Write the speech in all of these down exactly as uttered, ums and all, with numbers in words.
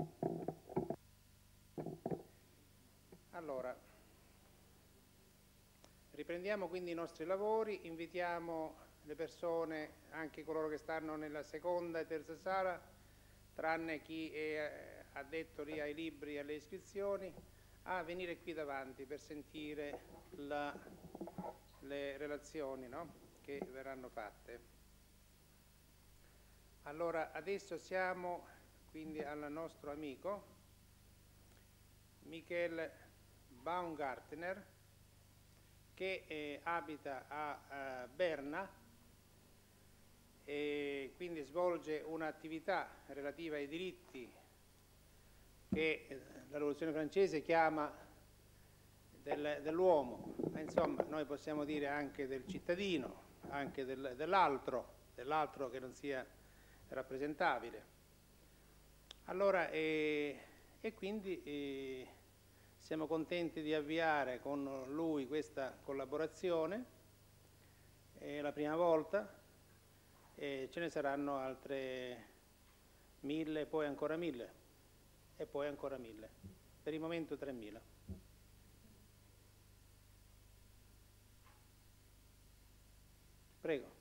Allora, riprendiamo quindi i nostri lavori, invitiamo le persone, anche coloro che stanno nella seconda e terza sala, tranne chi è addetto lì ai libri e alle iscrizioni, a venire qui davanti per sentire la, le relazioni, no? Che verranno fatte. Allora, adesso siamo quindi al nostro amico Michael Baumgartner, che eh, abita a eh, Berna e quindi svolge un'attività relativa ai diritti che la rivoluzione francese chiama del, dell'uomo, ma insomma noi possiamo dire anche del cittadino, anche del, dell'altro, dell'altro che non sia rappresentabile. Allora, eh, e quindi eh, siamo contenti di avviare con lui questa collaborazione, è la prima volta, e ce ne saranno altre mille, poi ancora mille, e poi ancora mille. Per il momento tremila. Prego.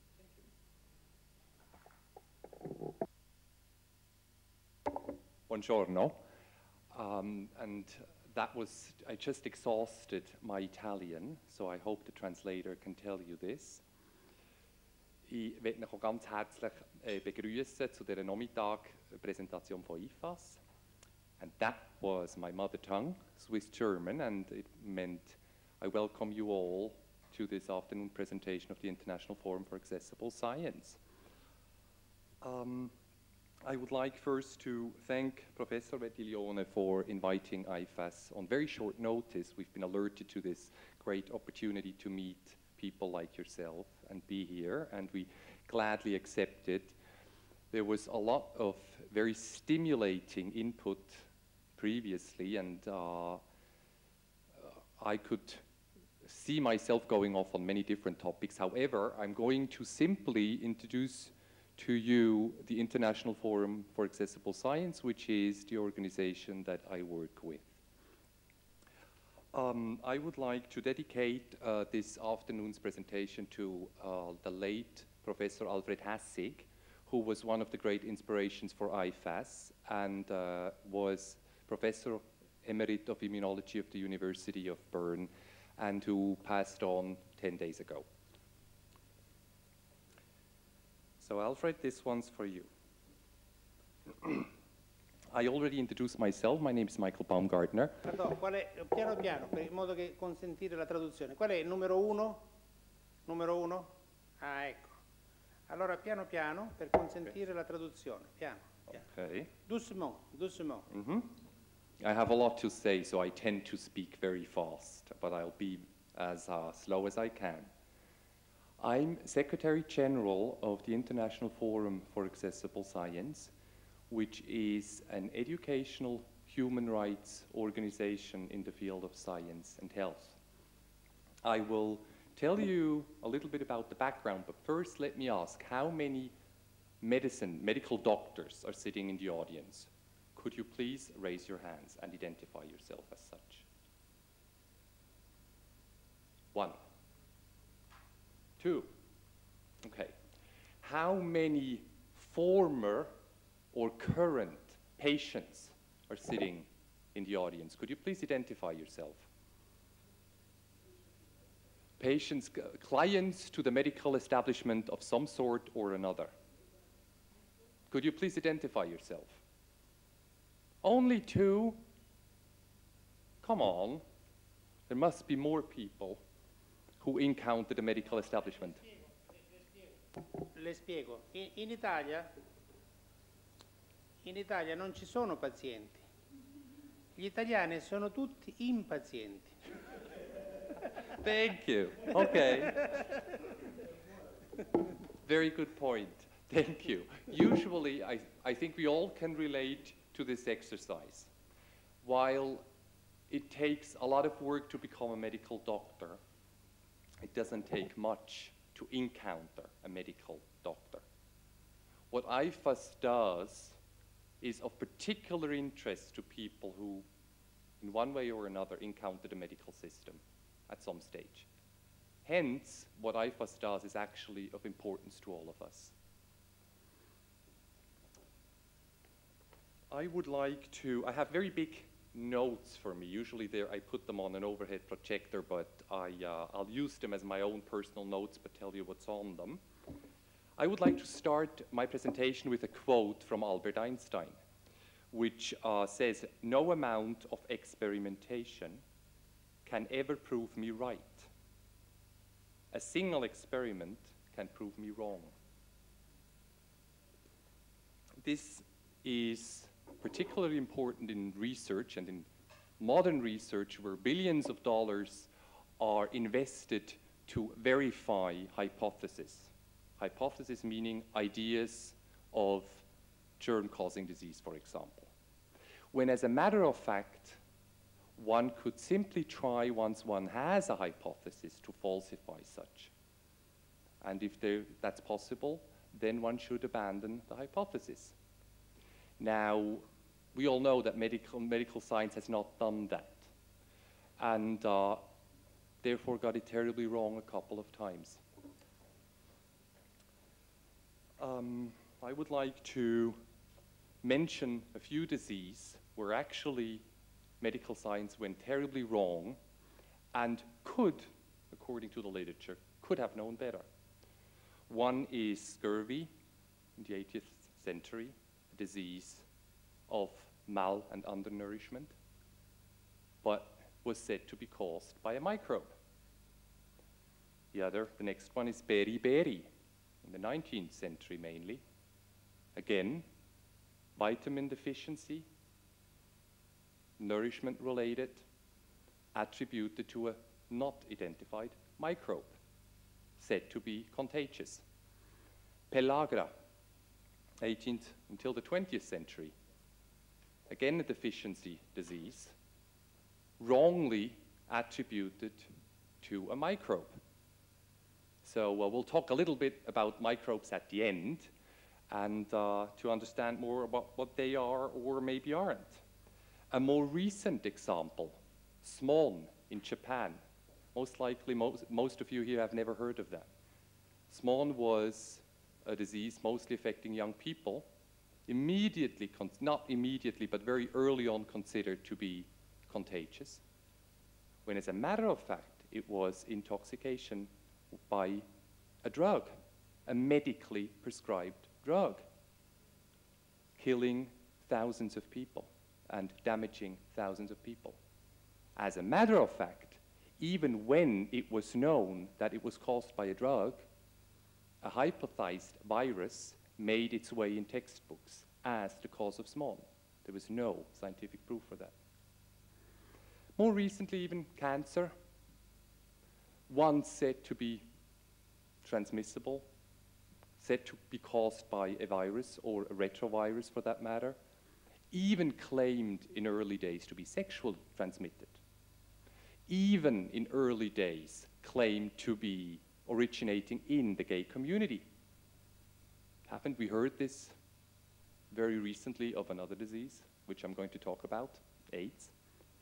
Buongiorno. Um, and that was, I just exhausted my Italian, so I hope the translator can tell you this. Ich möchte euch auch ganz herzlich äh, begrüßen zu dieser Nachmittag-Präsentation von I F A S. And that was my mother tongue, Swiss German, and it meant I welcome you all to this afternoon presentation of the International Forum for Accessible Science. Um, I would like first to thank Professor Vettiglione for inviting I F A S on very short notice. We've been alerted to this great opportunity to meet people like yourself and be here, and we gladly accepted. There was a lot of very stimulating input previously, and uh, I could see myself going off on many different topics. However, I'm going to simply introduce to you the International Forum for Accessible Science, which is the organization that I work with. Um, I would like to dedicate uh, this afternoon's presentation to uh, the late Professor Alfred Hassig, who was one of the great inspirations for I F A S and uh, was Professor Emerit of Immunology of the University of Bern, and who passed on ten days ago. So Alfred, this one's for you. I already introduced myself. My name is Michael Baumgartner. Pardon, qual è, piano piano, per in modo che consentire la traduzione. Qual è il numero uno? Numero uno? Ah, ecco. Allora piano piano per consentire la traduzione. Piano, piano. Okay. Doucement, doucement. Mm-hmm. I have a lot to say, so I tend to speak very fast, but I'll be as uh, slow as I can. I'm Secretary General of the International Forum for Accessible Science, which is an educational human rights organization in the field of science and health. I will tell you a little bit about the background, but first let me ask, how many medicine, medical doctors are sitting in the audience? Could you please raise your hands and identify yourself as such? One. Two. Okay. How many former or current patients are sitting in the audience? Could you please identify yourself? Patients, uh, clients to the medical establishment of some sort or another. Could you please identify yourself? Only two? Come on. There must be more people who encounter the medical establishment. Le spiego. In, in Italia In Italia non ci sono pazienti, gli italiani sono tutti impazienti. Thank you. Okay. Very good point. Thank you. Usually, I, I think we all can relate to this exercise. While it takes a lot of work to become a medical doctor, it doesn't take much to encounter a medical doctor. What I F A S does is of particular interest to people who, in one way or another, encounter the medical system at some stage. Hence, what I F A S does is actually of importance to all of us. I would like to, I have very big notes for me. Usually there I put them on an overhead projector, but I, uh, I'll use them as my own personal notes, but tell you what's on them. I would like to start my presentation with a quote from Albert Einstein, which uh, says, "No amount of experimentation can ever prove me right. A single experiment can prove me wrong." This is particularly important in research and in modern research where billions of dollars are invested to verify hypotheses. Hypotheses meaning ideas of germ-causing disease, for example. When as a matter of fact, one could simply try once one has a hypothesis to falsify such. And if there, that's possible, then one should abandon the hypothesis. Now, we all know that medical, medical science has not done that, and uh, therefore got it terribly wrong a couple of times. Um, I would like to mention a few diseases where actually medical science went terribly wrong and could, according to the literature, could have known better. One is scurvy in the eighteenth century, a disease of mal and undernourishment, but was said to be caused by a microbe. The other, the next one is beriberi, in the nineteenth century mainly. Again, vitamin deficiency, nourishment related, attributed to a not identified microbe, said to be contagious. Pellagra, eighteenth until the twentieth century. Again, a deficiency disease, wrongly attributed to a microbe. So uh, we'll talk a little bit about microbes at the end, and uh, to understand more about what they are or maybe aren't. A more recent example, Smoon in Japan. Most likely, most, most of you here have never heard of that. Smoon was a disease mostly affecting young people, immediately, not immediately, but very early on considered to be contagious, when as a matter of fact, it was intoxication by a drug, a medically prescribed drug, killing thousands of people and damaging thousands of people. As a matter of fact, even when it was known that it was caused by a drug, a hypothesized virus made its way in textbooks as the cause of Smoon. There was no scientific proof for that. More recently, even cancer, once said to be transmissible, said to be caused by a virus or a retrovirus for that matter, even claimed in early days to be sexually transmitted, even in early days claimed to be originating in the gay community. Haven't we heard this very recently of another disease, which I'm going to talk about, AIDS?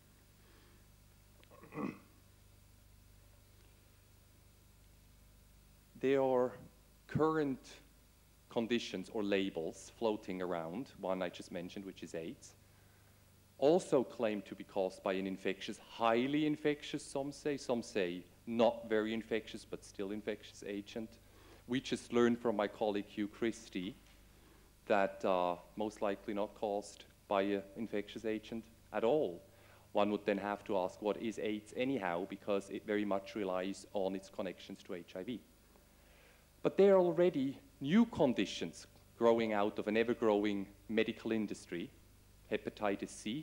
There are current conditions or labels floating around, one I just mentioned, which is AIDS, also claimed to be caused by an infectious, highly infectious, some say, some say not very infectious, but still infectious agent. We just learned from my colleague Hugh Christie that uh, most likely not caused by an infectious agent at all. One would then have to ask, what is AIDS anyhow, because it very much relies on its connections to H I V. But there are already new conditions growing out of an ever-growing medical industry. Hepatitis C,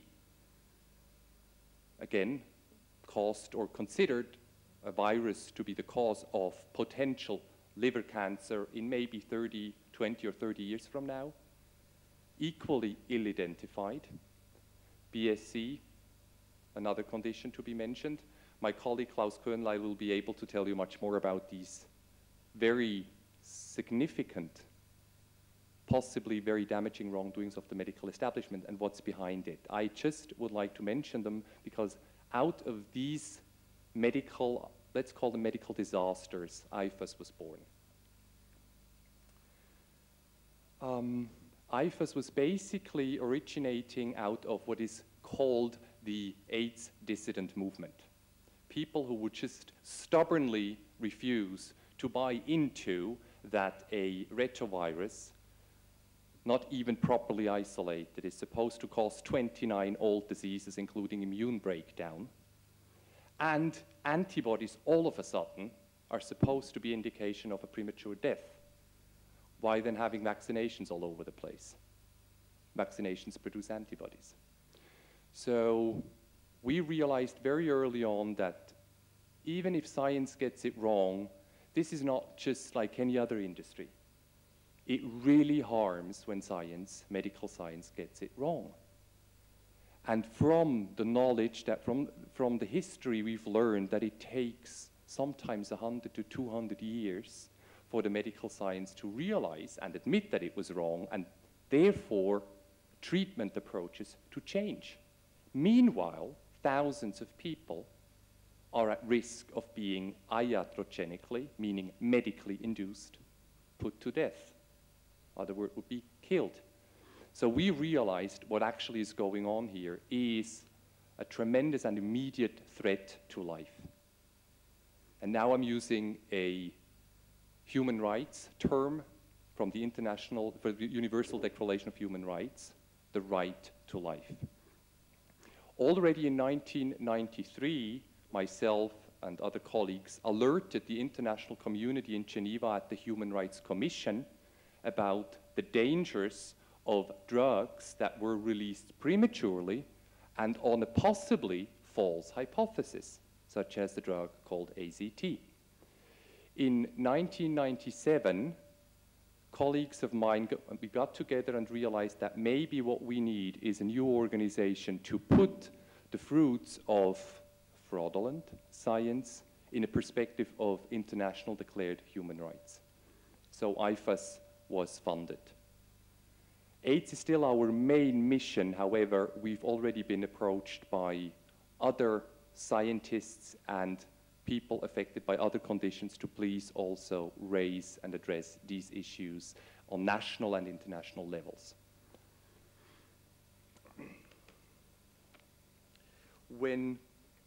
again, caused or considered a virus to be the cause of potential liver cancer in maybe thirty, twenty or thirty years from now. Equally ill-identified. B S C, another condition to be mentioned. My colleague Klaus Köhnlein will be able to tell you much more about these very significant possibly very damaging wrongdoings of the medical establishment and what's behind it. I just would like to mention them because out of these medical, let's call them medical disasters, I F A S was born. Um, I F A S was basically originating out of what is called the AIDS dissident movement. People who would just stubbornly refuse to buy into that a retrovirus, not even properly isolated, is supposed to cause twenty-nine old diseases, including immune breakdown. And antibodies, all of a sudden, are supposed to be indication of a premature death. Why then having vaccinations all over the place? Vaccinations produce antibodies. So we realized very early on that even if science gets it wrong, this is not just like any other industry. It really harms when science, medical science, gets it wrong. And from the knowledge that, from, from the history, we've learned that it takes sometimes one hundred to two hundred years for the medical science to realize and admit that it was wrong, and therefore treatment approaches to change. Meanwhile, thousands of people are at risk of being iatrogenically, meaning medically induced, put to death. Other word would be killed. So we realized what actually is going on here is a tremendous and immediate threat to life. And now I'm using a human rights term from the International, for the Universal Declaration of Human Rights, the right to life. Already in nineteen ninety-three, myself and other colleagues alerted the international community in Geneva at the Human Rights Commission about the dangers of drugs that were released prematurely and on a possibly false hypothesis, such as the drug called A Z T. In nineteen ninety-seven, colleagues of mine, got, we got together and realized that maybe what we need is a new organization to put the fruits of fraudulent science in a perspective of international declared human rights. So I F A S was funded. AIDS is still our main mission. However, we've already been approached by other scientists and people affected by other conditions to please also raise and address these issues on national and international levels. When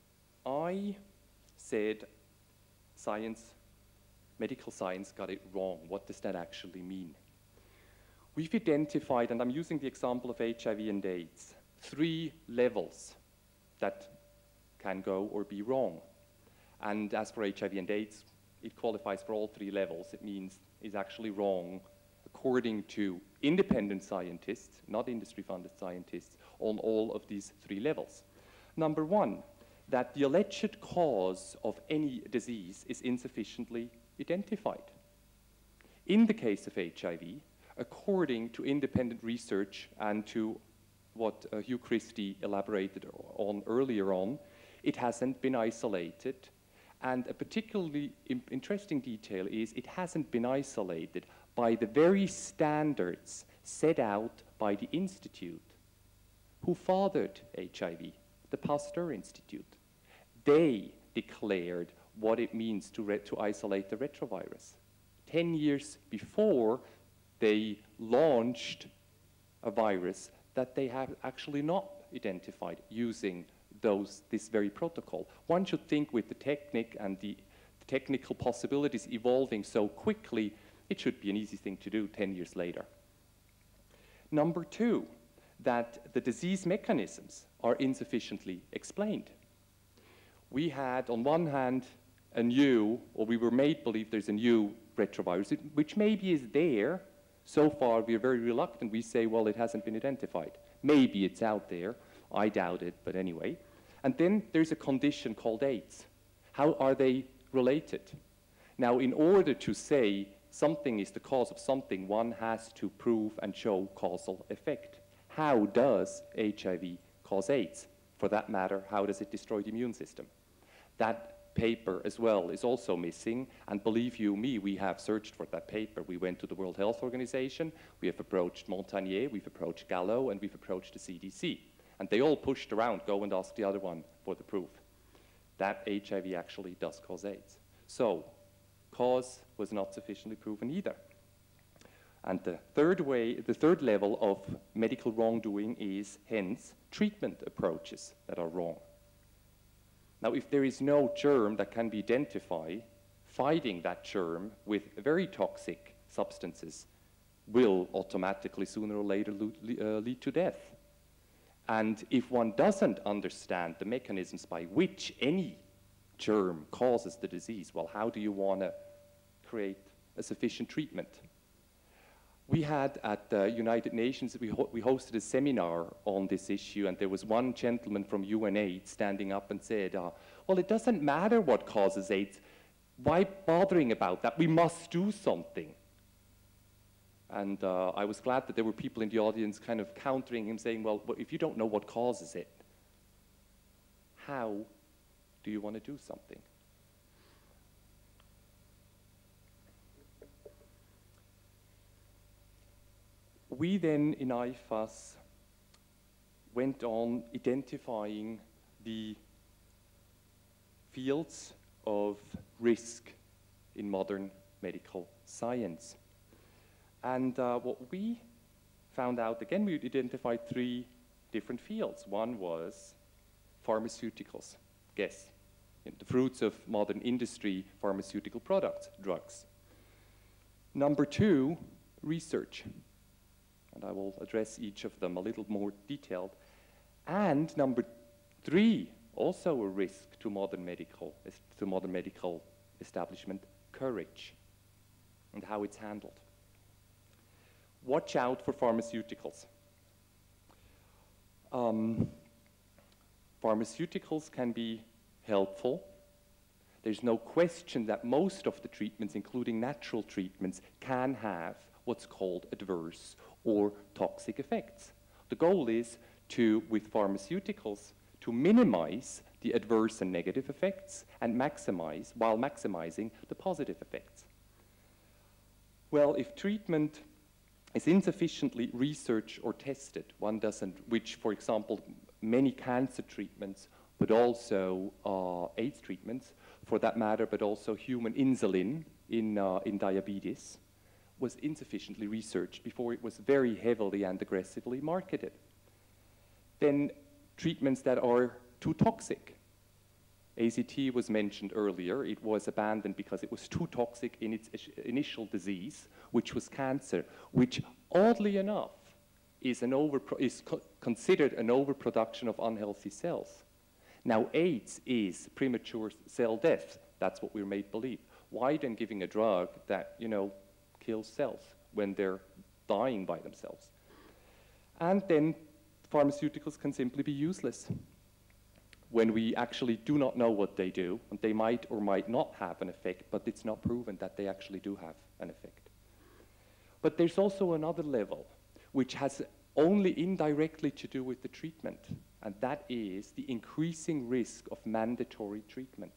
I said science, medical science got it wrong, what does that actually mean? We've identified, and I'm using the example of H I V and AIDS, three levels that can go or be wrong. And as for H I V and AIDS, it qualifies for all three levels. It means it's actually wrong according to independent scientists, not industry-funded scientists, on all of these three levels. Number one, that the alleged cause of any disease is insufficiently identified. In the case of H I V, according to independent research and to what uh, Hugh Christie elaborated on earlier on, it hasn't been isolated. And a particularly interesting detail is it hasn't been isolated by the very standards set out by the institute who fathered H I V, the Pasteur Institute. They declared what it means to, re to isolate the retrovirus. Ten years before, they launched a virus that they have actually not identified using those, this very protocol. One should think with the technique and the, the technical possibilities evolving so quickly, it should be an easy thing to do ten years later. Number two, that the disease mechanisms are insufficiently explained. We had, on one hand, a new, or we were made believe there's a new retrovirus, which maybe is there. So far, we are very reluctant. We say, well, it hasn't been identified. Maybe it's out there. I doubt it, but anyway. And then there's a condition called AIDS. How are they related? Now, in order to say something is the cause of something, one has to prove and show causal effect. How does H I V cause AIDS? For that matter, how does it destroy the immune system? That paper as well is also missing, and believe you me, we have searched for that paper. We went to the World Health Organization, we have approached Montagnier, we've approached Gallo, and we've approached the C D C. And they all pushed around, go and ask the other one for the proof that H I V actually does cause AIDS. So, cause was not sufficiently proven either. And the third way, the third level of medical wrongdoing is, hence, treatment approaches that are wrong. Now, if there is no germ that can be identified, fighting that germ with very toxic substances will automatically, sooner or later, lead, uh, lead to death. And if one doesn't understand the mechanisms by which any germ causes the disease, well, how do you want to create a sufficient treatment? We had at the United Nations, we, ho we hosted a seminar on this issue, and there was one gentleman from U N AIDS standing up and said, uh, well, it doesn't matter what causes AIDS. Why bothering about that? We must do something. And uh, I was glad that there were people in the audience kind of countering him, saying, well, if you don't know what causes it, how do you want to do something? We then, in I F A S, went on identifying the fields of risk in modern medical science. And uh, what we found out, again, we identified three different fields. One was pharmaceuticals, guess, the fruits of modern industry, pharmaceutical products, drugs. Number two, research. And I will address each of them a little more detailed. And number three, also a risk to modern medical, to modern medical establishment, courage, and how it's handled. Watch out for pharmaceuticals. Um, pharmaceuticals can be helpful. There's no question that most of the treatments, including natural treatments, can have what's called adverse or toxic effects. The goal is to, with pharmaceuticals, to minimize the adverse and negative effects and maximize, while maximizing the positive effects. Well, if treatment is insufficiently researched or tested, one doesn't, which, for example, many cancer treatments, but also uh, AIDS treatments, for that matter, but also human insulin in, uh, in diabetes, was insufficiently researched before it was very heavily and aggressively marketed. Then treatments that are too toxic. A Z T was mentioned earlier. It was abandoned because it was too toxic in its initial disease, which was cancer, which oddly enough is, an over is co considered an overproduction of unhealthy cells. Now AIDS is premature cell death. That's what we're made believe. Why then giving a drug that, you know, kills cells when they're dying by themselves? And then pharmaceuticals can simply be useless when we actually do not know what they do, and they might or might not have an effect, but it's not proven that they actually do have an effect. But there's also another level, which has only indirectly to do with the treatment, and that is the increasing risk of mandatory treatment.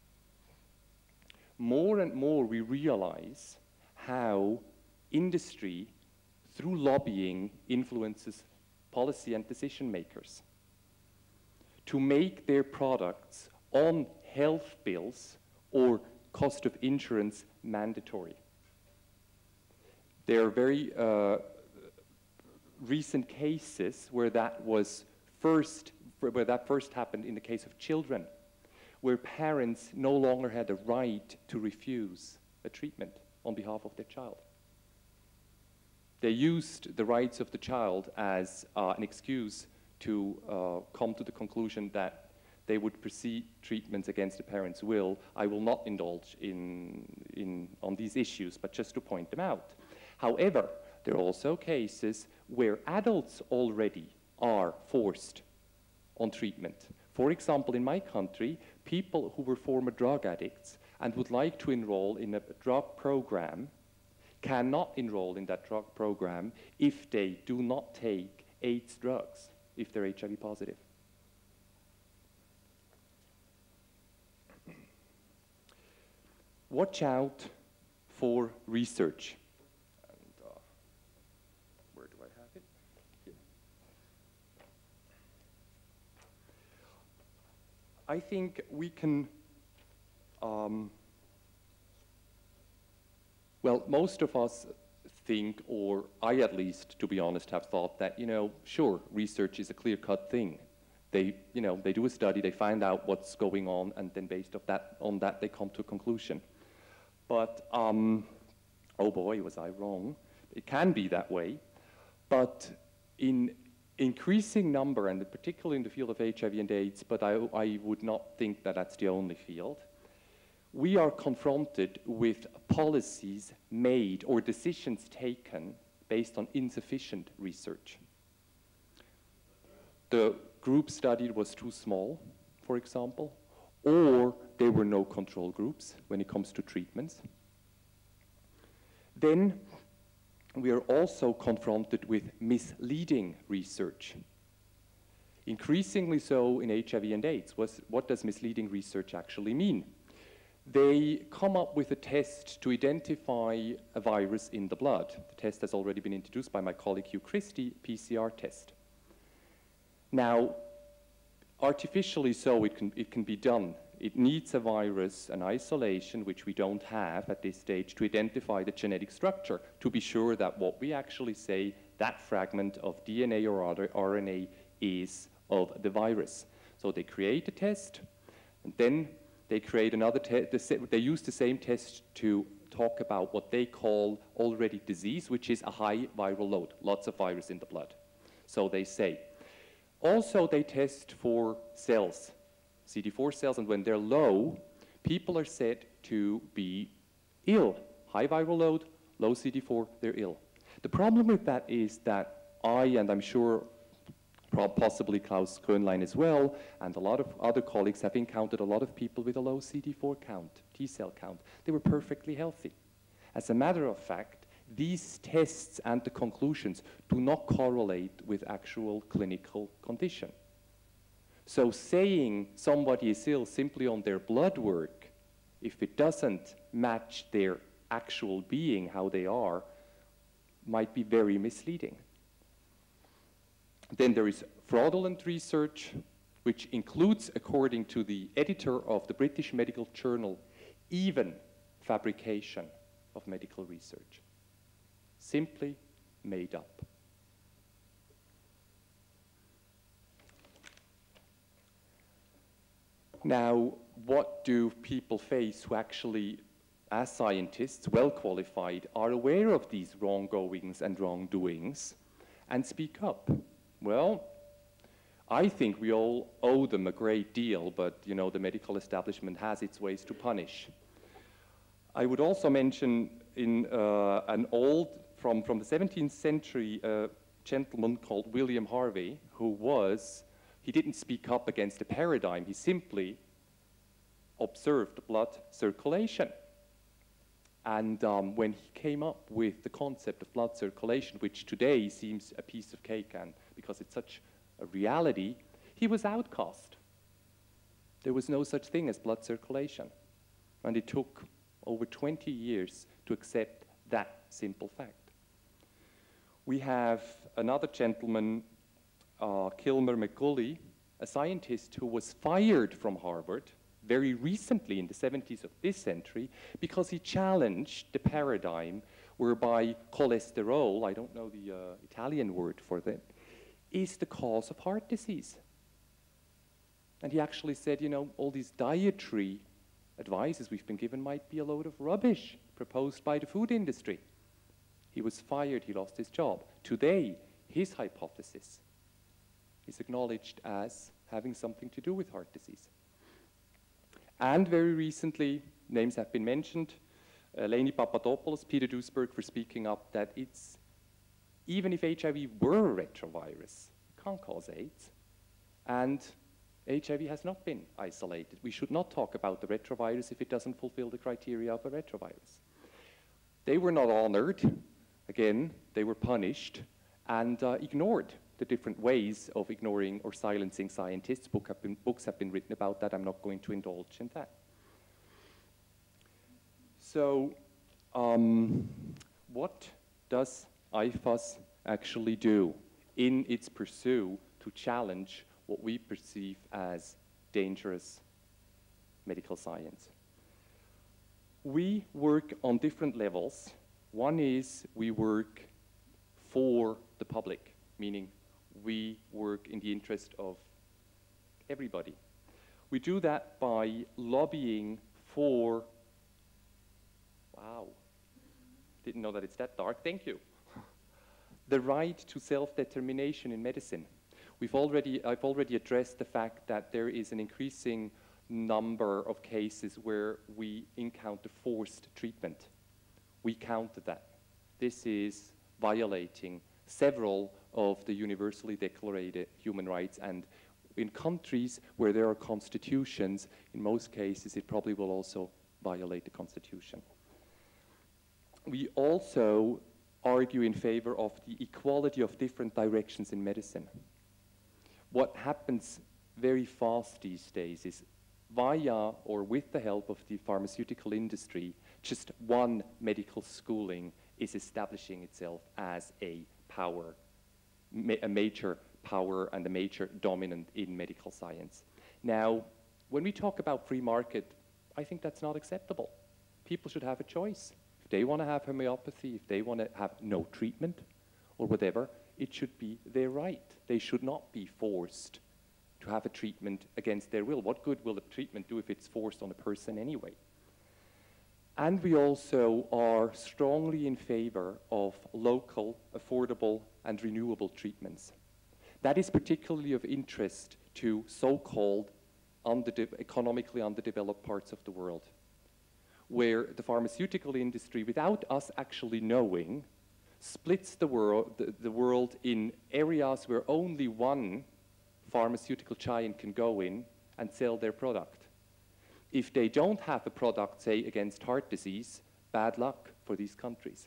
More and more we realize how industry, through lobbying, influences policy and decision makers to make their products on health bills or cost of insurance mandatory. There are very uh, recent cases where that was first, where that first happened in the case of children, where parents no longer had a right to refuse a treatment on behalf of their child. They used the rights of the child as uh, an excuse to uh, come to the conclusion that they would proceed treatments against the parents' will. I will not indulge in, in, on these issues, but just to point them out. However, there are also cases where adults already are forced on treatment. For example, in my country, people who were former drug addicts and would like to enroll in a drug program cannot enroll in that drug program if they do not take AIDS drugs, if they're H I V positive. watch out for research. And, uh, where do I have it? Here. I think we can, um, well, most of us think, or I at least, to be honest, have thought that, you know, sure, research is a clear-cut thing. They, you know, they do a study, they find out what's going on, and then based off that, on that, they come to a conclusion. But, um, oh boy, was I wrong. It can be that way, but in increasing number, and particularly in the field of H I V and AIDS, but I, I would not think that that's the only field, we are confronted with policies made or decisions taken based on insufficient research. The group studied was too small, for example, or there were no control groups when it comes to treatments. Then we are also confronted with misleading research. Increasingly so in H I V and AIDS. What's, what does misleading research actually mean? They come up with a test to identify a virus in the blood. The test has already been introduced by my colleague Hugh Christie, P C R test. Now, artificially so, it can, it can be done. It needs a virus, an isolation, which we don't have at this stage, to identify the genetic structure, to be sure that what we actually say, that fragment of D N A or other R N A is of the virus. So they create a test, and then they create another test. They use the same test to talk about what they call already disease, which is a high viral load, lots of virus in the blood. So they say. Also, they test for cells, C D four cells, and when they're low, people are said to be ill. High viral load, low C D four, they're ill. The problem with that is that I, and I'm sure possibly Klaus Köhnlein as well, and a lot of other colleagues have encountered a lot of people with a low C D four count, T cell count. They were perfectly healthy. As a matter of fact, these tests and the conclusions do not correlate with actual clinical condition. So saying somebody is ill simply on their blood work, if it doesn't match their actual being, how they are, might be very misleading. Then there is fraudulent research, which includes, according to the editor of the British Medical Journal, even fabrication of medical research. Simply made up. Now, what do people face who actually, as scientists, well qualified, are aware of these wronggoings and wrongdoings and speak up? Well, I think we all owe them a great deal, but you know, the medical establishment has its ways to punish. I would also mention in uh, an old, from, from the seventeenth century, uh, gentleman called William Harvey, who was, he didn't speak up against the paradigm, he simply observed blood circulation. And um, when he came up with the concept of blood circulation, which today seems a piece of cake, and because it's such a reality, he was outcast. There was no such thing as blood circulation. And it took over twenty years to accept that simple fact. We have another gentleman, uh, Kilmer McGully, a scientist who was fired from Harvard very recently in the seventies of this century because he challenged the paradigm whereby cholesterol, I don't know the uh, Italian word for that, is the cause of heart disease. And he actually said, you know, all these dietary advices we've been given might be a load of rubbish proposed by the food industry. He was fired, he lost his job. Today, his hypothesis is acknowledged as having something to do with heart disease. And very recently, names have been mentioned, Eleni Papadopoulos, Peter Duisberg for speaking up that it's, even if H I V were a retrovirus, it can't cause AIDS. And H I V has not been isolated. We should not talk about the retrovirus if it doesn't fulfill the criteria of a retrovirus. They were not honored. Again, they were punished and uh, ignored the different ways of ignoring or silencing scientists. Book have been, books have been written about that. I'm not going to indulge in that. So, um, what does I F A S actually do in its pursuit to challenge what we perceive as dangerous medical science? We work on different levels. One is we work for the public, meaning we work in the interest of everybody. We do that by lobbying for, wow, didn't know that it's that dark, thank you. The right to self-determination in medicine. We've already, I've already addressed the fact that there is an increasing number of cases where we encounter forced treatment. We counter that. This is violating several of the universally declared human rights, and in countries where there are constitutions, in most cases it probably will also violate the constitution. We also argue in favor of the equality of different directions in medicine. What happens very fast these days is via or with the help of the pharmaceutical industry, just one medical schooling is establishing itself as a power, ma a major power and a major dominant in medical science. Now, when we talk about free market, I think that's not acceptable. People should have a choice. If they want to have homeopathy, if they want to have no treatment or whatever, it should be their right. They should not be forced to have a treatment against their will. What good will the treatment do if it's forced on a person anyway? And we also are strongly in favor of local, affordable, and renewable treatments. That is particularly of interest to so-called economically underdeveloped parts of the world, where the pharmaceutical industry, without us actually knowing, splits the world, the, the world in areas where only one pharmaceutical giant can go in and sell their product. If they don't have a product, say, against heart disease, bad luck for these countries.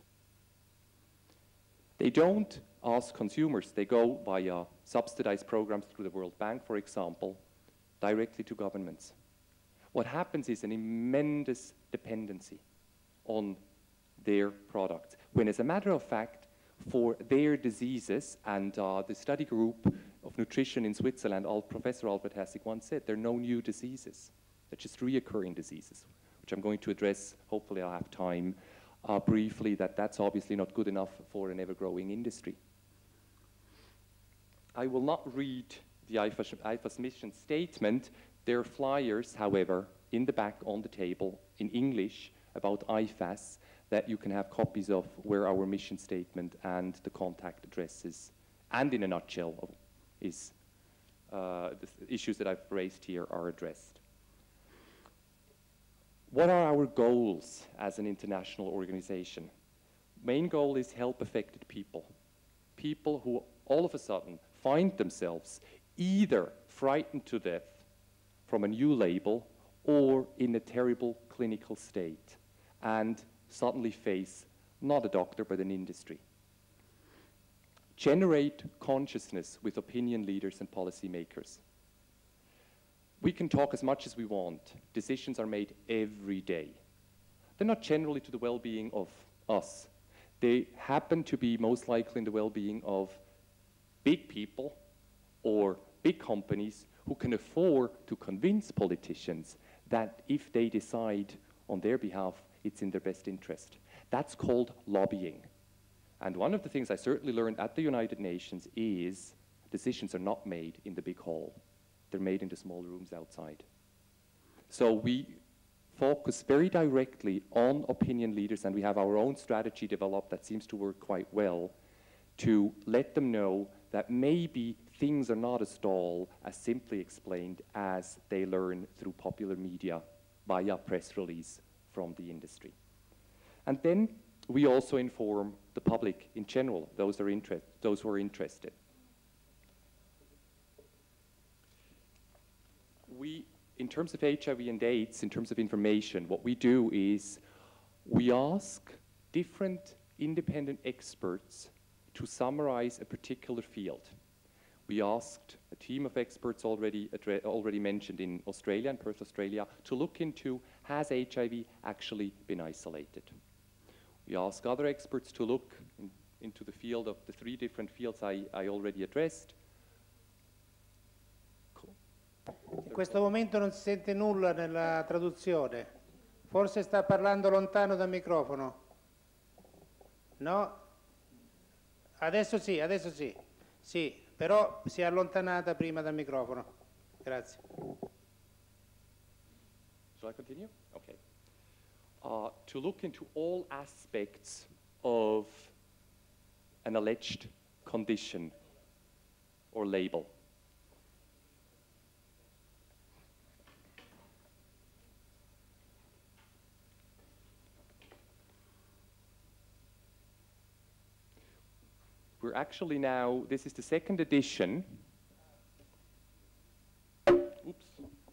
They don't ask consumers. They go via subsidized programs through the World Bank, for example, directly to governments. What happens is an immense dependency on their products, when as a matter of fact, for their diseases, and uh, the study group of nutrition in Switzerland, all, Professor Albert Hassig once said, there are no new diseases. They're just reoccurring diseases, which I'm going to address, hopefully I'll have time, uh, briefly, that that's obviously not good enough for an ever-growing industry. I will not read the I F A S, I F A S mission statement. There are flyers, however, in the back on the table in English about I F A S that you can have copies of, where our mission statement and the contact addresses, and in a nutshell, is uh, the issues that I've raised here are addressed. What are our goals as an international organization? Main goal is help affected people. People who all of a sudden find themselves either frightened to death from a new label or in a terrible clinical state and suddenly face not a doctor but an industry. Generate consciousness with opinion leaders and policymakers. We can talk as much as we want. Decisions are made every day. They're not generally to the well-being of us. They happen to be most likely in the well-being of big people or big companies who can afford to convince politicians that if they decide on their behalf, it's in their best interest. That's called lobbying. And one of the things I certainly learned at the United Nations is decisions are not made in the big hall. They're made in the small rooms outside. So we focus very directly on opinion leaders, and we have our own strategy developed that seems to work quite well to let them know that maybe things are not as dull as simply explained as they learn through popular media via press release from the industry. And then we also inform the public in general, those, are inter those who are interested. We, in terms of H I V and AIDS, in terms of information, what we do is we ask different independent experts to summarize a particular field. We we asked a team of experts already, already mentioned in Australia, in Perth, Australia, to look into, has H I V actually been isolated? We asked other experts to look in, into the field of the three different fields I, I already addressed. Cool. In questo momento non si sente nulla nella traduzione. Forse sta parlando lontano dal microfono. No? Adesso sì, adesso sì. Sì, però si è allontanata prima dal microfono. Grazie. Shall I continue? Okay. Uh, to look into all aspects of an alleged condition or label. We're actually now, this is the second edition. Oops.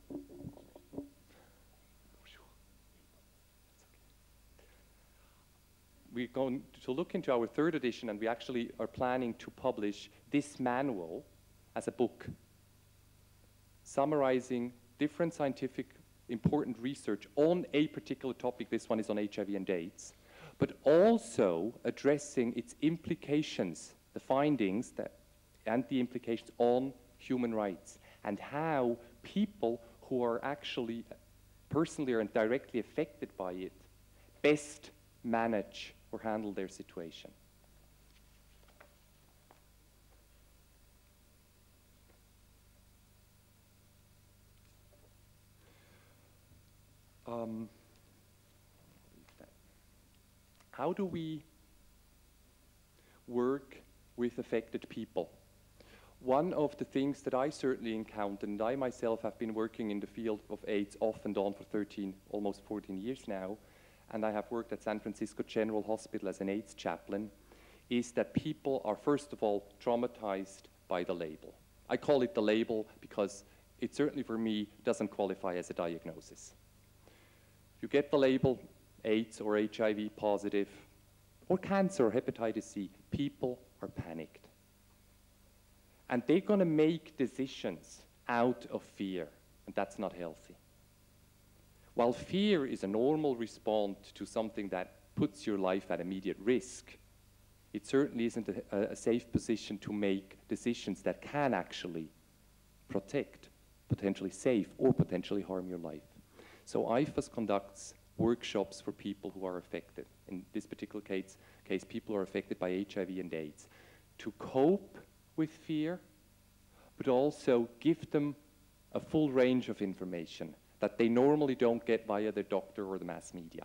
We're going to look into our third edition, and we actually are planning to publish this manual as a book, summarizing different scientific important research on a particular topic. This one is on H I V and AIDS, but also addressing its implications, the findings that, and the implications on human rights, and how people who are actually personally or directly affected by it best manage or handle their situation. Um, how do we work with affected people? One of the things that I certainly encountered, and I myself have been working in the field of AIDS off and on for thirteen, almost fourteen years now, and I have worked at San Francisco General Hospital as an AIDS chaplain, is that people are first of all traumatized by the label. I call it the label because it certainly for me doesn't qualify as a diagnosis. You get the label AIDS or H I V positive, or cancer or hepatitis C, people are panicked. And they're gonna make decisions out of fear, and that's not healthy. While fear is a normal response to something that puts your life at immediate risk, it certainly isn't a, a safe position to make decisions that can actually protect, potentially save, or potentially harm your life. So I F A S conducts workshops for people who are affected. In this particular case, case, people are affected by H I V and AIDS, to cope with fear, but also give them a full range of information that they normally don't get via their doctor or the mass media.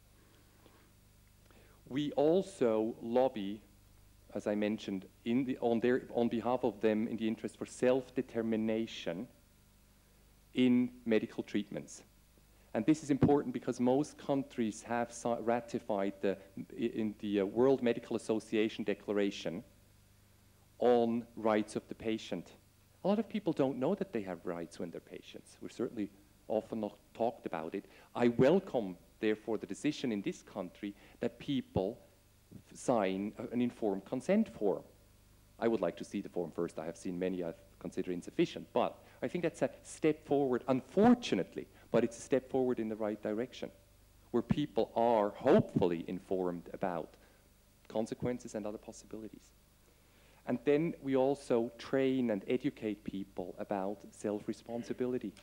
We also lobby, as I mentioned, in the, on, their, on behalf of them in the interest for self-determination in medical treatments. And this is important because most countries have ratified the, in the uh, World Medical Association Declaration on rights of the patient. A lot of people don't know that they have rights when they're patients. We're certainly often not talked about it. I welcome, therefore, the decision in this country that people sign an informed consent form. I would like to see the form first. I have seen many I've considered insufficient, but I think that's a step forward, unfortunately, but it's a step forward in the right direction, where people are hopefully informed about consequences and other possibilities. And then we also train and educate people about self-responsibility.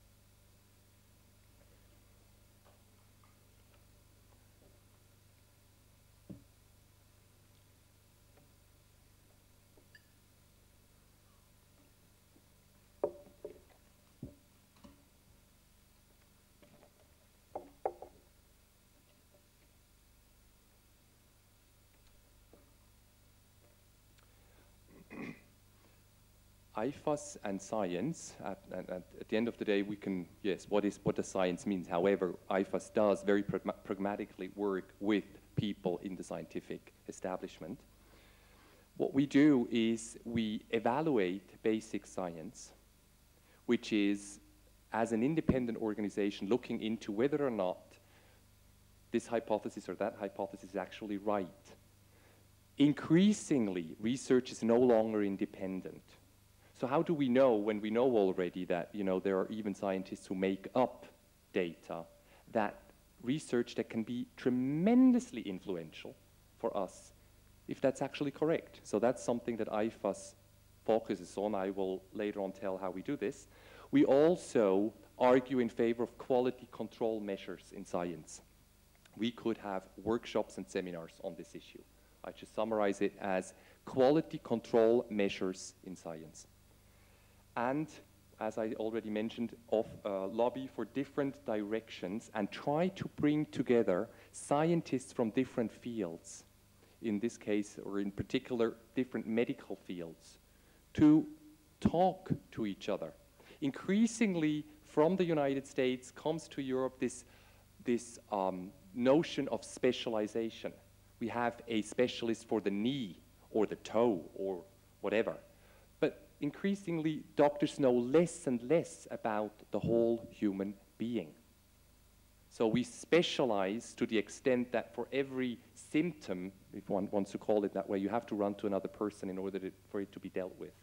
I F A S and science, at, at, at the end of the day, we can, yes, what, is, what does science mean? However, I F A S does very pragma pragmatically work with people in the scientific establishment. What we do is we evaluate basic science, which is, as an independent organization, looking into whether or not this hypothesis or that hypothesis is actually right. Increasingly, research is no longer independent. So how do we know, when we know already that, you know, there are even scientists who make up data, that research that can be tremendously influential for us, if that's actually correct? So that's something that I F A S focuses on. I will later on tell how we do this. We also argue in favor of quality control measures in science. We could have workshops and seminars on this issue. I just summarize it as quality control measures in science. And, as I already mentioned, of, uh, lobby for different directions and try to bring together scientists from different fields, in this case, or in particular, different medical fields, to talk to each other. Increasingly, from the United States comes to Europe this, this um, notion of specialization. We have a specialist for the knee or the toe or whatever. But increasingly, doctors know less and less about the whole human being. So we specialize to the extent that for every symptom, if one wants to call it that way, you have to run to another person in order to, for it to be dealt with.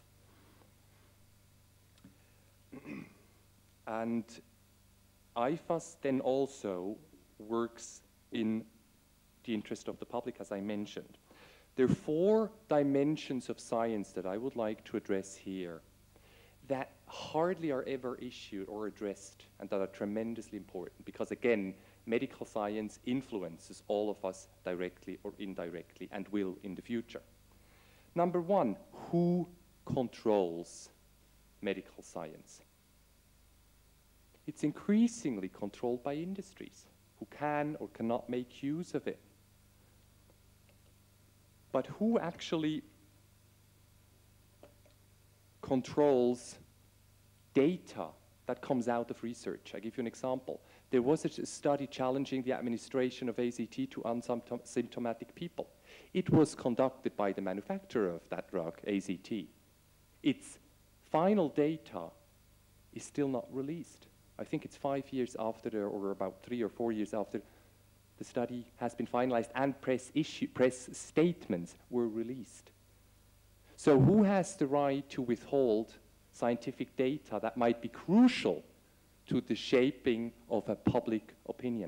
And I F A S then also works in the interest of the public, as I mentioned. There are four dimensions of science that I would like to address here that hardly are ever issued or addressed, and that are tremendously important, because again, medical science influences all of us directly or indirectly, and will in the future. Number one, who controls medical science? It's increasingly controlled by industries who can or cannot make use of it. But who actually controls data that comes out of research? I give you an example. There was a study challenging the administration of A Z T to asymptomatic people. It was conducted by the manufacturer of that drug, A Z T. Its final data is still not released. I think it's five years after, the, or about three or four years after the study has been finalized, and press issue, press statements were released. So who has the right to withhold scientific data that might be crucial to the shaping of a public opinion?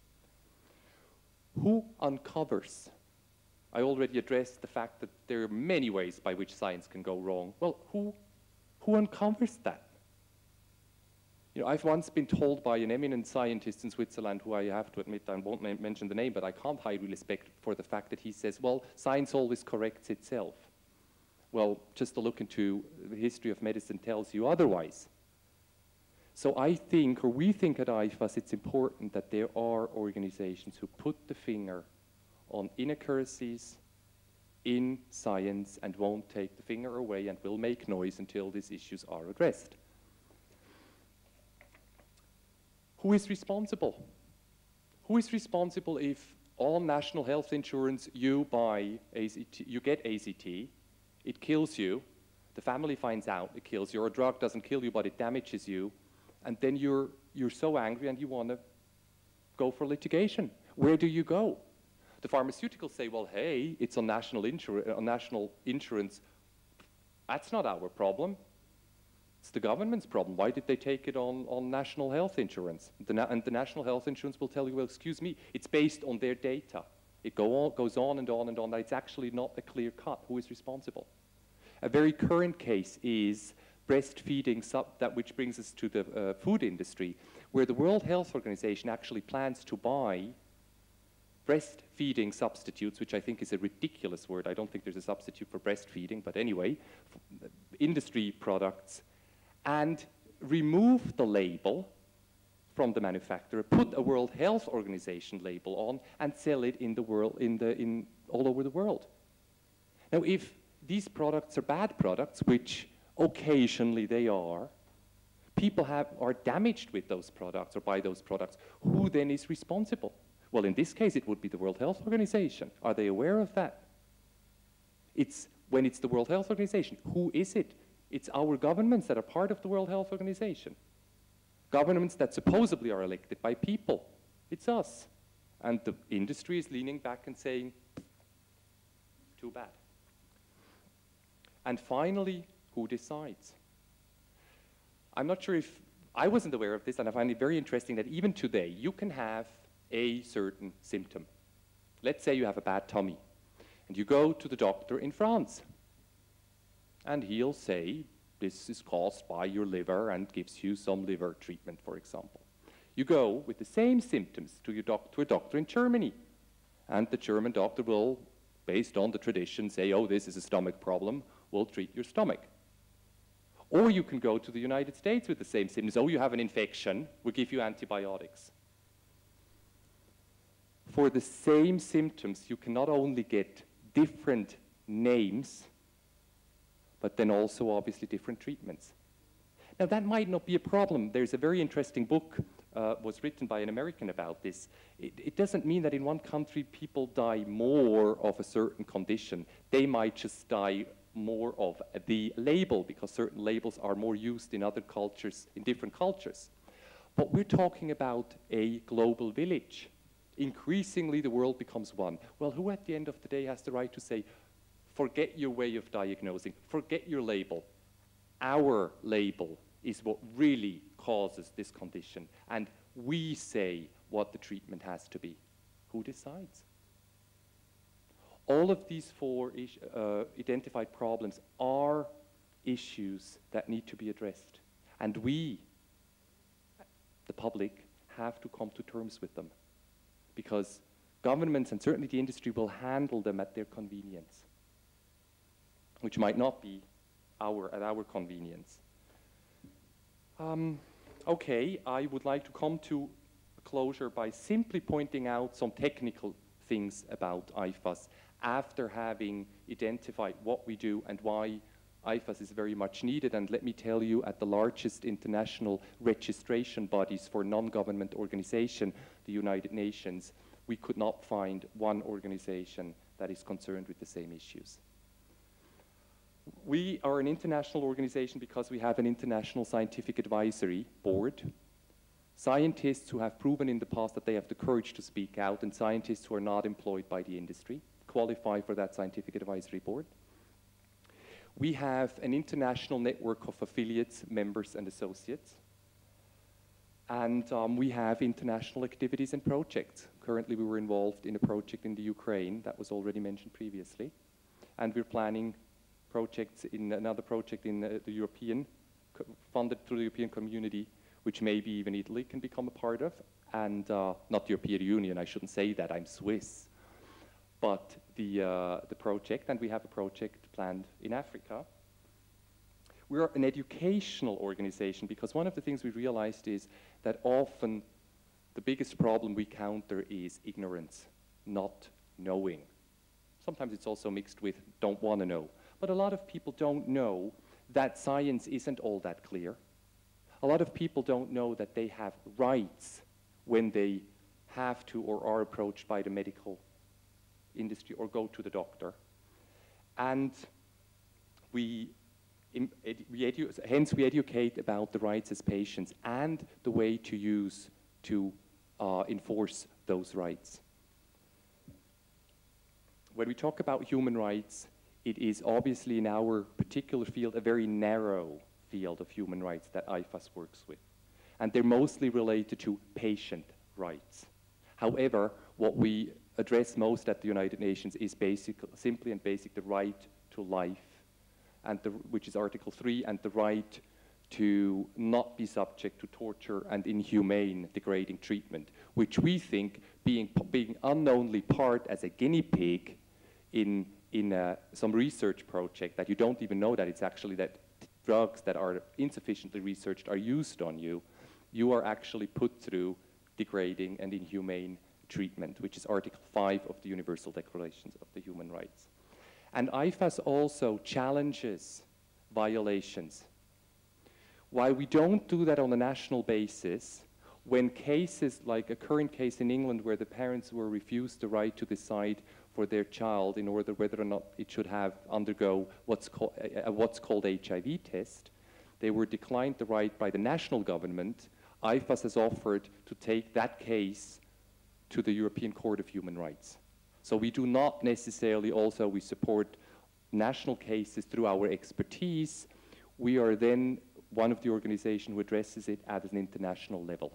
Who uncovers? I already addressed the fact that there are many ways by which science can go wrong. Well, who, who uncovers that? You know, I've once been told by an eminent scientist in Switzerland, who I have to admit I won't mention the name, but I can't highly respect for the fact that he says, well, science always corrects itself. Well, just a look into the history of medicine tells you otherwise. So I think, or we think at I F A S, it's important that there are organizations who put the finger on inaccuracies in science and won't take the finger away and will make noise until these issues are addressed. Who is responsible? Who is responsible if on national health insurance you buy A Z T, you get A Z T, it kills you, the family finds out it kills you, or a drug doesn't kill you but it damages you, and then you're, you're so angry and you want to go for litigation. Where do you go? The pharmaceuticals say, well, hey, it's on national, insur on national insurance. That's not our problem. It's the government's problem. Why did they take it on, on national health insurance? The na and the national health insurance will tell you, well, excuse me, it's based on their data. It go on, goes on and on and on. That it's actually not a clear cut. Who is responsible? A very current case is breastfeeding, sub that which brings us to the uh, food industry, where the World Health Organization actually plans to buy breastfeeding substitutes, which I think is a ridiculous word. I don't think there's a substitute for breastfeeding, but anyway, industry products, and remove the label from the manufacturer, put a World Health Organization label on, and sell it in the world, in the, in all over the world. Now, if these products are bad products, which occasionally they are, people have, are damaged with those products or by those products, who then is responsible? Well, in this case, it would be the World Health Organization. Are they aware of that? It's, when it's the World Health Organization, who is it? It's our governments that are part of the World Health Organization. Governments that supposedly are elected by people. It's us. And the industry is leaning back and saying, too bad. And finally, Who decides? I'm not sure if, I wasn't aware of this, and I find it very interesting that even today, you can have a certain symptom. Let's say you have a bad tummy, and you go to the doctor in France, and he'll say, this is caused by your liver, and gives you some liver treatment, for example. You go with the same symptoms to, your doc to a doctor in Germany, and the German doctor will, based on the tradition, say, oh, this is a stomach problem, we'll treat your stomach. Or you can go to the United States with the same symptoms. Oh, you have an infection, we'll give you antibiotics. For the same symptoms, you can not only get different names, but then also obviously different treatments. Now that might not be a problem. There's a very interesting book uh, was written by an American about this. It, it doesn't mean that in one country people die more of a certain condition. They might just die more of the label, because certain labels are more used in other cultures, in different cultures. But we're talking about a global village. Increasingly, the world becomes one. Well, who at the end of the day has the right to say, forget your way of diagnosing, forget your label. Our label is what really causes this condition, and we say what the treatment has to be. Who decides? All of these four uh, identified problems are issues that need to be addressed. And we, the public, have to come to terms with them. Because governments and certainly the industry will handle them at their convenience, which might not be our, at our convenience. Um, okay, I would like to come to a closure by simply pointing out some technical things about I F A S after having identified what we do and why I F A S is very much needed. And let me tell you, at the largest international registration bodies for non-government organization, the United Nations, we could not find one organization that is concerned with the same issues. We are an international organization because we have an international scientific advisory board, scientists who have proven in the past that they have the courage to speak out, and scientists who are not employed by the industry qualify for that scientific advisory board. We have an international network of affiliates, members, and associates. And um, we have international activities and projects. Currently, we were involved in a project in the Ukraine that was already mentioned previously. And we're planning projects in another project in uh, the European, funded through the European community, which maybe even Italy can become a part of. And uh, not the European Union, I shouldn't say that, I'm Swiss. But the, uh, the project, and we have a project planned in Africa. We're an educational organization because one of the things we realized is that often the biggest problem we counter is ignorance, not knowing. Sometimes it's also mixed with don't want to know. But a lot of people don't know that science isn't all that clear. A lot of people don't know that they have rights when they have to or are approached by the medical industry or go to the doctor. And we, edu we edu hence we educate about the rights as patients and the way to use to uh, enforce those rights. When we talk about human rights, it is obviously in our particular field a very narrow field of human rights that I F A S works with. And they're mostly related to patient rights. However, what we address most at the United Nations is basic, simply and basic the right to life, and the, which is Article three, and the right to not be subject to torture and inhumane, degrading treatment, which we think being, being unknownly part as a guinea pig in, in uh, some research project that you don't even know that it's actually that drugs that are insufficiently researched are used on you, you are actually put through degrading and inhumane treatment, which is Article five of the Universal Declaration of the Human Rights. And I F A S also challenges violations. While we don't do that on a national basis, when cases like a current case in England where the parents were refused the right to decide for their child in order whether or not it should have undergo what's called a, a what's called H I V test, they were declined the right by the national government. I F A S has offered to take that case to the European Court of Human Rights. So we do not necessarily also, we support national cases through our expertise, we are then one of the organizations who addresses it at an international level.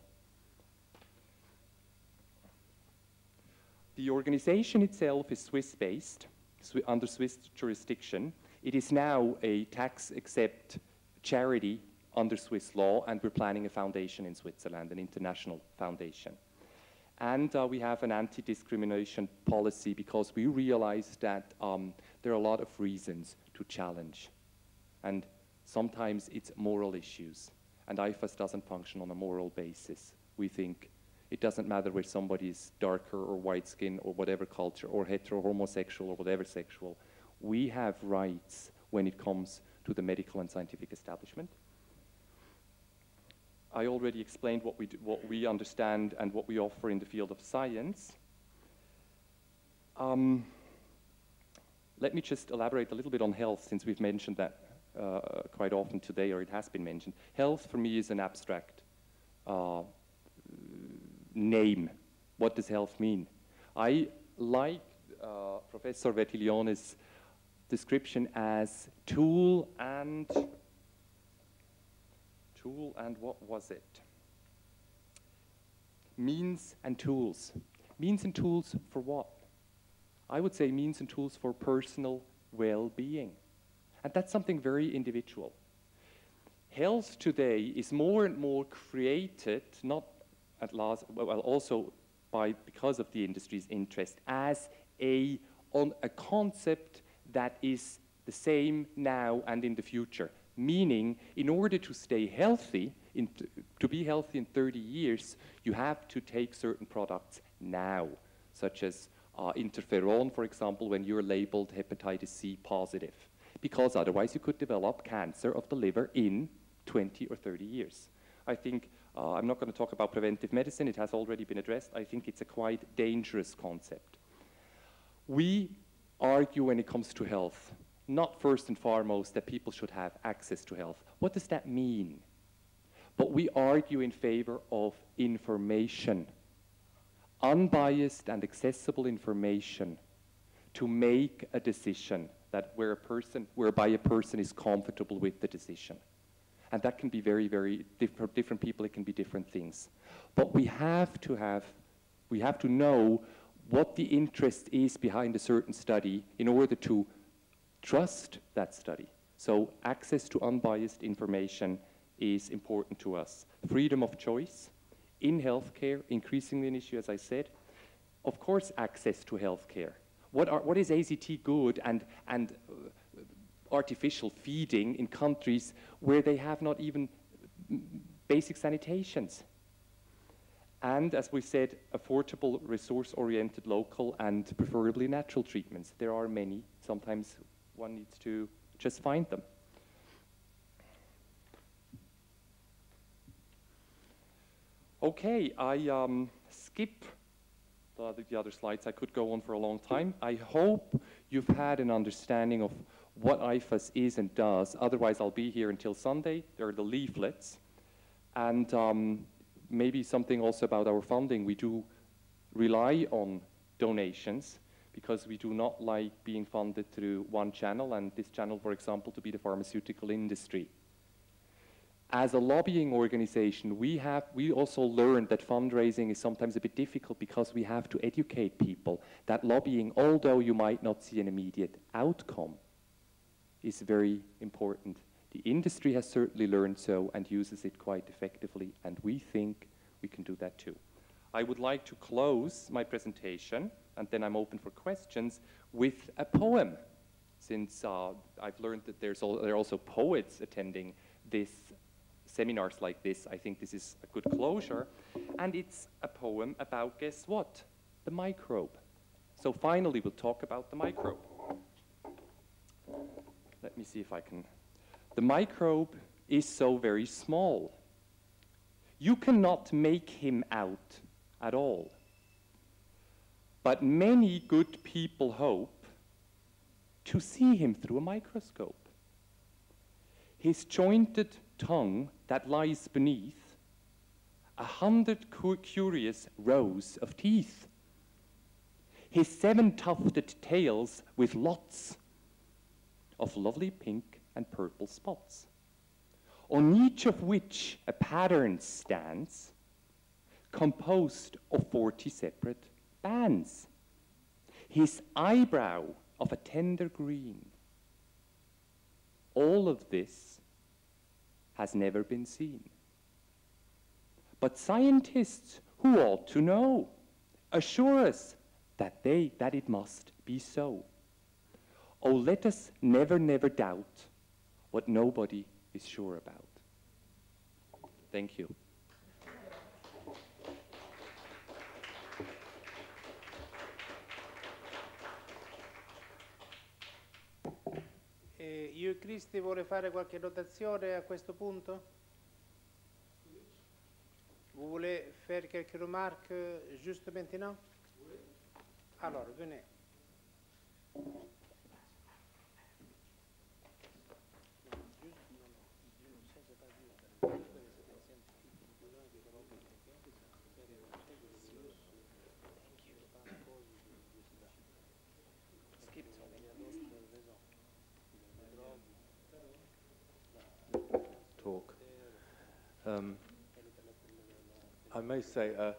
The organization itself is Swiss-based, Swi- under Swiss jurisdiction. It is now a tax-exempt charity under Swiss law, and we're planning a foundation in Switzerland, an international foundation. And uh, we have an anti-discrimination policy because we realize that um, there are a lot of reasons to challenge. And sometimes it's moral issues. And I F A S doesn't function on a moral basis. We think it doesn't matter whether somebody is darker or white skin or whatever culture, or hetero, homosexual, or whatever sexual. We have rights when it comes to the medical and scientific establishment. I already explained what we, do, what we understand and what we offer in the field of science. Um, let me just elaborate a little bit on health, since we've mentioned that uh, quite often today, or it has been mentioned. Health, for me, is an abstract uh, name. What does health mean? I like uh, Professor Vertiglione's description as tool and tool and what was it? Means and tools. Means and tools for what? I would say means and tools for personal well-being. And that's something very individual. Health today is more and more created, not at last, well, also by, because of the industry's interest, as a, on a concept that is the same now and in the future. Meaning, in order to stay healthy, in th to be healthy in thirty years, you have to take certain products now, such as uh, interferon, for example, when you're labeled hepatitis C positive, because otherwise you could develop cancer of the liver in twenty or thirty years. I think, uh, I'm not going to talk about preventive medicine, it has already been addressed. I think it's a quite dangerous concept. We argue when it comes to health, not first and foremost that people should have access to health. What does that mean? But we argue in favor of information, unbiased and accessible information to make a decision that where a person, whereby a person is comfortable with the decision. And that can be very, very, for different people it can be different things. But we have to have, we have to know what the interest is behind a certain study in order to trust that study. So access to unbiased information is important to us. Freedom of choice in healthcare, increasingly an issue, as I said. Of course, access to healthcare. What, are, what is A Z T good and, and uh, artificial feeding in countries where they have not even basic sanitations? And as we said, affordable, resource-oriented, local, and preferably natural treatments. There are many. Sometimes one needs to just find them. Okay, I um, skip the, the other slides. I could go on for a long time. I hope you've had an understanding of what I F A S is and does. Otherwise, I'll be here until Sunday. There are the leaflets. And um, maybe something also about our funding. We do rely on donations, because we do not like being funded through one channel, and this channel, for example, to be the pharmaceutical industry. As a lobbying organization, we have, we also learned that fundraising is sometimes a bit difficult because we have to educate people that lobbying, although you might not see an immediate outcome, is very important. The industry has certainly learned so and uses it quite effectively, and we think we can do that too. I would like to close my presentation, and then I'm open for questions, with a poem. Since uh, I've learned that there's al there are also poets attending this seminars like this, I think this is a good closure. And it's a poem about, guess what? The microbe. So finally, we'll talk about the microbe. Let me see if I can. The microbe is so very small. You cannot make him out at all. But many good people hope to see him through a microscope. His jointed tongue that lies beneath a hundred cu curious rows of teeth. His seven tufted tails with lots of lovely pink and purple spots. on each of which a pattern stands, composed of forty separate bands. His eyebrow of a tender green. All of this has never been seen. But scientists who ought to know assure us that they, that it must be so. Oh, let us never, never doubt what nobody is sure about. Thank you. Eh, io e Cristi vuole fare qualche notazione a questo punto? Vous voulez faire quelques remarques juste maintenant? Alors, venez. Talk. Um, I may say, uh,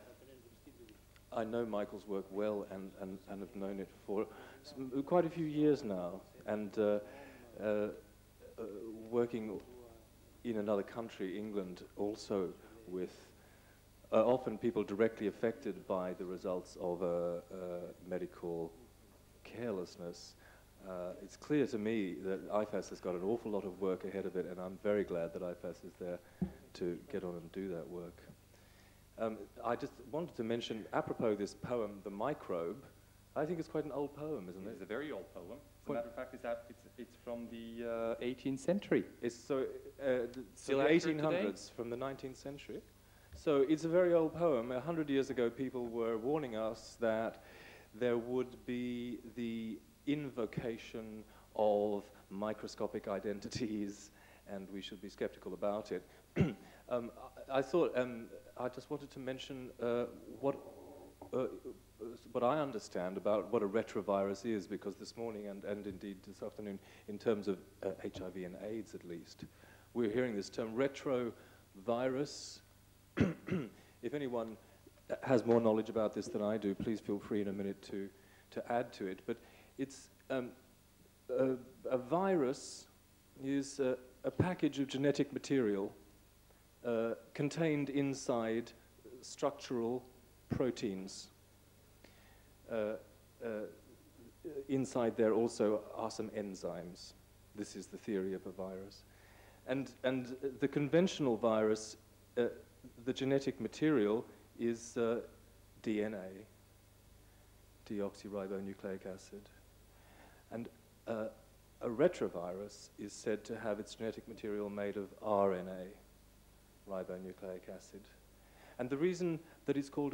I know Michael's work well and, and, and have known it for some, quite a few years now, and uh, uh, uh, working in another country, England, also with uh, often people directly affected by the results of a, a medical carelessness. Uh, it's clear to me that I F A S has got an awful lot of work ahead of it, and I'm very glad that I F A S is there to get on and do that work. Um, I just wanted to mention, apropos this poem, The Microbe, I think it's quite an old poem, isn't it? It's a very old poem. As a What? matter of fact, it's, at, it's, it's from the uh, eighteenth century. It's so, uh, Still so the accurate eighteen hundreds, today? from the nineteenth century. So it's a very old poem. A hundred years ago, people were warning us that there would be the invocation of microscopic identities, and we should be skeptical about it. um, I, I thought, um, I just wanted to mention uh, what, uh, what I understand about what a retrovirus is, because this morning, and, and indeed this afternoon, in terms of uh, H I V and AIDS at least, we're hearing this term retrovirus. If anyone has more knowledge about this than I do, please feel free in a minute to, to add to it. But it's um, a, a virus is a, a package of genetic material uh, contained inside structural proteins. Uh, uh, inside there also are some enzymes. This is the theory of a virus. And, and the conventional virus, uh, the genetic material is uh, D N A, deoxyribonucleic acid. And uh, a retrovirus is said to have its genetic material made of R N A, ribonucleic acid. And the reason that it's called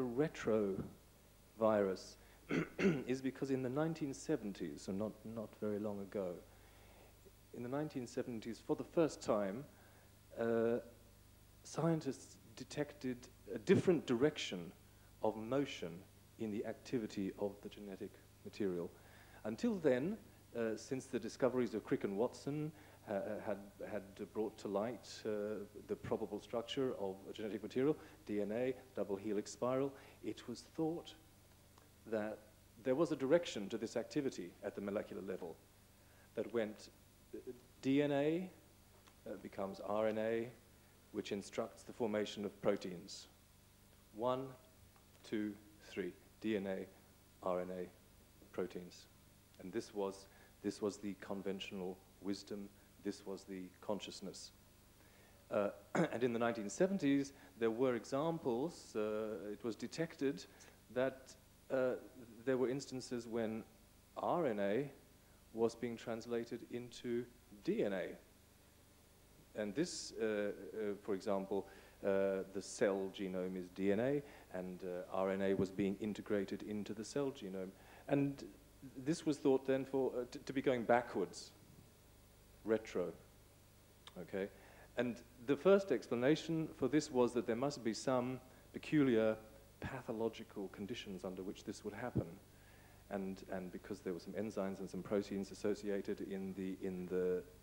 a retrovirus is because in the nineteen seventies, so not, not very long ago, in the nineteen seventies, for the first time, uh, scientists detected a different direction of motion in the activity of the genetic material. Until then, uh, since the discoveries of Crick and Watson uh, had, had brought to light uh, the probable structure of a genetic material, D N A, double helix spiral, it was thought that there was a direction to this activity at the molecular level that went uh, D N A uh, becomes R N A, which instructs the formation of proteins. One, two, three, D N A, R N A, proteins. And this was, this was the conventional wisdom, this was the consciousness. Uh, and in the nineteen seventies, there were examples, uh, it was detected that uh, there were instances when R N A was being translated into D N A. And this, uh, uh, for example, uh, the cell genome is D N A, and uh, R N A was being integrated into the cell genome. And this was thought then for uh, t to be going backwards, retro, okay? And the first explanation for this was that there must be some peculiar pathological conditions under which this would happen. And, and because there were some enzymes and some proteins associated in the, in the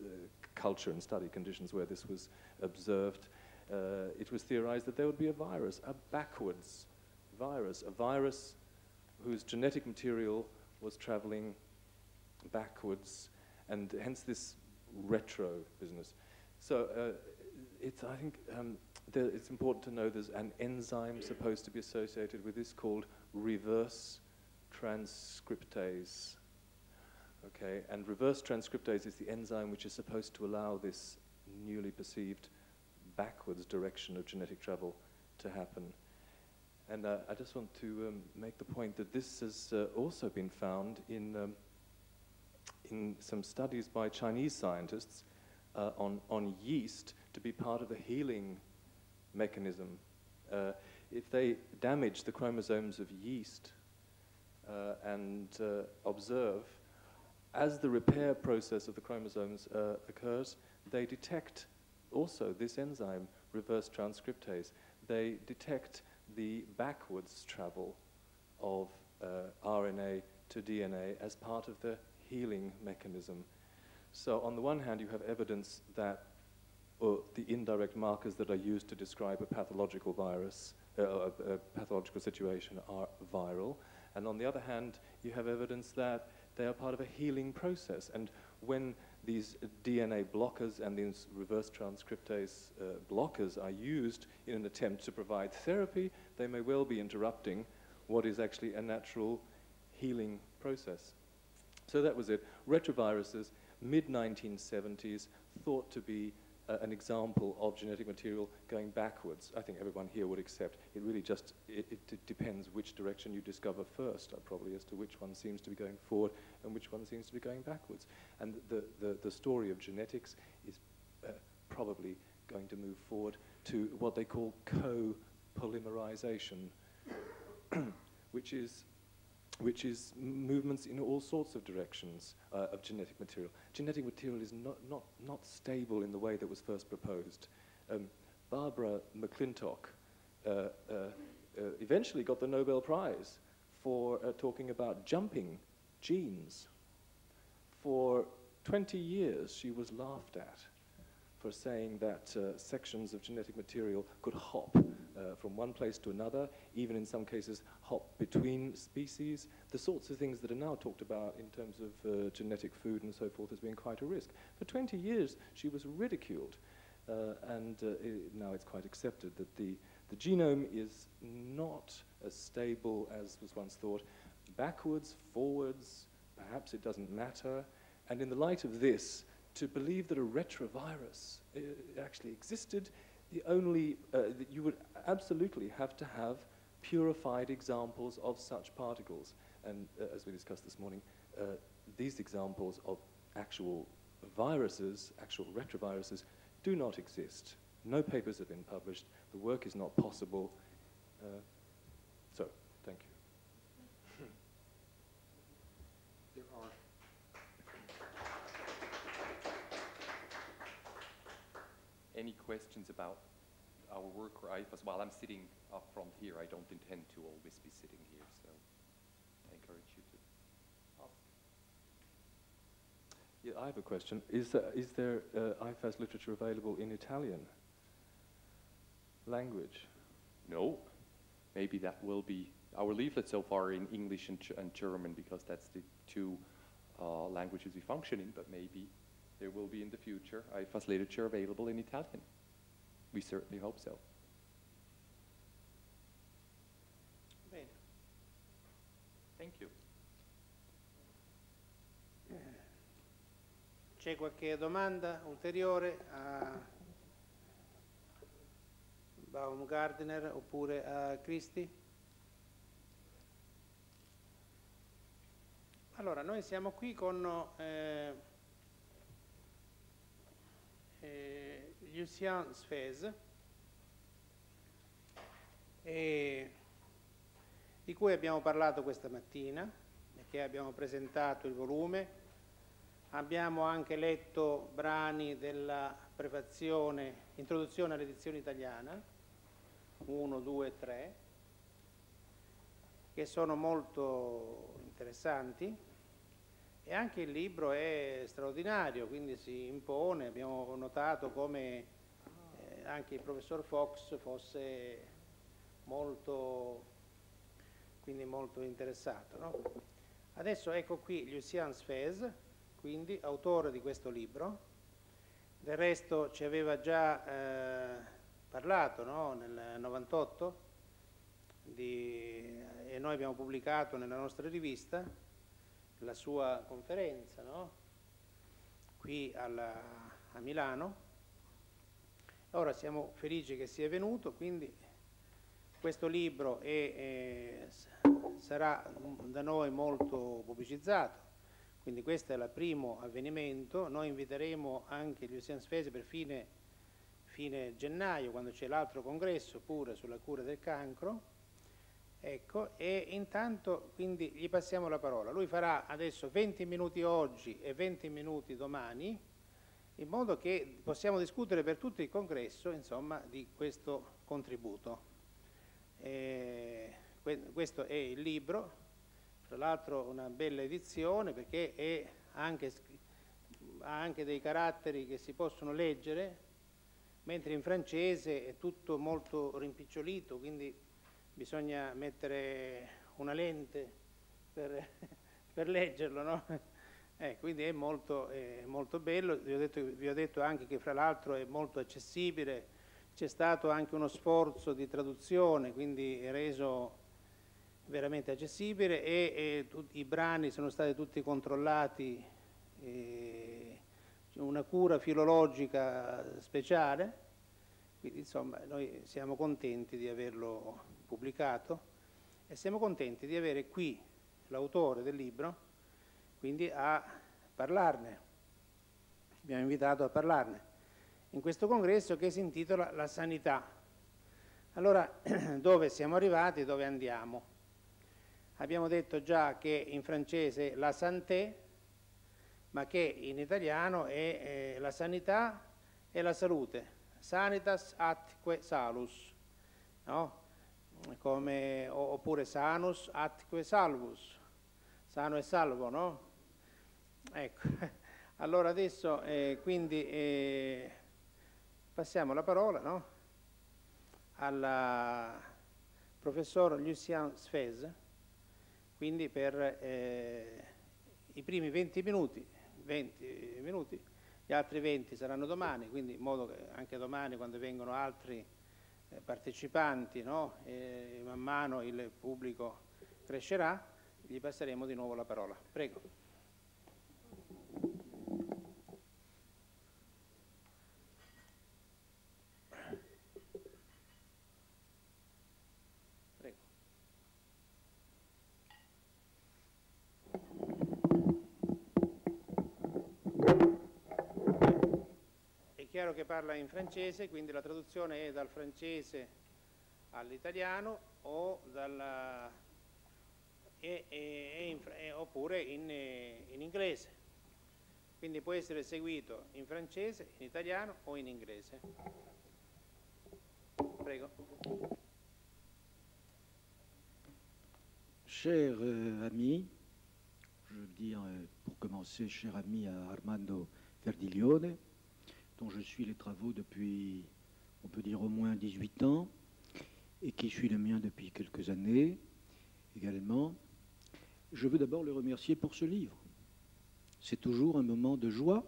uh, culture and study conditions where this was observed, uh, it was theorized that there would be a virus, a backwards virus, a virus whose genetic material was traveling backwards, and hence this retro business. So uh, it's, I think um, there, it's important to know there's an enzyme supposed to be associated with this called reverse transcriptase. Okay, and reverse transcriptase is the enzyme which is supposed to allow this newly perceived backwards direction of genetic travel to happen. And uh, I just want to um, make the point that this has uh, also been found in, um, in some studies by Chinese scientists uh, on, on yeast to be part of a healing mechanism. Uh, if they damage the chromosomes of yeast uh, and uh, observe, as the repair process of the chromosomes uh, occurs, they detect also this enzyme, reverse transcriptase. They detect the backwards travel of uh, R N A to D N A as part of the healing mechanism. So on the one hand, you have evidence that uh, the indirect markers that are used to describe a pathological virus, uh, a, a pathological situation are viral. And on the other hand, you have evidence that they are part of a healing process. And when these D N A blockers and these reverse transcriptase uh, blockers are used in an attempt to provide therapy, they may well be interrupting what is actually a natural healing process. So that was it. Retroviruses, mid nineteen seventies, thought to be uh, an example of genetic material going backwards. I think everyone here would accept it really just, it, it depends which direction you discover first, uh, probably, as to which one seems to be going forward and which one seems to be going backwards. And the, the, the story of genetics is uh, probably going to move forward to what they call co-polymerization, which is which is movements in all sorts of directions uh, of genetic material. Genetic material is not, not, not stable in the way that was first proposed. Um, Barbara McClintock uh, uh, uh, eventually got the Nobel Prize for uh, talking about jumping genes. For twenty years, she was laughed at for saying that uh, sections of genetic material could hop uh, from one place to another, even in some cases hop between species, the sorts of things that are now talked about in terms of uh, genetic food and so forth as being quite a risk. For twenty years, she was ridiculed, uh, and uh, it, now it's quite accepted that the, the genome is not as stable as was once thought. Backwards, forwards, perhaps it doesn't matter, and in the light of this, to believe that a retrovirus uh, actually existed, the only, uh, that you would absolutely have to have purified examples of such particles. And uh, as we discussed this morning, uh, these examples of actual viruses, actual retroviruses, do not exist. No papers have been published. The work is not possible. Uh, so, thank you. There are any questions about our work or I F A S? While I'm sitting up front here, I don't intend to always be sitting here, so I encourage you to ask. Yeah, I have a question. Is there, is there uh, I F A S literature available in Italian language? No. Maybe that will be, our leaflet so far in English and, and German, because that's the two uh, languages we function in, but maybe there will be in the future I F A S literature available in Italian. We certainly hope so. Bene. Thank you. C'è qualche domanda ulteriore a Baumgartner oppure a Cristi? Allora, noi siamo qui con eh, eh, Lucien Sfez, e di cui abbiamo parlato questa mattina e che abbiamo presentato il volume. Abbiamo anche letto brani della prefazione, introduzione all'edizione italiana, uno, due e tre, che sono molto interessanti E anche il libro è straordinario, quindi si impone, abbiamo notato come eh, anche il professor Fox fosse molto, quindi molto interessato, no? Adesso ecco qui Lucien Sfez, quindi autore di questo libro. Del resto ci aveva già eh, parlato, no? Nel novantotto di, e noi abbiamo pubblicato nella nostra rivista la sua conferenza, no? Qui alla, a Milano. Ora siamo felici che sia venuto, quindi questo libro è, è, sarà da noi molto pubblicizzato, quindi questo è il primo avvenimento. Noi inviteremo anche Lucien Sfez per fine, fine gennaio, quando c'è l'altro congresso pure sulla cura del cancro. Ecco, e intanto quindi gli passiamo la parola. Lui farà adesso venti minuti oggi e venti minuti domani, in modo che possiamo discutere per tutto il congresso, insomma, di questo contributo. E questo è il libro, tra l'altro una bella edizione perché è anche, ha anche dei caratteri che si possono leggere, mentre in francese è tutto molto rimpicciolito, quindi bisogna mettere una lente per, per leggerlo, no? Eh, quindi è molto, è molto bello. Vi ho, detto, vi ho detto anche che fra l'altro è molto accessibile, c'è stato anche uno sforzo di traduzione, quindi è reso veramente accessibile e, e tutti i brani sono stati tutti controllati, e una cura filologica speciale, quindi insomma noi siamo contenti di averlo pubblicato e siamo contenti di avere qui l'autore del libro, quindi a parlarne. Abbiamo invitato a parlarne in questo congresso che si intitola La sanità. Allora, dove siamo arrivati, dove andiamo? Abbiamo detto già che in francese la santé, ma che in italiano è eh, la sanità e la salute, sanitas atque salus, no? Come, oppure sanus atque salvus, sano e salvo, no? Ecco, allora adesso eh, quindi eh, passiamo la parola, no? Al professor Lucien Sfez, quindi per eh, i primi venti minuti, venti minuti, gli altri venti saranno domani, quindi in modo che anche domani quando vengono altri eh, partecipanti, no? E man mano il pubblico crescerà, gli passeremo di nuovo la parola. Prego. Prego. È chiaro che parla in francese, quindi la traduzione è dal francese all'italiano o dalla, e, e, in, e, oppure in, in inglese. Quindi può essere seguito in francese, in italiano o in inglese. Prego. Chers euh, amis, je veux dire euh, pour commencer, cher ami à Armando Verdiglione, dont je suis les travaux depuis, on peut dire au moins dix-huit ans, et qui suit le mien depuis quelques années également. Je veux d'abord le remercier pour ce livre. C'est toujours un moment de joie,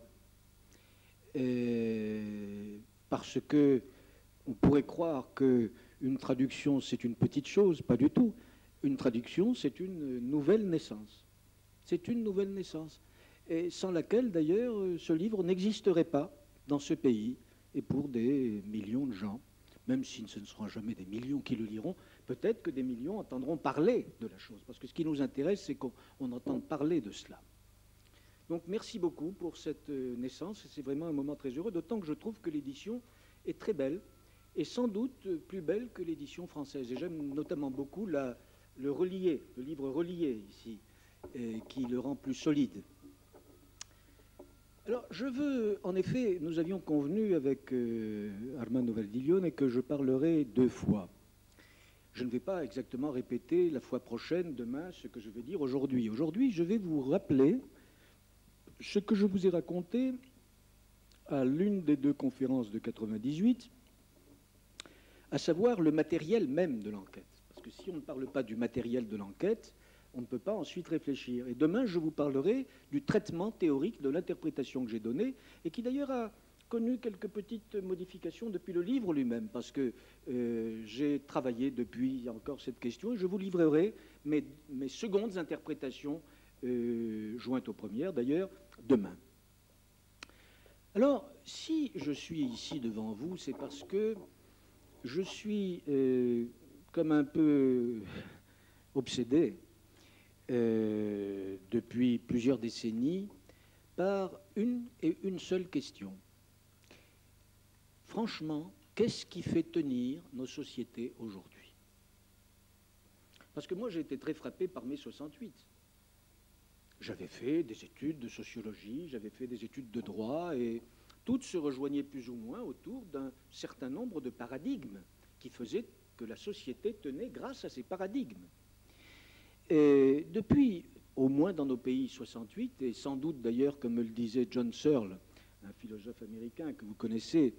et parce que on pourrait croire qu'une traduction c'est une petite chose, pas du tout. Une traduction c'est une nouvelle naissance. C'est une nouvelle naissance, et sans laquelle d'ailleurs ce livre n'existerait pas dans ce pays et pour des millions de gens, même si ce ne seront jamais des millions qui le liront, peut-être que des millions entendront parler de la chose, parce que ce qui nous intéresse, c'est qu'on entende parler de cela. Donc merci beaucoup pour cette naissance, c'est vraiment un moment très heureux, d'autant que je trouve que l'édition est très belle, et sans doute plus belle que l'édition française. Et j'aime notamment beaucoup la, le relié, le livre relié ici, et qui le rend plus solide. Alors, je veux, en effet, nous avions convenu avec euh, Armando Verdiglione que je parlerai deux fois. Je ne vais pas exactement répéter la fois prochaine, demain, ce que je vais dire aujourd'hui. Aujourd'hui, je vais vous rappeler ce que je vous ai raconté à l'une des deux conférences de quatre-vingt-dix-huit, à savoir le matériel même de l'enquête. Parce que si on ne parle pas du matériel de l'enquête, on ne peut pas ensuite réfléchir. Et demain, je vous parlerai du traitement théorique de l'interprétation que j'ai donnée, et qui d'ailleurs a connu quelques petites modifications depuis le livre lui-même, parce que euh, j'ai travaillé depuis encore cette question, et je vous livrerai mes, mes secondes interprétations, euh, jointes aux premières d'ailleurs, demain. Alors, si je suis ici devant vous, c'est parce que je suis euh, comme un peu obsédé euh, depuis plusieurs décennies par une et une seule question. Franchement, qu'est-ce qui fait tenir nos sociétés aujourd'hui? Parce que moi, j'ai été très frappé par mai soixante-huit. J'avais fait des études de sociologie, j'avais fait des études de droit, et toutes se rejoignaient plus ou moins autour d'un certain nombre de paradigmes qui faisaient que la société tenait grâce à ces paradigmes. Et depuis, au moins dans nos pays, soixante-huit, et sans doute d'ailleurs, comme me le disait John Searle, un philosophe américain que vous connaissez,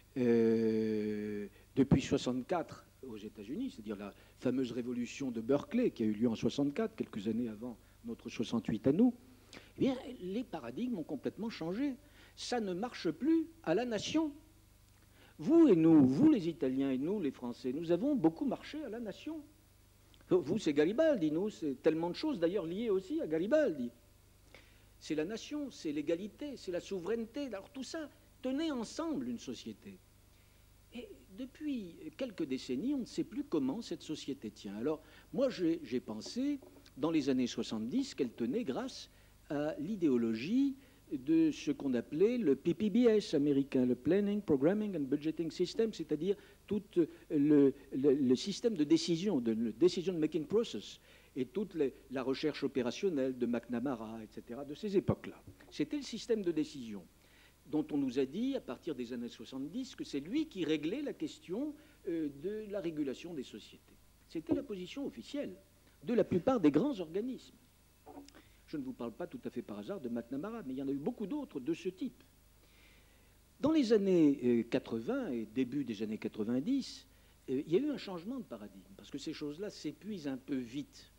euh, depuis soixante-quatre aux États-Unis, c'est-à-dire la fameuse révolution de Berkeley qui a eu lieu en soixante-quatre, quelques années avant notre soixante-huit à nous, eh bien, les paradigmes ont complètement changé. Ça ne marche plus à la nation. Vous et nous, vous les Italiens et nous les Français, nous avons beaucoup marché à la nation. Vous, c'est Garibaldi, nous, c'est tellement de choses, d'ailleurs liées aussi à Garibaldi. C'est la nation, c'est l'égalité, c'est la souveraineté. Alors tout ça tenait ensemble une société. Et depuis quelques décennies, on ne sait plus comment cette société tient. Alors moi, j'ai, j'ai pensé, dans les années soixante-dix, qu'elle tenait grâce à l'idéologie de ce qu'on appelait le P P B S américain, le Planning, Programming and Budgeting System, c'est-à-dire tout le, le, le système de décision, de, le decision-making process, et toute les, la recherche opérationnelle de McNamara, et cetera, de ces époques-là. C'était le système de décision dont on nous a dit, à partir des années soixante-dix, que c'est lui qui réglait la question euh, de la régulation des sociétés. C'était la position officielle de la plupart des grands organismes. Je ne vous parle pas tout à fait par hasard de McNamara, mais il y en a eu beaucoup d'autres de ce type. Dans les années quatre-vingts et début des années quatre-vingt-dix, il y a eu un changement de paradigme, parce que ces choses-là s'épuisent un peu vite.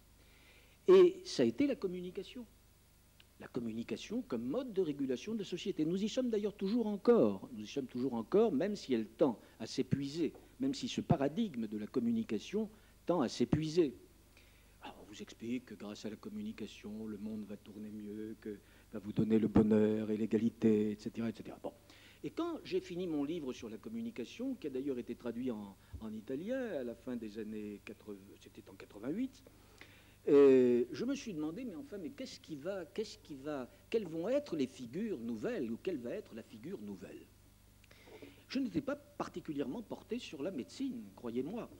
Et ça a été la communication. La communication comme mode de régulation de la société. Nous y sommes d'ailleurs toujours encore. Nous y sommes toujours encore, même si elle tend à s'épuiser, même si ce paradigme de la communication tend à s'épuiser. Alors, on vous explique que grâce à la communication, le monde va tourner mieux, que va vous donner le bonheur et l'égalité, et cetera, et cetera. Bon. Et quand j'ai fini mon livre sur la communication, qui a d'ailleurs été traduit en, en italien à la fin des années quatre-vingts, c'était en quatre-vingt-huit, euh, je me suis demandé, mais enfin, mais qu'est-ce qui va, qu'est-ce qui va, quelles vont être les figures nouvelles, ou quelle va être la figure nouvelle? Je n'étais pas particulièrement porté sur la médecine, croyez-moi.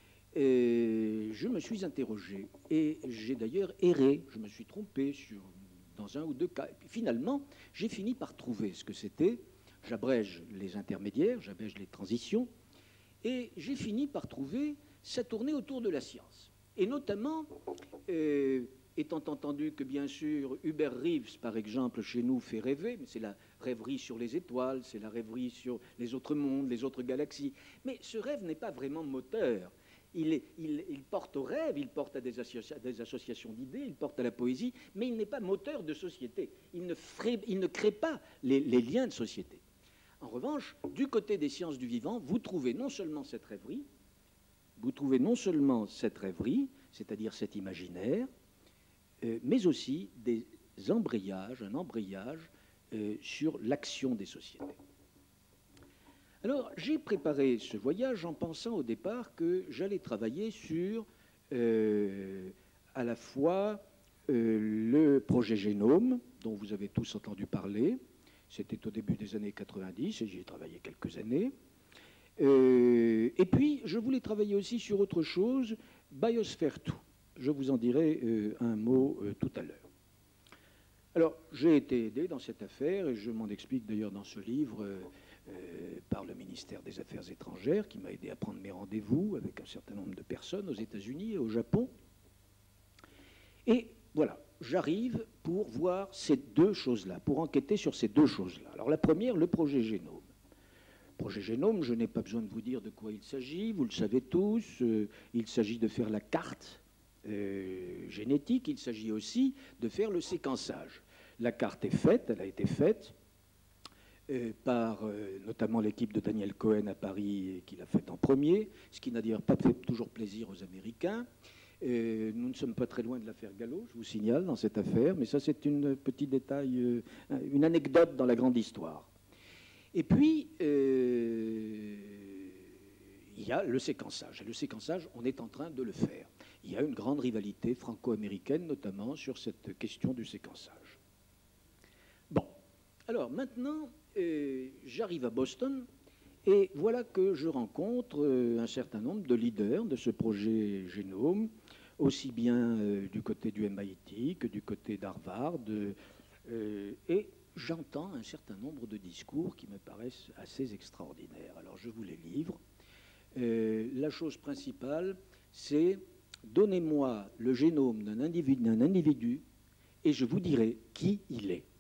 Et je me suis interrogé, et j'ai d'ailleurs erré, je me suis trompé sur, dans un ou deux cas. Et puis finalement, j'ai fini par trouver ce que c'était. J'abrège les intermédiaires, j'abrège les transitions, et j'ai fini par trouver ça tournait autour de la science. Et notamment, euh, étant entendu que bien sûr, Hubert Reeves, par exemple, chez nous, fait rêver, mais c'est la rêverie sur les étoiles, c'est la rêverie sur les autres mondes, les autres galaxies. Mais ce rêve n'est pas vraiment moteur. Il, est, il, il porte au rêve, il porte à des, associa des associations d'idées, il porte à la poésie, mais il n'est pas moteur de société. Il ne, ferait, il ne crée pas les, les liens de société. En revanche, du côté des sciences du vivant, vous trouvez non seulement cette rêverie, vous trouvez non seulement cette rêverie, c'est-à-dire cet imaginaire, euh, mais aussi des embrayages, un embrayage euh, sur l'action des sociétés. Alors, j'ai préparé ce voyage en pensant au départ que j'allais travailler sur euh, à la fois euh, le projet Génome, dont vous avez tous entendu parler. C'était au début des années quatre-vingt-dix, et j'y ai travaillé quelques années. Euh, et puis, je voulais travailler aussi sur autre chose, Biosphere deux. Je vous en dirai euh, un mot euh, tout à l'heure. Alors, j'ai été aidé dans cette affaire, et je m'en explique d'ailleurs dans ce livre, euh, euh, par le ministère des Affaires étrangères, qui m'a aidé à prendre mes rendez-vous avec un certain nombre de personnes aux États-Unis et au Japon. Et voilà, j'arrive pour voir ces deux choses-là, pour enquêter sur ces deux choses-là. Alors la première, le projet Génome. Projet Génome, je n'ai pas besoin de vous dire de quoi il s'agit, vous le savez tous, euh, il s'agit de faire la carte euh, génétique, il s'agit aussi de faire le séquençage. La carte est faite, elle a été faite euh, par euh, notamment l'équipe de Daniel Cohen à Paris qui l'a faite en premier, ce qui n'a d'ailleurs pas fait toujours plaisir aux Américains. Euh, nous ne sommes pas très loin de l'affaire Gallo, je vous signale, dans cette affaire, mais ça c'est un petit détail, euh, une anecdote dans la grande histoire. Et puis, euh, il y a le séquençage. Et le séquençage, on est en train de le faire. Il y a une grande rivalité franco-américaine, notamment sur cette question du séquençage. Bon, alors maintenant, euh, j'arrive à Boston, et voilà que je rencontre euh, un certain nombre de leaders de ce projet Génome, aussi bien euh, du côté du M I T que du côté d'Harvard, euh, et j'entends un certain nombre de discours qui me paraissent assez extraordinaires. Alors je vous les livre. Euh, la chose principale, c'est donnez-moi le génome d'un individu, d'un individu et je vous dirai qui il est.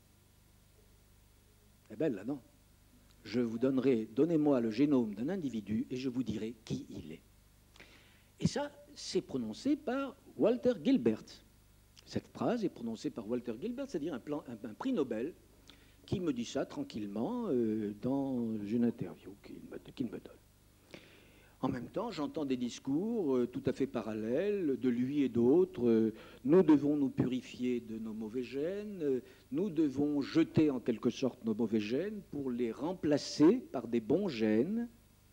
C'est belle là, non? Je vous donnerai, donnez-moi le génome d'un individu et je vous dirai qui il est. Et ça, c'est prononcé par Walter Gilbert. Cette phrase est prononcée par Walter Gilbert, c'est-à-dire un, plan, un, un prix Nobel, qui me dit ça tranquillement euh, dans une interview qu'il me, qu'il me donne. En même temps, j'entends des discours euh, tout à fait parallèles de lui et d'autres. Euh, nous devons nous purifier de nos mauvais gènes, euh, nous devons jeter en quelque sorte nos mauvais gènes pour les remplacer par des bons gènes.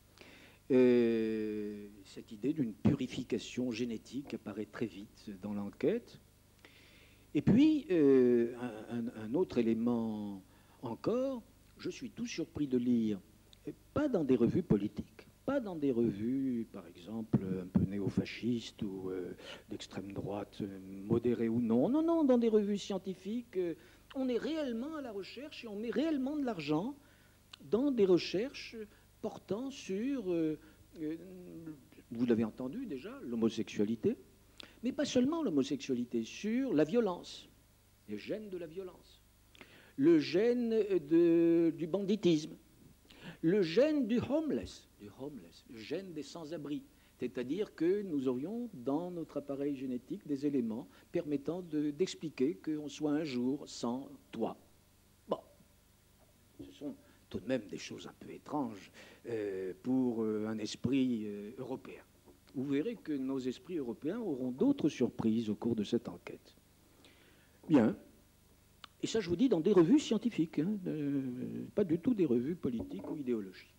Euh, cette idée d'une purification génétique apparaît très vite dans l'enquête. Et puis, euh, un, un autre élément encore, je suis tout surpris de lire, pas dans des revues politiques, pas dans des revues, par exemple, un peu néofascistes ou euh, d'extrême droite, euh, modérées ou non, non, non, dans des revues scientifiques, euh, on est réellement à la recherche et on met réellement de l'argent dans des recherches portant sur, euh, euh, vous l'avez entendu déjà, l'homosexualité, mais pas seulement l'homosexualité, sur la violence, les gènes de la violence, le gène de, du banditisme, le gène du homeless, du homeless, le gène des sans-abri. C'est-à-dire que nous aurions dans notre appareil génétique des éléments permettant de, d'expliquer qu'on soit un jour sans toit. Bon, ce sont tout de même des choses un peu étranges euh, pour euh, un esprit euh, européen. Vous verrez que nos esprits européens auront d'autres surprises au cours de cette enquête. Bien. Et ça, je vous dis, dans des revues scientifiques, hein, euh, pas du tout des revues politiques ou idéologiques.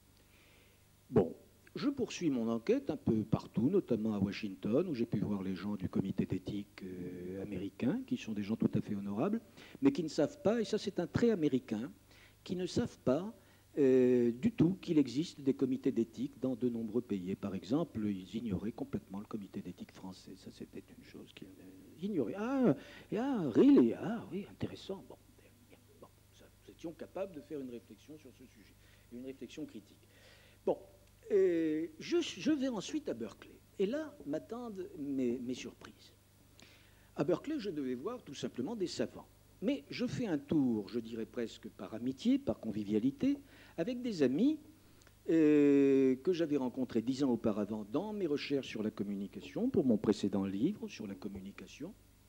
Bon, je poursuis mon enquête un peu partout, notamment à Washington, où j'ai pu voir les gens du comité d'éthique euh, américain, qui sont des gens tout à fait honorables, mais qui ne savent pas, et ça c'est un trait américain, qui ne savent pas Euh, du tout qu'il existe des comités d'éthique dans de nombreux pays. Par exemple, ils ignoraient complètement le comité d'éthique français. Ça, c'était une chose qu'ils ignoraient. Ah, ah, really? Ah, oui, intéressant. Bon, bien, bon, ça, nous étions capables de faire une réflexion sur ce sujet, une réflexion critique. Bon, euh, je, je vais ensuite à Berkeley. Et là, m'attendent mes, mes surprises. À Berkeley, je devais voir tout simplement des savants. Mais je fais un tour, je dirais presque par amitié, par convivialité, avec des amis euh, que j'avais rencontrés dix ans auparavant dans mes recherches sur la communication, pour mon précédent livre sur la communication.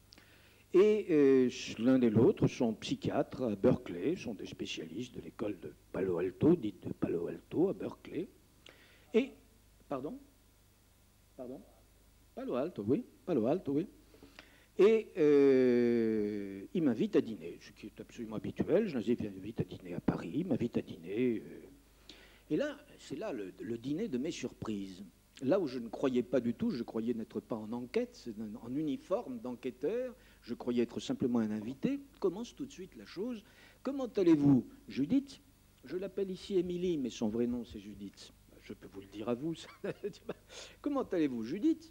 Et euh, l'un et l'autre sont psychiatres à Berkeley, sont des spécialistes de l'école de Palo Alto, dite de Palo Alto à Berkeley. Et, pardon Pardon Palo Alto, oui, Palo Alto, oui. Et euh, il m'invite à dîner, ce qui est absolument habituel. Je les invite à dîner à Paris, il m'invite à dîner. Euh, et là, c'est là le, le dîner de mes surprises. Là où je ne croyais pas du tout, je croyais n'être pas en enquête, en uniforme d'enquêteur, je croyais être simplement un invité. Commence tout de suite la chose. Comment allez-vous, Judith? Je l'appelle ici Émilie, mais son vrai nom c'est Judith. Je peux vous le dire à vous. Comment allez-vous, Judith?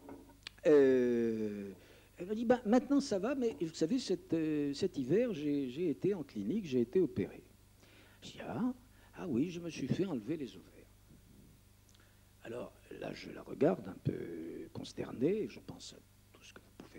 euh, Elle m'a dit, ben, maintenant ça va, mais vous savez, cet, euh, cet hiver, j'ai été en clinique, j'ai été opéré. Je dis, ah, ah oui, je me suis fait enlever les ovaires. Alors là, je la regarde un peu consternée, je pense à tout ce que vous pouvez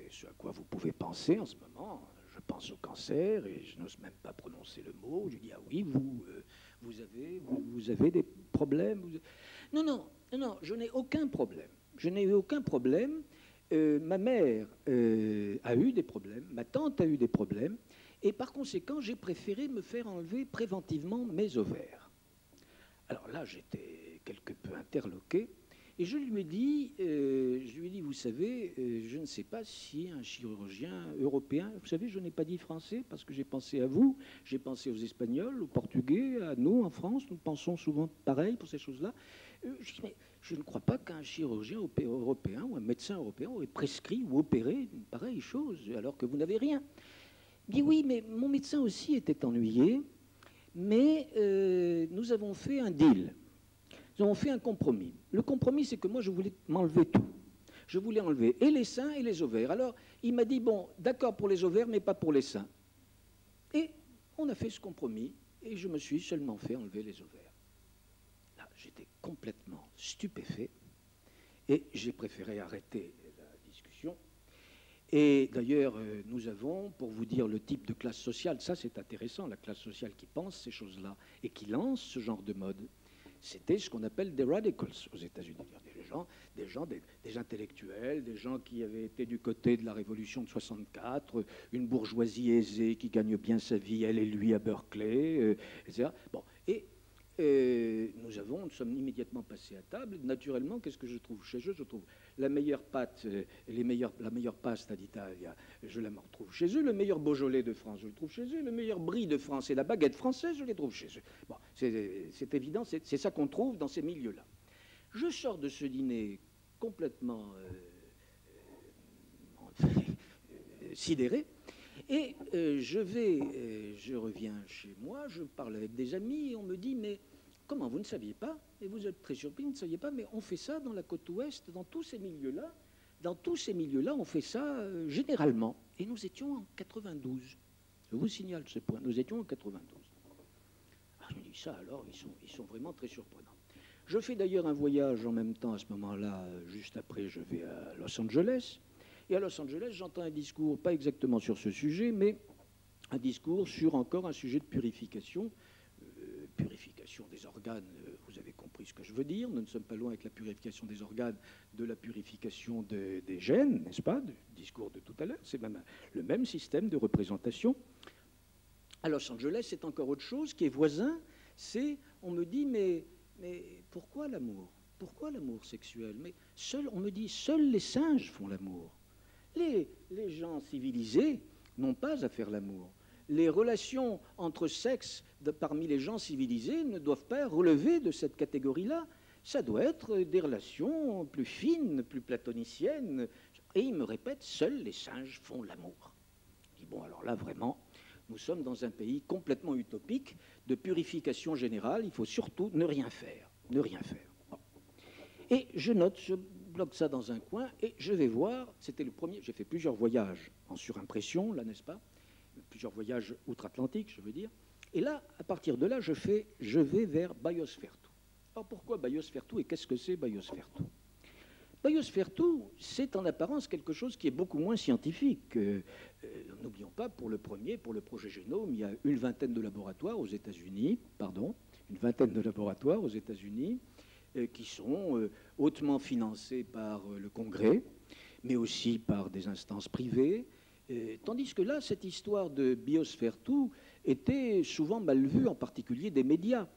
ce à quoi vous pouvez penser en ce moment. Je pense au cancer et je n'ose même pas prononcer le mot. Je dis, ah oui, vous, euh, vous, avez, vous, vous avez des problèmes vous... Non, non, non, je n'ai aucun problème. Je n'ai eu aucun problème. Euh, ma mère euh, a eu des problèmes, ma tante a eu des problèmes, et par conséquent, j'ai préféré me faire enlever préventivement mes ovaires. Alors là, j'étais quelque peu interloqué, et je lui ai dit, euh, je lui ai dit, vous savez, euh, je ne sais pas si un chirurgien européen, vous savez, je n'ai pas dit français parce que j'ai pensé à vous, j'ai pensé aux Espagnols, aux Portugais, à nous en France, nous pensons souvent pareil pour ces choses-là. Euh, je dis, mais je ne crois pas qu'un chirurgien européen ou un médecin européen aurait prescrit ou opéré une pareille chose alors que vous n'avez rien. Il dit, oui, mais mon médecin aussi était ennuyé, mais euh, nous avons fait un deal. Nous avons fait un compromis. Le compromis, c'est que moi, je voulais m'enlever tout. Je voulais enlever et les seins et les ovaires. Alors, il m'a dit, bon, d'accord pour les ovaires, mais pas pour les seins. Et on a fait ce compromis, et je me suis seulement fait enlever les ovaires. Là, j'étais complètement stupéfait, et j'ai préféré arrêter la discussion. Et d'ailleurs, euh, nous avons, pour vous dire le type de classe sociale, ça c'est intéressant, la classe sociale qui pense ces choses-là, et qui lance ce genre de mode, c'était ce qu'on appelle des radicals aux États-Unis, des gens, des, gens des, des intellectuels, des gens qui avaient été du côté de la Révolution de soixante-quatre, une bourgeoisie aisée qui gagne bien sa vie, elle et lui à Berkeley, euh, et cetera. Bon, et euh, nous avons, nous sommes immédiatement passés à table. Naturellement, qu'est-ce que je trouve chez eux? Je trouve la meilleure pâte, euh, les meilleures, la meilleure pasta d'Italie, je la retrouve chez eux. Le meilleur Beaujolais de France, je le trouve chez eux. Le meilleur brie de France et la baguette française, je les trouve chez eux. Bon, c'est évident, c'est ça qu'on trouve dans ces milieux-là. Je sors de ce dîner complètement euh, euh, sidéré. Et euh, je vais, euh, je reviens chez moi, je parle avec des amis et on me dit, mais comment, vous ne saviez pas? Et vous êtes très surpris, vous ne saviez pas, mais on fait ça dans la côte ouest, dans tous ces milieux-là, dans tous ces milieux-là, on fait ça euh, généralement. Et nous étions en quatre-vingt-douze. Je vous signale ce point, nous étions en quatre-vingt-douze. Ah, je me dis ça alors, ils sont, ils sont vraiment très surprenants. Je fais d'ailleurs un voyage en même temps à ce moment-là, juste après je vais à Los Angeles. Et à Los Angeles, j'entends un discours, pas exactement sur ce sujet, mais un discours sur encore un sujet de purification, euh, purification des organes, euh, vous avez compris ce que je veux dire, nous ne sommes pas loin avec la purification des organes, de la purification de, des gènes, n'est-ce pas, du discours de tout à l'heure, c'est même le même système de représentation. À Los Angeles, c'est encore autre chose qui est voisin, c'est, on me dit, mais, mais pourquoi l'amour? Pourquoi l'amour sexuel? Mais seul, on me dit, seuls les singes font l'amour. Les, les gens civilisés n'ont pas à faire l'amour. Les relations entre sexes de, parmi les gens civilisés ne doivent pas relever de cette catégorie-là. Ça doit être des relations plus fines, plus platoniciennes. Et il me répète, seuls les singes font l'amour. Je dis, bon, alors là, vraiment, nous sommes dans un pays complètement utopique de purification générale. Il faut surtout ne rien faire. Ne rien faire. Bon. Et je note, je bloque ça dans un coin et je vais voir, c'était le premier, j'ai fait plusieurs voyages en surimpression, là, n'est-ce pas? Plusieurs voyages outre-Atlantique, je veux dire. Et là, à partir de là, je, fais, je vais vers Biosfertu. Alors pourquoi Biosfertu et qu'est-ce que c'est Biosfertu? Biosfertu, c'est en apparence quelque chose qui est beaucoup moins scientifique. Euh, euh, N'oublions pas, pour le premier, pour le projet Génome, il y a une vingtaine de laboratoires aux États-Unis, pardon, une vingtaine de laboratoires aux États-Unis, qui sont euh, hautement financés par euh, le Congrès, mais aussi par des instances privées, et, tandis que là, cette histoire de Biosfertu était souvent mal vue, en particulier des médias.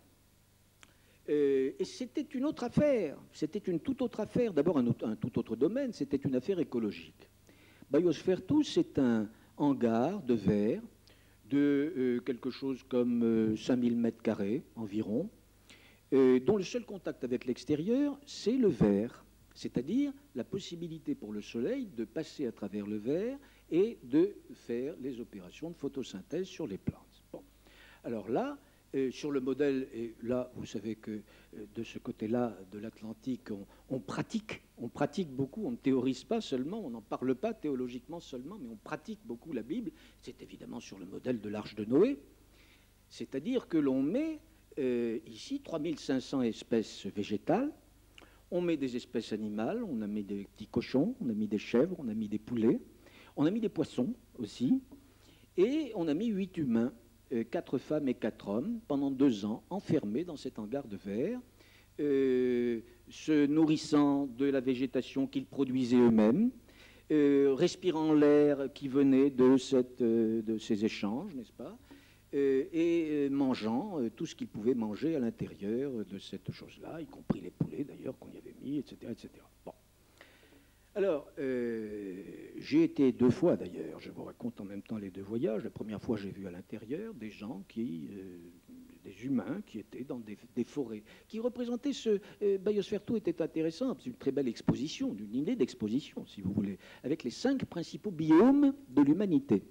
Euh, et c'était une autre affaire, c'était une toute autre affaire, d'abord un, un tout autre domaine, c'était une affaire écologique. Biosfertu, c'est un hangar de verre de euh, quelque chose comme euh, cinq mille mètres carrés environ, Euh, dont le seul contact avec l'extérieur, c'est le verre, c'est-à-dire la possibilité pour le soleil de passer à travers le verre et de faire les opérations de photosynthèse sur les plantes. Bon. Alors là, euh, sur le modèle, et là, vous savez que euh, de ce côté-là de l'Atlantique, on, on pratique, on pratique beaucoup, on ne théorise pas seulement, on n'en parle pas théologiquement seulement, mais on pratique beaucoup la Bible. C'est évidemment sur le modèle de l'Arche de Noé, c'est-à-dire que l'on met Euh, ici, trois mille cinq cents espèces végétales. On met des espèces animales, on a mis des petits cochons, on a mis des chèvres, on a mis des poulets, On a mis des poissons aussi, et on a mis huit humains, euh, quatre femmes et quatre hommes, pendant deux ans, enfermés dans cet hangar de verre, euh, se nourrissant de la végétation qu'ils produisaient eux-mêmes, euh, respirant l'air qui venait de, cette, euh, de ces échanges, n'est-ce pas, euh, et euh, mangeant euh, tout ce qu'ils pouvaient manger à l'intérieur de cette chose-là, y compris les poulets d'ailleurs qu'on y avait mis, et cetera, et cetera. Bon. Alors, euh, j'ai été deux fois d'ailleurs, je vous raconte en même temps les deux voyages. La première fois, j'ai vu à l'intérieur des gens qui, euh, des humains qui étaient dans des, des forêts, qui représentaient ce... Euh, Biosphère Two était intéressant, c'est une très belle exposition, une idée d'exposition, si vous voulez, avec les cinq principaux biomes de l'humanité.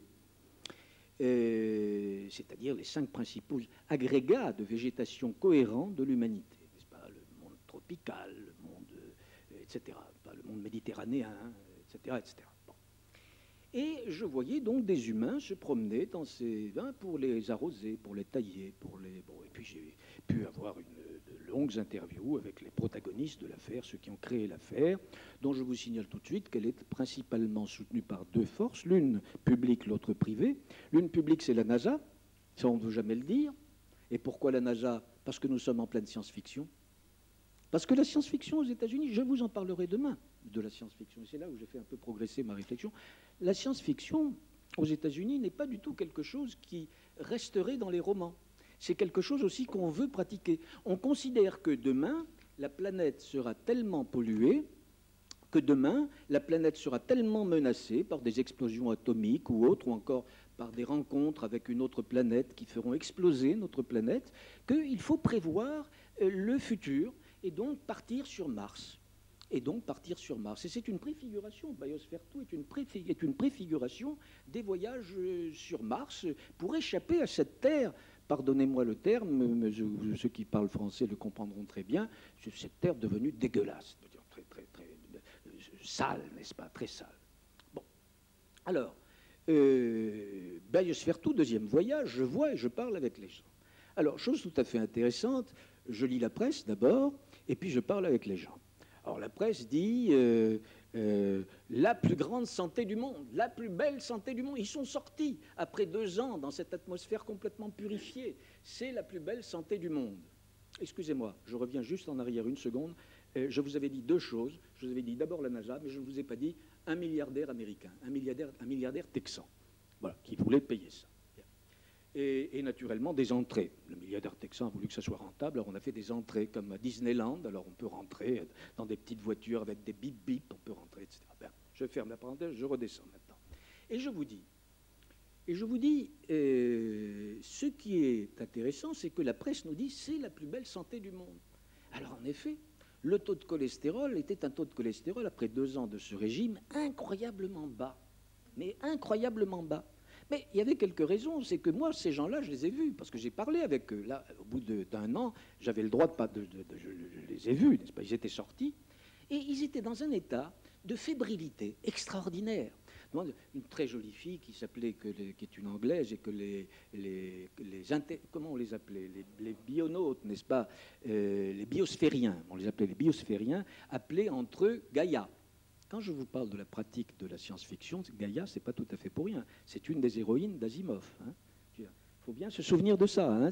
Euh, c'est-à-dire les cinq principaux agrégats de végétation cohérents de l'humanité, n'est-ce pas? Le monde tropical, le monde, euh, et cetera, le monde méditerranéen, et cetera, et cetera. Bon. Et je voyais donc des humains se promener dans ces vins pour les arroser, pour les tailler, pour les... Bon, et puis j'ai pu avoir une, de longues interviews avec les protagonistes de l'affaire, ceux qui ont créé l'affaire, dont je vous signale tout de suite qu'elle est principalement soutenue par deux forces, l'une publique, l'autre privée. L'une publique, c'est la NASA, ça on ne veut jamais le dire. Et pourquoi la NASA? Parce que nous sommes en pleine science-fiction. Parce que la science-fiction aux États-Unis, je vous en parlerai demain de la science-fiction, et c'est là où j'ai fait un peu progresser ma réflexion. La science-fiction aux États-Unis n'est pas du tout quelque chose qui resterait dans les romans. C'est quelque chose aussi qu'on veut pratiquer. On considère que demain, la planète sera tellement polluée que demain, la planète sera tellement menacée par des explosions atomiques ou autres, ou encore par des rencontres avec une autre planète qui feront exploser notre planète, qu'il faut prévoir le futur et donc partir sur Mars. Et donc partir sur Mars. Et c'est une préfiguration, Biosphère Two est une, préfig est une préfiguration des voyages sur Mars pour échapper à cette Terre, pardonnez-moi le terme, ceux qui parlent français le comprendront très bien, cette Terre devenue dégueulasse, très, très, très sale, n'est-ce pas, très sale. Bon, alors, euh, Biosphère Two, deuxième voyage, je vois et je parle avec les gens. Alors, chose tout à fait intéressante, je lis la presse d'abord, et puis je parle avec les gens. Alors la presse dit euh, euh, la plus grande santé du monde, la plus belle santé du monde. Ils sont sortis après deux ans dans cette atmosphère complètement purifiée. C'est la plus belle santé du monde. Excusez-moi, je reviens juste en arrière une seconde. Euh, je vous avais dit deux choses. Je vous avais dit d'abord la NASA, mais je ne vous ai pas dit un milliardaire américain, un milliardaire, un milliardaire texan, voilà, qui voulait payer ça. Et, et naturellement des entrées. Le milliardaire texan a voulu que ça soit rentable, alors on a fait des entrées comme à Disneyland, alors on peut rentrer dans des petites voitures avec des bip-bip, on peut rentrer, et cetera. Ben, je ferme la parenthèse, je redescends maintenant. Et je vous dis, et je vous dis, euh, ce qui est intéressant, c'est que la presse nous dit c'est la plus belle santé du monde. Alors en effet, le taux de cholestérol était un taux de cholestérol, après deux ans de ce régime, incroyablement bas, mais incroyablement bas. Mais il y avait quelques raisons, c'est que moi, ces gens-là, je les ai vus, parce que j'ai parlé avec eux. Là, au bout d'un an, j'avais le droit de pas... De, de, de, je, je les ai vus, n'est-ce pas? Ils étaient sortis, et ils étaient dans un état de fébrilité extraordinaire. Une très jolie fille qui s'appelait, qui est une Anglaise, et que les... les, les inter, comment on les appelait? Les, les bionautes, n'est-ce pas? euh, Les biosphériens, on les appelait les biosphériens, appelaient entre eux Gaïa. Quand je vous parle de la pratique de la science-fiction, Gaïa, ce n'est pas tout à fait pour rien. C'est une des héroïnes d'Asimov. Hein. Il faut bien se souvenir de ça. Hein.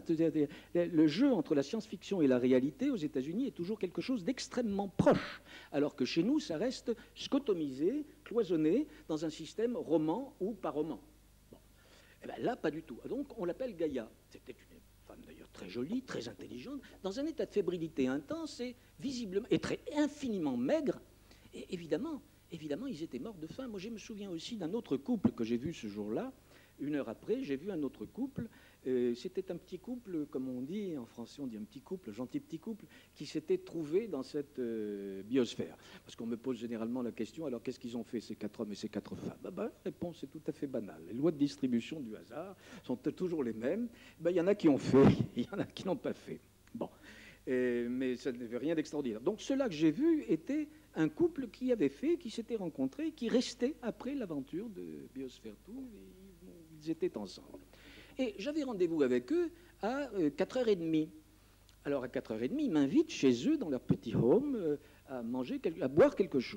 Le jeu entre la science-fiction et la réalité aux États-Unis est toujours quelque chose d'extrêmement proche, alors que chez nous, ça reste scotomisé, cloisonné, dans un système roman ou pas roman. Bon. Et bien là, pas du tout. Donc, on l'appelle Gaïa. C'était une femme d'ailleurs très jolie, très intelligente, dans un état de fébrilité intense et visiblement, et très infiniment maigre. Et évidemment, évidemment, ils étaient morts de faim. Moi, je me souviens aussi d'un autre couple que j'ai vu ce jour-là. Une heure après, j'ai vu un autre couple. Euh, C'était un petit couple, comme on dit, en français, on dit un petit couple, gentil petit couple, qui s'était trouvé dans cette euh, biosphère. Parce qu'on me pose généralement la question, alors qu'est-ce qu'ils ont fait, ces quatre hommes et ces quatre femmes? Ben, ben, la réponse est tout à fait banale. Les lois de distribution du hasard sont toujours les mêmes. Ben, il y en a qui ont fait, il y en a qui n'ont pas fait. Bon. Euh, mais ça n'avait rien d'extraordinaire. Donc, ceux-là que j'ai vus étaient un couple qui avait fait, qui s'était rencontré, qui restait après l'aventure de Biosphère Two, et ils étaient ensemble. Et j'avais rendez-vous avec eux à euh, quatre heures trente. Alors, à quatre heures trente, ils m'invitent chez eux, dans leur petit home, euh, à manger, à boire quelque chose.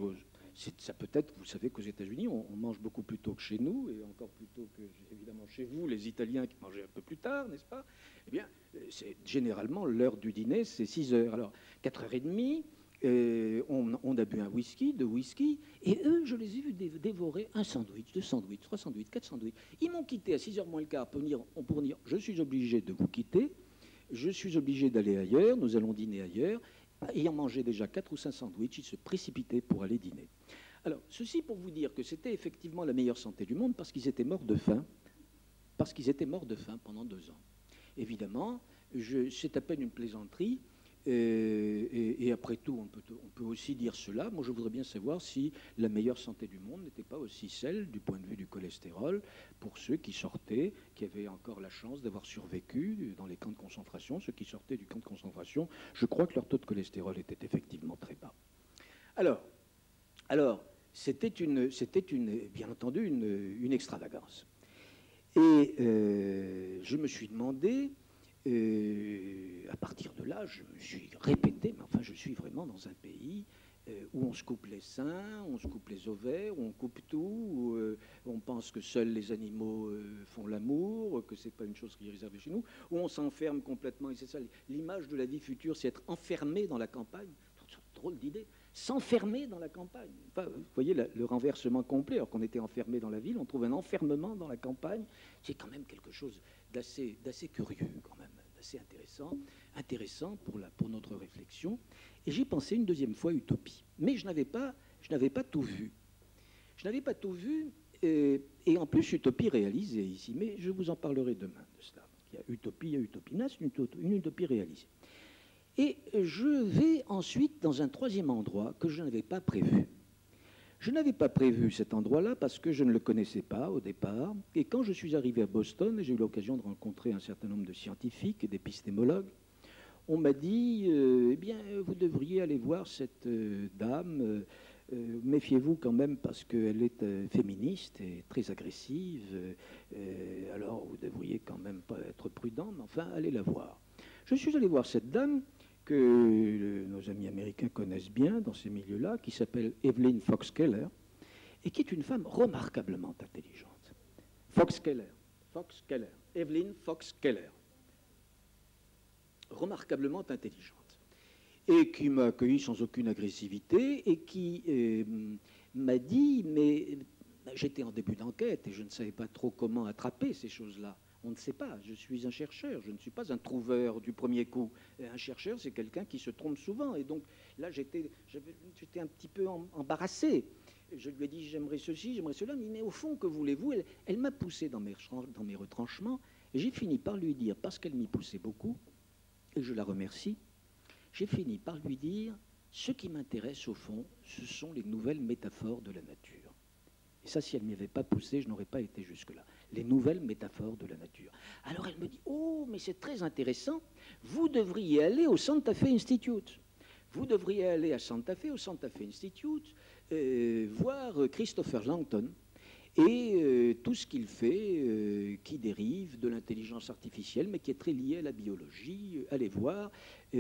ça peut être, vous savez qu'aux États-Unis, on, on mange beaucoup plus tôt que chez nous, et encore plus tôt que, évidemment, chez vous, les Italiens qui mangeaient un peu plus tard, n'est-ce pas? Eh bien, c'est généralement l'heure du dîner, c'est six heures. Alors, quatre heures trente, euh, on, on a bu un whisky, deux whisky, et eux, je les ai vus dévorer un sandwich, deux sandwichs, trois sandwichs, quatre sandwichs. Ils m'ont quitté à six heures moins le quart pour dire, pour dire, je suis obligé de vous quitter, je suis obligé d'aller ailleurs, nous allons dîner ailleurs. Ayant mangé déjà quatre ou cinq sandwichs, ils se précipitaient pour aller dîner. Alors, ceci pour vous dire que c'était effectivement la meilleure santé du monde parce qu'ils étaient morts de faim, parce qu'ils étaient morts de faim pendant deux ans. Évidemment, c'est à peine une plaisanterie, euh, et, et après tout, on peut, on peut aussi dire cela. Moi, je voudrais bien savoir si la meilleure santé du monde n'était pas aussi celle, du point de vue du cholestérol, pour ceux qui sortaient, qui avaient encore la chance d'avoir survécu dans les camps de concentration. Ceux qui sortaient du camp de concentration, je crois que leur taux de cholestérol était effectivement très bas. Alors, alors c'était une, c'était une, bien entendu une, une extravagance. Et euh, je me suis demandé, euh, à partir de là, je me suis répété, mais enfin, je suis vraiment dans un pays euh, où on se coupe les seins, on se coupe les ovaires, où on coupe tout, où euh, on pense que seuls les animaux euh, font l'amour, que c'est pas une chose qui est réservée chez nous, où on s'enferme complètement, et c'est ça, l'image de la vie future, c'est être enfermé dans la campagne. C'est une drôle d'idée. S'enfermer dans la campagne. Enfin, vous voyez la, le renversement complet. Alors qu'on était enfermé dans la ville, on trouve un enfermement dans la campagne. C'est quand même quelque chose d'assez, d'assez curieux, quand même, d'assez intéressant, intéressant pour, la, pour notre réflexion. Et j'ai pensé une deuxième fois utopie. Mais je n'avais pas, je n'avais pas tout vu. Je n'avais pas tout vu, et, et en plus utopie réalisée ici. Mais je vous en parlerai demain de cela. Il y a utopie, il y a utopie. Là, c'est une, une utopie réalisée. Et je vais ensuite dans un troisième endroit que je n'avais pas prévu. Je n'avais pas prévu cet endroit-là parce que je ne le connaissais pas au départ. Et quand je suis arrivé à Boston, j'ai eu l'occasion de rencontrer un certain nombre de scientifiques et d'épistémologues, on m'a dit, euh, eh bien, vous devriez aller voir cette euh, dame, euh, euh, méfiez-vous quand même parce qu'elle est euh, féministe et très agressive, euh, alors vous devriez quand même pas être prudent, mais enfin, allez la voir. Je suis allé voir cette dame que euh, nos amis américains connaissent bien dans ces milieux-là, qui s'appelle Evelyn Fox Keller, et qui est une femme remarquablement intelligente. Fox Keller, Fox Keller, Evelyn Fox Keller, remarquablement intelligente, et qui m'a accueilli sans aucune agressivité, et qui euh, m'a dit, mais j'étais en début d'enquête, et je ne savais pas trop comment attraper ces choses-là. On ne sait pas, je suis un chercheur, je ne suis pas un trouveur du premier coup. Un chercheur, c'est quelqu'un qui se trompe souvent. Et donc là, j'étais, j'étais un petit peu embarrassé. Je lui ai dit, j'aimerais ceci, j'aimerais cela, mais au fond, que voulez-vous? Elle, elle m'a poussé dans mes, dans mes retranchements, et j'ai fini par lui dire, parce qu'elle m'y poussait beaucoup, et je la remercie, j'ai fini par lui dire, ce qui m'intéresse au fond, ce sont les nouvelles métaphores de la nature. Et ça, si elle ne m'y avait pas poussé, je n'aurais pas été jusque-là. Les nouvelles métaphores de la nature. Alors elle me dit, oh, mais c'est très intéressant, vous devriez aller au Santa Fe Institute. Vous devriez aller à Santa Fe, au Santa Fe Institute, euh, voir Christopher Langton et euh, tout ce qu'il fait euh, qui dérive de l'intelligence artificielle, mais qui est très lié à la biologie. Allez voir,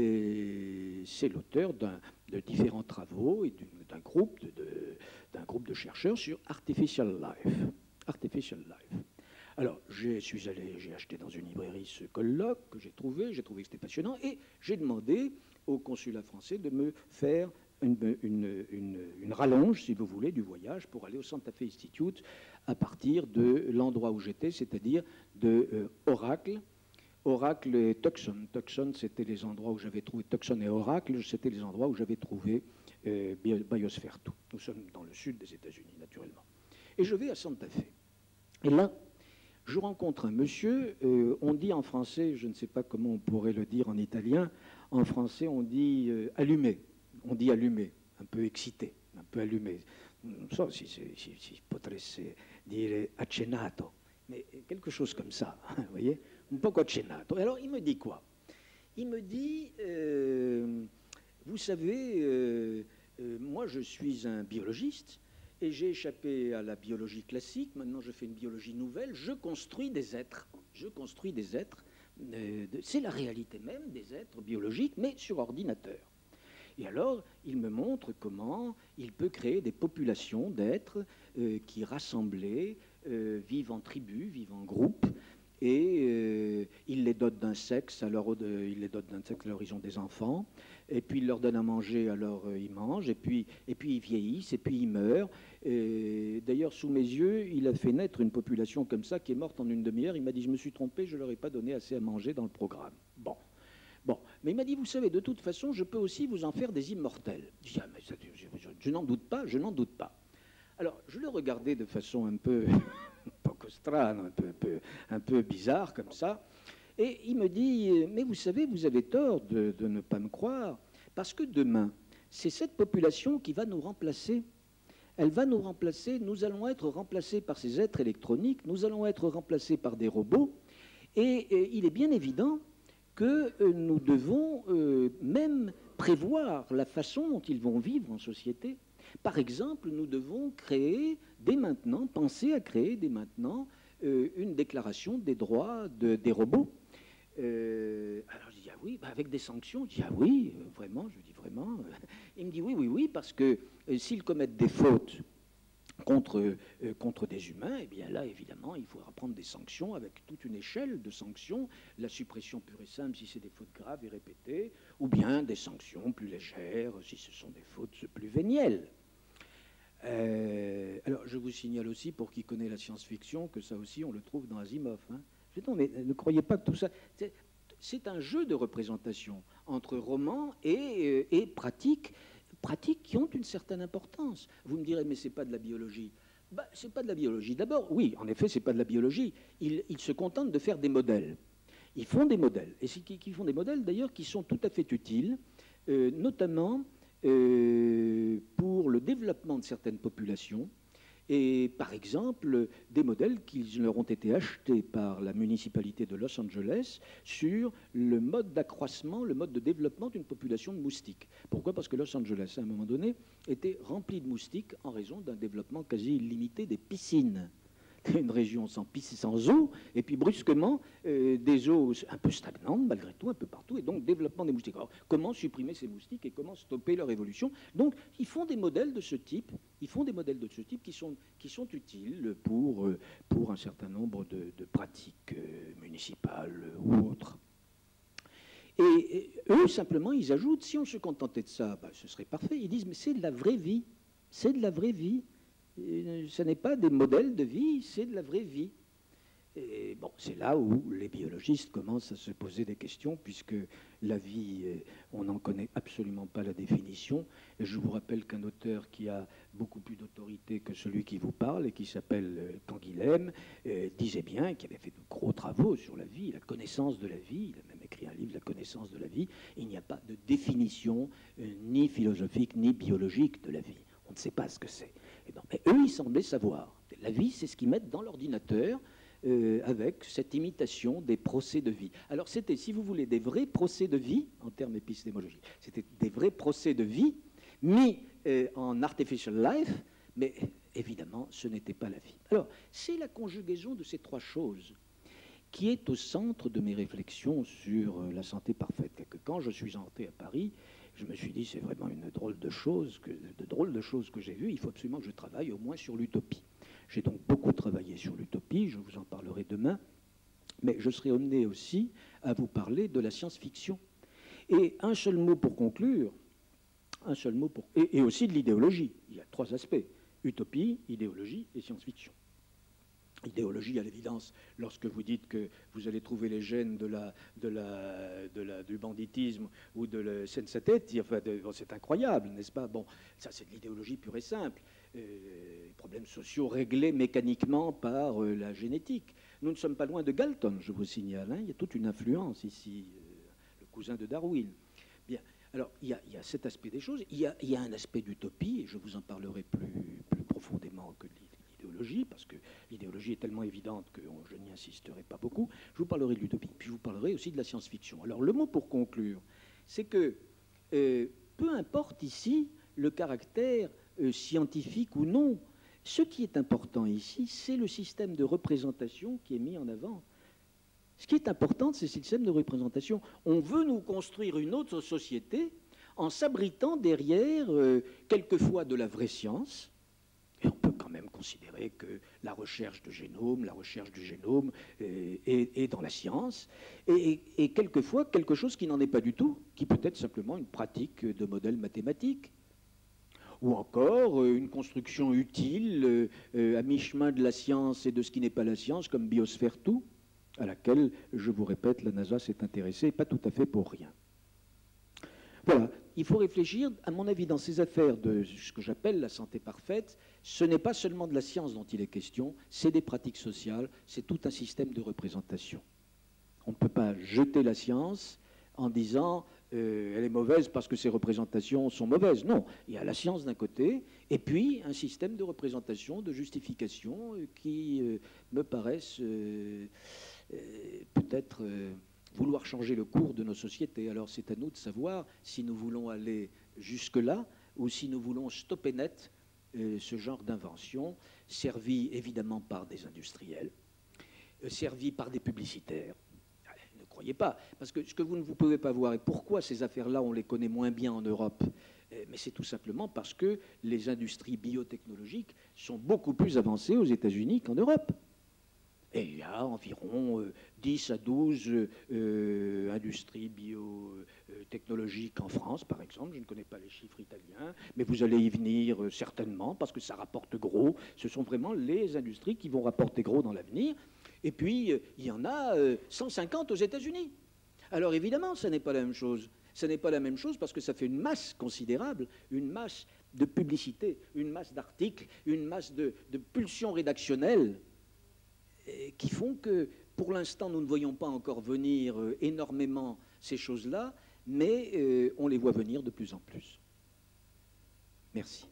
euh, c'est l'auteur d'un, de différents travaux et d'un groupe de, de, d'un groupe de chercheurs sur Artificial Life. Artificial Life. Alors, je suis allé, j'ai acheté dans une librairie ce colloque que j'ai trouvé, j'ai trouvé que c'était passionnant, et j'ai demandé au consulat français de me faire une, une, une, une rallonge, si vous voulez, du voyage pour aller au Santa Fe Institute à partir de l'endroit où j'étais, c'est-à-dire de euh, Oracle, Oracle et Tucson. Tucson, c'était les endroits où j'avais trouvé, Tucson et Oracle, c'était les endroits où j'avais trouvé euh, Biosphere deux. Nous sommes dans le sud des États-Unis, naturellement. Et je vais à Santa Fe. Et là, je rencontre un monsieur, euh, on dit en français, je ne sais pas comment on pourrait le dire en italien, en français on dit euh, allumé, on dit allumé, un peu excité, un peu allumé. Non so si, si, si, si potresse dire accenato, mais quelque chose comme ça, vous voyez, un po' accenato. Et alors il me dit quoi? Il me dit, euh, vous savez, euh, euh, moi je suis un biologiste, et j'ai échappé à la biologie classique, maintenant je fais une biologie nouvelle, je construis des êtres, je construis des êtres, euh, de, c'est la réalité même des êtres biologiques, mais sur ordinateur. Et alors, il me montre comment il peut créer des populations d'êtres euh, qui, rassemblés, euh, vivent en tribus, vivent en groupes, et euh, il les dote d'un sexe, alors euh, il les dote d'un sexe, alors ils ont des enfants, et puis il leur donne à manger, alors euh, ils mangent, et puis, et puis ils vieillissent, et puis ils meurent. D'ailleurs, sous mes yeux, il a fait naître une population comme ça qui est morte en une demi-heure. Il m'a dit, je me suis trompé, je ne leur ai pas donné assez à manger dans le programme. Bon. Bon, mais il m'a dit, vous savez, de toute façon, je peux aussi vous en faire des immortels. Je dis, ah, mais ça, je, je, je n'en doute pas, je n'en doute pas. Alors, je le regardais de façon un peu, poco strano, un peu, un, peu, un peu bizarre comme ça, et il me dit, mais vous savez, vous avez tort de, de ne pas me croire, parce que demain, c'est cette population qui va nous remplacer. Elle va nous remplacer, nous allons être remplacés par ces êtres électroniques, nous allons être remplacés par des robots, et, et il est bien évident que euh, nous devons euh, même prévoir la façon dont ils vont vivre en société. Par exemple, nous devons créer dès maintenant, penser à créer dès maintenant euh, une déclaration des droits de, des robots. Euh, alors je dis, ah oui, bah avec des sanctions. Je dis, ah oui, euh, vraiment, je dis vraiment. Il me dit, oui, oui, oui, parce que euh, s'ils commettent des fautes contre, euh, contre des humains, eh bien là, évidemment, il faudra prendre des sanctions avec toute une échelle de sanctions. La suppression pure et simple si c'est des fautes graves et répétées, ou bien des sanctions plus légères si ce sont des fautes plus vénielles. Euh, alors, je vous signale aussi, pour qui connaît la science-fiction, que ça aussi, on le trouve dans Asimov. Hein. Je dis, non, mais ne croyez pas que tout ça... C'est un jeu de représentation entre roman et, et pratique, pratiques qui ont une certaine importance. Vous me direz, mais c'est pas de la biologie. Bah, c'est pas de la biologie. D'abord, oui, en effet, c'est pas de la biologie. Ils, ils se contentent de faire des modèles. Ils font des modèles. Et c'est qu'ils font des modèles, d'ailleurs, qui sont tout à fait utiles, euh, notamment euh, pour le développement de certaines populations. Et par exemple, des modèles qui leur ont été achetés par la municipalité de Los Angeles sur le mode d'accroissement, le mode de développement d'une population de moustiques. Pourquoi? Parce que Los Angeles, à un moment donné, était rempli de moustiques en raison d'un développement quasi illimité des piscines. Une région sans piscine, sans eau, et puis brusquement, euh, des eaux un peu stagnantes, malgré tout, un peu partout, et donc développement des moustiques. Alors, comment supprimer ces moustiques et comment stopper leur évolution? Donc, ils font des modèles de ce type, ils font des modèles de ce type qui sont, qui sont utiles pour, euh, pour un certain nombre de, de pratiques euh, municipales ou autres. Et, et eux, simplement, ils ajoutent, si on se contentait de ça, ben, ce serait parfait. Ils disent, mais c'est de la vraie vie, c'est de la vraie vie. Ce n'est pas des modèles de vie, c'est de la vraie vie. Et bon, c'est là où les biologistes commencent à se poser des questions, puisque la vie, on n'en connaît absolument pas la définition. Et je vous rappelle qu'un auteur qui a beaucoup plus d'autorité que celui qui vous parle, et qui s'appelle Canguilhem, euh, disait bien, qu'il avait fait de gros travaux sur la vie, la connaissance de la vie. Il a même écrit un livre, La connaissance de la vie. Il n'y a pas de définition euh, ni philosophique, ni biologique de la vie. On ne sait pas ce que c'est. Mais eux, ils semblaient savoir. La vie, c'est ce qu'ils mettent dans l'ordinateur euh, avec cette imitation des procès de vie. Alors, c'était, si vous voulez, des vrais procès de vie, en termes épistémologiques. C'était des vrais procès de vie, mis euh, en artificial life, mais évidemment, ce n'était pas la vie. Alors, c'est la conjugaison de ces trois choses qui est au centre de mes réflexions sur la santé parfaite. Et que quand je suis entré à Paris, je me suis dit, c'est vraiment une drôle de chose, que, de drôles de choses que j'ai vues. Il faut absolument que je travaille au moins sur l'utopie. J'ai donc beaucoup travaillé sur l'utopie, je vous en parlerai demain, mais je serai amené aussi à vous parler de la science-fiction. Et un seul mot pour conclure, un seul mot pour... Et, et aussi de l'idéologie. Il y a trois aspects, utopie, idéologie et science-fiction. Idéologie, à l'évidence, lorsque vous dites que vous allez trouver les gènes de la, de la, de la, du banditisme ou de la sensatezza, enfin, bon, c'est incroyable, n'est-ce pas? Bon, ça c'est de l'idéologie pure et simple. Euh, les problèmes sociaux réglés mécaniquement par euh, la génétique. Nous ne sommes pas loin de Galton, je vous signale. Hein, il y a toute une influence ici, euh, le cousin de Darwin. Bien. Alors, il y, a, il y a cet aspect des choses. Il y a, il y a un aspect d'utopie, et je vous en parlerai plus, plus profondément que de l'idéologie, parce que l'idéologie est tellement évidente que on, je n'y insisterai pas beaucoup. Je vous parlerai de l'utopie, puis je vous parlerai aussi de la science-fiction. Alors, le mot pour conclure, c'est que euh, peu importe ici le caractère euh, scientifique ou non, ce qui est important ici, c'est le système de représentation qui est mis en avant. Ce qui est important, c'est ce système de représentation. On veut nous construire une autre société en s'abritant derrière euh, quelquefois de la vraie science. Et on peut quand même considérer que la recherche de génome, la recherche du génome euh, est, est dans la science, et, et quelquefois quelque chose qui n'en est pas du tout, qui peut être simplement une pratique de modèles mathématiques. Ou encore euh, une construction utile euh, euh, à mi-chemin de la science et de ce qui n'est pas la science, comme Biosphère deux, à laquelle, je vous répète, la NASA s'est intéressée, pas tout à fait pour rien. Voilà, il faut réfléchir, à mon avis, dans ces affaires de ce que j'appelle la santé parfaite, ce n'est pas seulement de la science dont il est question, c'est des pratiques sociales, c'est tout un système de représentation. On ne peut pas jeter la science en disant euh, elle est mauvaise parce que ses représentations sont mauvaises. Non, il y a la science d'un côté, et puis un système de représentation, de justification euh, qui euh, me paraissent euh, euh, peut-être euh, vouloir changer le cours de nos sociétés. Alors c'est à nous de savoir si nous voulons aller jusque-là ou si nous voulons stopper net euh, ce genre d'invention, servi évidemment par des industriels, euh, servi par des publicitaires. Ne croyez pas, parce que ce que vous ne vous pouvez pas voir, et pourquoi ces affaires-là, on les connaît moins bien en Europe, mais c'est tout simplement parce que les industries biotechnologiques sont beaucoup plus avancées aux États-Unis qu'en Europe. Et il y a environ euh, dix à douze euh, industries biotechnologiques en France, par exemple. Je ne connais pas les chiffres italiens, mais vous allez y venir euh, certainement, parce que ça rapporte gros. Ce sont vraiment les industries qui vont rapporter gros dans l'avenir. Et puis, euh, il y en a euh, cent cinquante aux États-Unis. Alors évidemment, ça n'est pas la même chose. Ça n'est pas la même chose parce que ça fait une masse considérable, une masse de publicité, une masse d'articles, une masse de, de pulsions rédactionnelles qui font que, pour l'instant, nous ne voyons pas encore venir euh, énormément ces choses-là, mais euh, on les voit venir de plus en plus. Merci.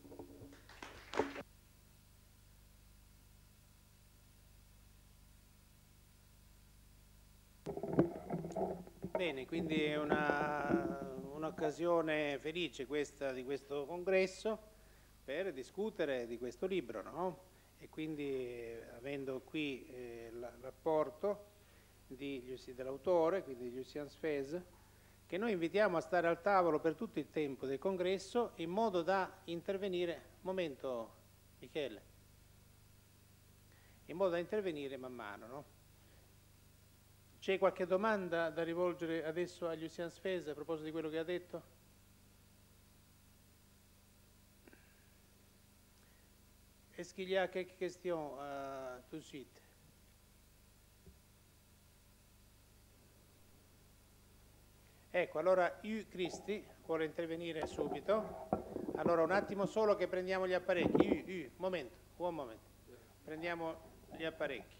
Bene, quindi è una, un'occasione felice questa di questo congresso per discutere di questo libro, no? E quindi eh, avendo qui eh, il rapporto di, dell'autore, quindi di Lucien Sfez, che noi invitiamo a stare al tavolo per tutto il tempo del congresso in modo da intervenire, momento Michele, in modo da intervenire man mano, no? C'è qualche domanda da rivolgere adesso a Lucien Sfez a proposito di quello che ha detto? Est-ce qu'il y a quelques questions euh, tout de suite? Ecco, allora U Cristi vuole intervenire subito. Allora un attimo solo che prendiamo gli apparecchi. U, U, momento, un momento. Prendiamo gli apparecchi.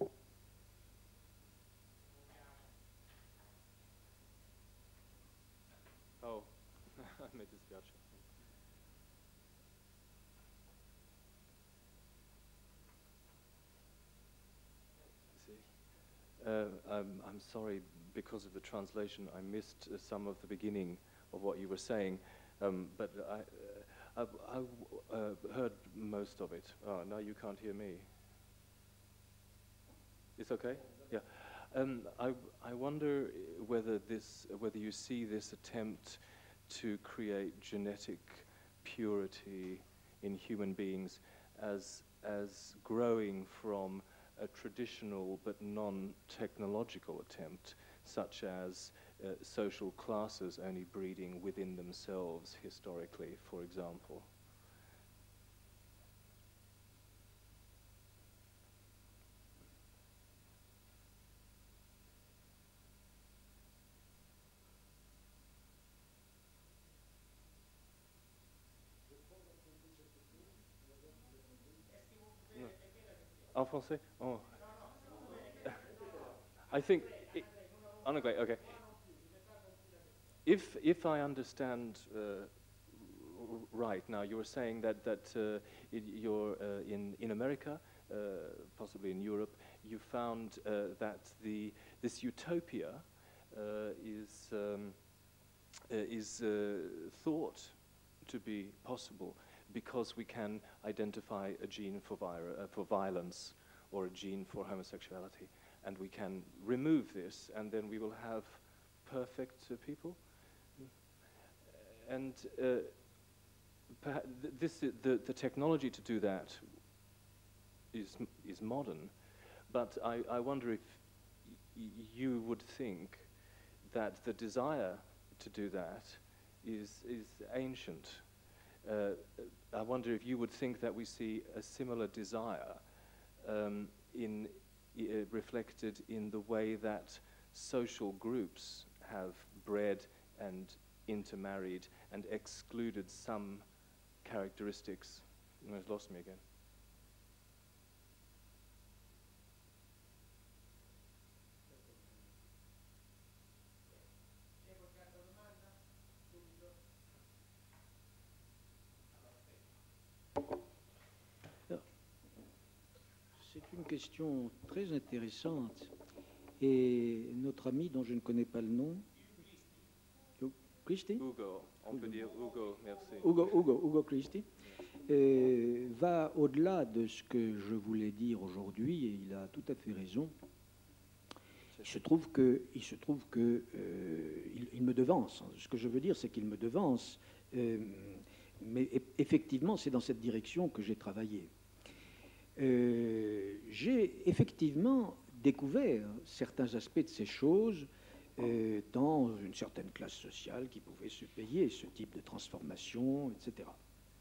Oh, mi dispiace. Uh, I'm, I'm sorry, because of the translation, I missed uh, some of the beginning of what you were saying, um, but I, uh, I, I uh, heard most of it. Oh, now you can't hear me. It's okay? Yeah. Um, I, I wonder whether this, whether you see this attempt to create genetic purity in human beings as, as growing from a traditional but non-technological attempt, such as uh, social classes only breeding within themselves historically, for example. En français? Oh. I think, it, oh, no, great, okay. If, if I understand uh, right now, you were saying that, that uh, it, you're uh, in, in America, uh, possibly in Europe, you found uh, that the, this utopia uh, is, um, uh, is uh, thought to be possible because we can identify a gene for, uh, for violence or a gene for homosexuality, and we can remove this, and then we will have perfect uh, people. and uh, perha- th- this i- the the technology to do that is m- is modern, but I, I wonder if y- you would think that the desire to do that is is ancient. Uh, I wonder if you would think that we see a similar desire um, in uh, reflected in the way that social groups have bred and intermarried and excluded some characteristics. No, it's lost me again. C'est une question très intéressante. Et notre ami, dont je ne connais pas le nom, Christie Hugo, on peut dire Hugo, merci. Hugo, Hugo, Hugo Christie, euh, va au-delà de ce que je voulais dire aujourd'hui, et il a tout à fait raison. Il se trouve que, il se trouve que euh, il, il me devance. Ce que je veux dire, c'est qu'il me devance. Euh, mais effectivement, c'est dans cette direction que j'ai travaillé. Euh, j'ai effectivement découvert certains aspects de ces choses euh, dans une certaine classe sociale qui pouvait se payer ce type de transformation, et cetera.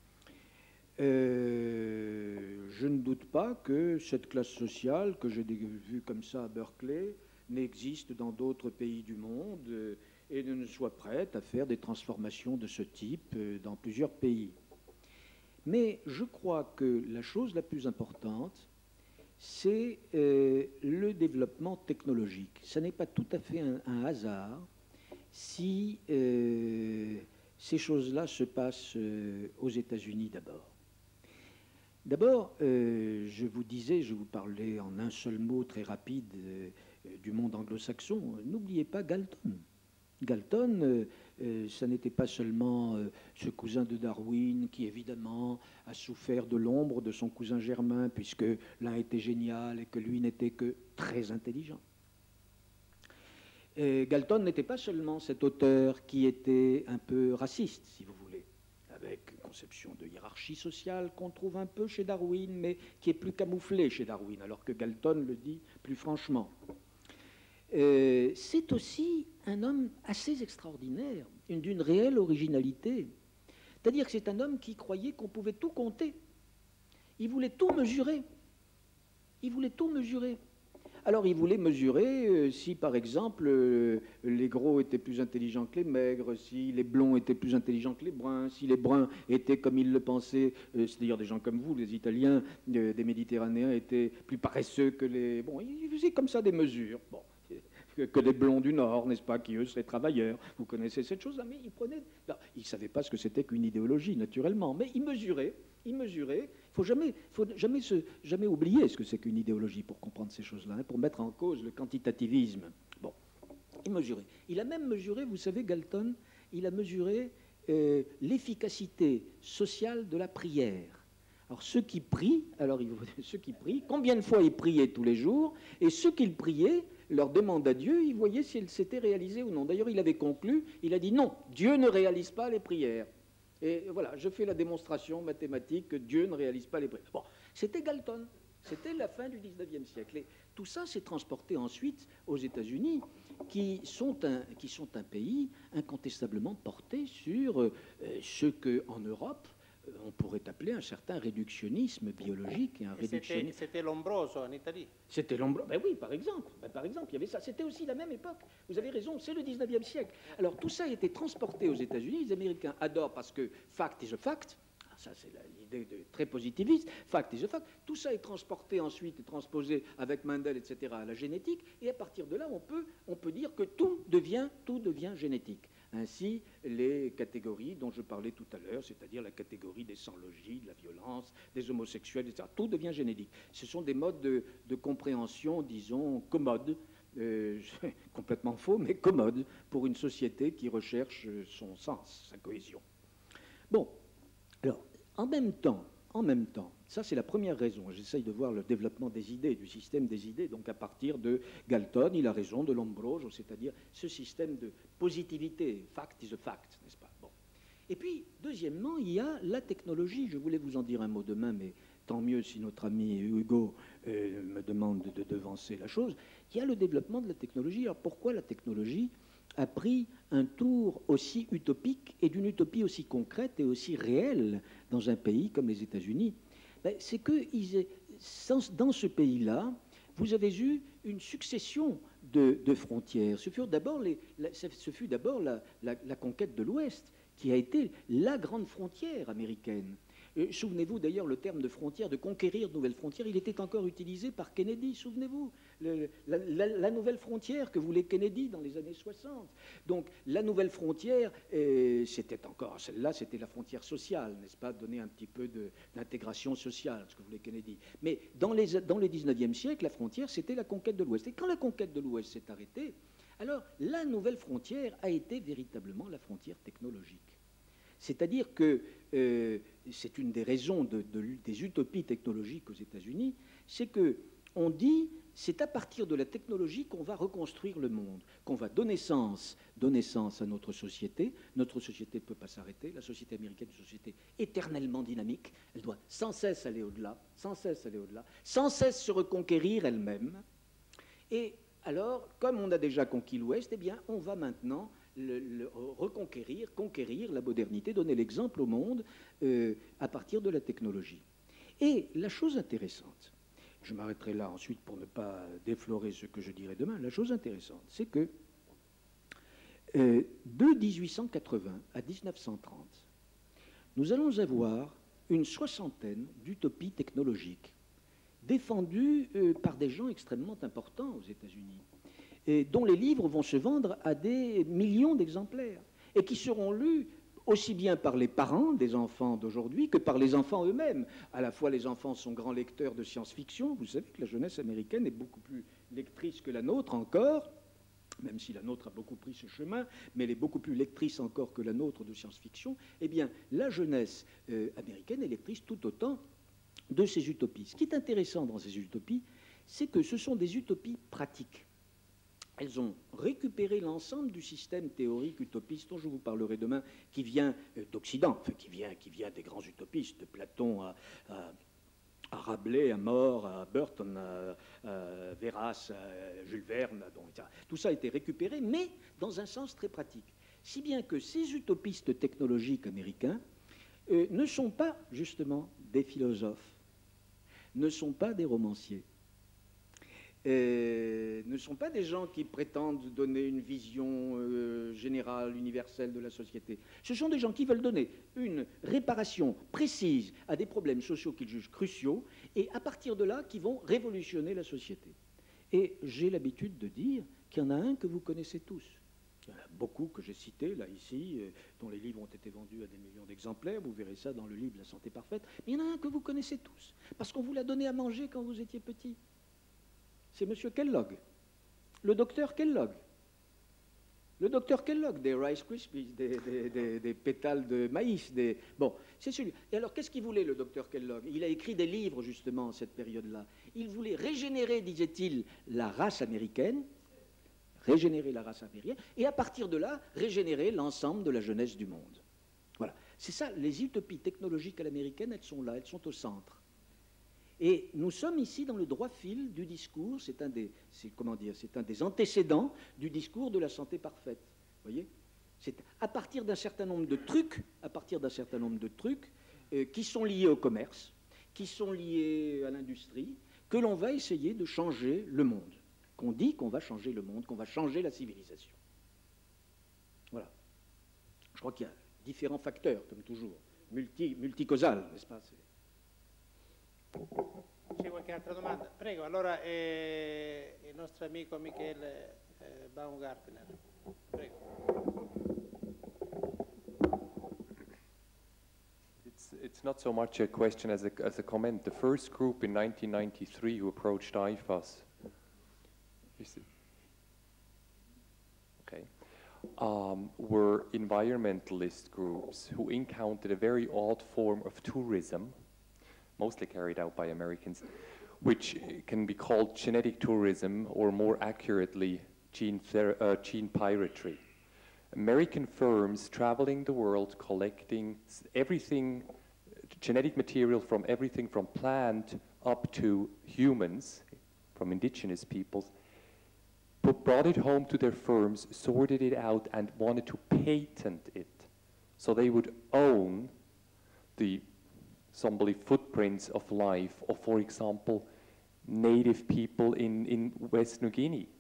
Euh, je ne doute pas que cette classe sociale, que j'ai vue comme ça à Berkeley, n'existe dans d'autres pays du monde euh, et ne soit prête à faire des transformations de ce type euh, dans plusieurs pays. Mais je crois que la chose la plus importante, c'est euh, le développement technologique. Ce n'est pas tout à fait un, un hasard si euh, ces choses-là se passent euh, aux États-Unis d'abord. D'abord, euh, je vous disais, je vous parlais en un seul mot très rapide euh, du monde anglo-saxon. N'oubliez pas Galton. Galton, euh, euh, ça n'était pas seulement euh, ce cousin de Darwin qui, évidemment, a souffert de l'ombre de son cousin germain, puisque l'un était génial et que lui n'était que très intelligent. Et Galton n'était pas seulement cet auteur qui était un peu raciste, si vous voulez, avec une conception de hiérarchie sociale qu'on trouve un peu chez Darwin, mais qui est plus camouflée chez Darwin, alors que Galton le dit plus franchement. Euh, c'est aussi un homme assez extraordinaire, d'une réelle originalité. C'est-à-dire que c'est un homme qui croyait qu'on pouvait tout compter. Il voulait tout mesurer. Il voulait tout mesurer. Alors il voulait mesurer euh, si, par exemple, euh, les gros étaient plus intelligents que les maigres, si les blonds étaient plus intelligents que les bruns, si les bruns étaient comme ils le pensaient, euh, c'est-à-dire des gens comme vous, les Italiens, euh, des Méditerranéens, étaient plus paresseux que les... Bon, il faisait comme ça des mesures. Bon. Que les blonds du Nord, n'est-ce pas, qui eux seraient travailleurs. Vous connaissez cette chose-là, mais ils prenaient... Non, ils ne savaient pas ce que c'était qu'une idéologie, naturellement, mais ils mesuraient, ils mesuraient. Il ne faut jamais, faut jamais, se, jamais oublier ce que c'est qu'une idéologie pour comprendre ces choses-là, hein, pour mettre en cause le quantitativisme. Bon, il mesurait. Il a même mesuré, vous savez, Galton, il a mesuré euh, l'efficacité sociale de la prière. Alors ceux qui prient, alors ceux qui prient, combien de fois ils priaient tous les jours, et ceux qu'ils priaient leur demande à Dieu, il voyait si elle s'était réalisée ou non. D'ailleurs, il avait conclu, il a dit non, Dieu ne réalise pas les prières. Et voilà, je fais la démonstration mathématique que Dieu ne réalise pas les prières. Bon, c'était Galton, c'était la fin du dix-neuvième siècle. Et tout ça s'est transporté ensuite aux États-Unis, qui sont un, qui sont un pays incontestablement porté sur euh, ce qu'en Europe, on pourrait appeler un certain réductionnisme biologique et un réductionnisme. C'était Lombroso en Italie. C'était Lombroso. Ben oui, par exemple. Ben par exemple, il y avait ça. C'était aussi la même époque. Vous avez raison, c'est le dix-neuvième siècle. Alors tout ça a été transporté aux États-Unis. Les Américains adorent parce que fact is a fact. Ça, c'est l'idée de, très positiviste. Fact is a fact. Tout ça est transporté ensuite et transposé avec Mendel, et cetera, à la génétique. Et à partir de là, on peut, on peut dire que tout devient, tout devient génétique. Ainsi, les catégories dont je parlais tout à l'heure, c'est-à-dire la catégorie des sans-logis, de la violence, des homosexuels, et cetera, tout devient génétique. Ce sont des modes de, de compréhension, disons, commodes, euh, complètement faux, mais commodes, pour une société qui recherche son sens, sa cohésion. Bon, alors, en même temps, en même temps, ça c'est la première raison, j'essaye de voir le développement des idées, du système des idées, donc à partir de Galton, il a raison, de Lombroso, c'est-à-dire ce système de positivité, fact is a fact, n'est-ce pas? Bon. Et puis, deuxièmement, il y a la technologie. Je voulais vous en dire un mot demain, mais tant mieux si notre ami Hugo euh, me demande de, de devancer la chose. Il y a le développement de la technologie. Alors pourquoi la technologie a pris un tour aussi utopique et d'une utopie aussi concrète et aussi réelle dans un pays comme les États-Unis? Ben, c'est que ils, sans, dans ce pays-là, vous avez eu une succession de, de frontières. Ce fut d'abord, les, la, ce fut d'abord la, la, la conquête de l'Ouest qui a été la grande frontière américaine. Euh, souvenez-vous d'ailleurs, le terme de frontière, de conquérir de nouvelles frontières, il était encore utilisé par Kennedy, souvenez-vous, le, la, la, la nouvelle frontière que voulait Kennedy dans les années soixante. Donc la nouvelle frontière, euh, c'était encore, celle-là c'était la frontière sociale, n'est-ce pas, donner un petit peu d'intégration sociale, ce que voulait Kennedy. Mais dans, les, dans le dix-neuvième siècle, la frontière c'était la conquête de l'Ouest. Et quand la conquête de l'Ouest s'est arrêtée, alors la nouvelle frontière a été véritablement la frontière technologique. C'est-à-dire que euh, c'est une des raisons de, de, des utopies technologiques aux États-Unis, c'est qu'on dit c'est à partir de la technologie qu'on va reconstruire le monde, qu'on va donner sens, donner sens à notre société. Notre société ne peut pas s'arrêter. La société américaine est une société éternellement dynamique. Elle doit sans cesse aller au-delà, sans cesse aller au-delà, sans cesse se reconquérir elle-même. Et alors, comme on a déjà conquis l'Ouest, eh bien, on va maintenant le, le reconquérir, conquérir la modernité, donner l'exemple au monde euh, à partir de la technologie. Et la chose intéressante, je m'arrêterai là ensuite pour ne pas déflorer ce que je dirai demain, la chose intéressante, c'est que euh, de dix-huit cent quatre-vingts à mille neuf cent trente, nous allons avoir une soixantaine d'utopies technologiques défendues euh, par des gens extrêmement importants aux États-Unis, et dont les livres vont se vendre à des millions d'exemplaires, et qui seront lus aussi bien par les parents des enfants d'aujourd'hui que par les enfants eux-mêmes. À la fois, les enfants sont grands lecteurs de science-fiction. Vous savez que la jeunesse américaine est beaucoup plus lectrice que la nôtre encore, même si la nôtre a beaucoup pris ce chemin, mais elle est beaucoup plus lectrice encore que la nôtre de science-fiction. Eh bien, la jeunesse euh, américaine est lectrice tout autant de ces utopies. Ce qui est intéressant dans ces utopies, c'est que ce sont des utopies pratiques. Elles ont récupéré l'ensemble du système théorique utopiste dont je vous parlerai demain, qui vient d'Occident, enfin qui vient, qui vient des grands utopistes, de Platon à, à, à Rabelais, à More, à Burton, à, à Verras, à Jules Verne. Bon, tout ça a été récupéré, mais dans un sens très pratique. Si bien que ces utopistes technologiques américains euh, ne sont pas justement des philosophes, ne sont pas des romanciers. Euh, ne sont pas des gens qui prétendent donner une vision euh, générale, universelle de la société. Ce sont des gens qui veulent donner une réparation précise à des problèmes sociaux qu'ils jugent cruciaux et à partir de là, qui vont révolutionner la société. Et j'ai l'habitude de dire qu'il y en a un que vous connaissez tous. Il y en a beaucoup que j'ai cités, là, ici, euh, dont les livres ont été vendus à des millions d'exemplaires. Vous verrez ça dans le livre La santé parfaite. Mais il y en a un que vous connaissez tous, parce qu'on vous l'a donné à manger quand vous étiez petit. C'est M. Kellogg, le docteur Kellogg. Le docteur Kellogg, des Rice Krispies, des, des, des, des pétales de maïs. Des... Bon, c'est celui. Et alors, qu'est-ce qu'il voulait, le docteur Kellogg? Il a écrit des livres, justement, à cette période-là. Il voulait régénérer, disait-il, la race américaine, régénérer la race américaine, et à partir de là, régénérer l'ensemble de la jeunesse du monde. Voilà. C'est ça, les utopies technologiques à l'américaine, elles sont là, elles sont au centre. Et nous sommes ici dans le droit fil du discours, c'est un des, c'est, comment dire, c'est un des antécédents du discours de la santé parfaite. Vous voyez? C'est à partir d'un certain nombre de trucs, à partir d'un certain nombre de trucs euh, qui sont liés au commerce, qui sont liés à l'industrie, que l'on va essayer de changer le monde. Qu'on dit qu'on va changer le monde, qu'on va changer la civilisation. Voilà. Je crois qu'il y a différents facteurs, comme toujours, multi, multicausal, n'est-ce pas? C'est... C'è qualche altra domanda? Prego, allora eh, il nostro amico Michele eh, Baumgartner. Prego. It's, it's not so much a question as a, as a comment. The first group in nineteen ninety-three who approached I F A S, is it? Okay, um, were environmentalist groups who encountered a very odd form of tourism, mostly carried out by Americans, which can be called genetic tourism, or more accurately, gene, uh, gene piracy. American firms traveling the world collecting everything, genetic material from everything from plant up to humans, from indigenous peoples, but brought it home to their firms, sorted it out, and wanted to patent it. So they would own the somebody footprints of life of, for example, native people in, in West New Guinea.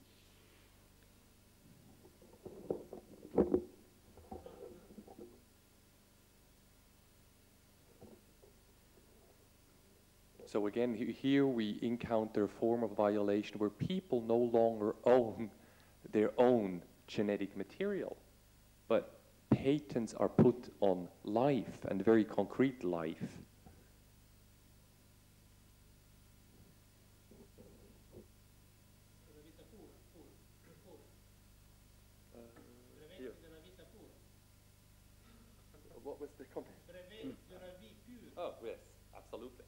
So again, here we encounter a form of violation where people no longer own their own genetic material, but patents are put on life, and very concrete life. What was the comment? Oh, yes, absolutely.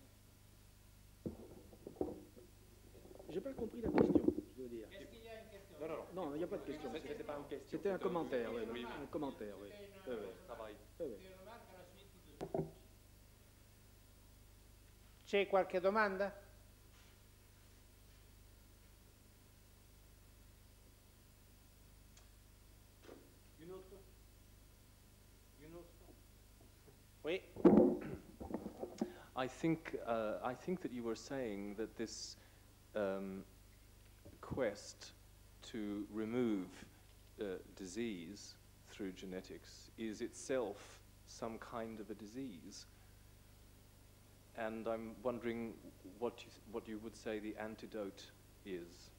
J'ai pas compris la question, je veux dire. Est-ce qu'il y a une question? Non, non, non. Non, il n'y a pas de question. C'était pas une question. C'était un commentaire, oui. Oui, oui. Un commentaire, oui. Oui, oui. Travail. Oui, oui. C'è qualche domanda? Une autre? Une autre? Oui. I think, uh, I think that you were saying that this um, quest to remove uh, disease through genetics is itself some kind of a disease. And I'm wondering what you, what you would say the antidote is.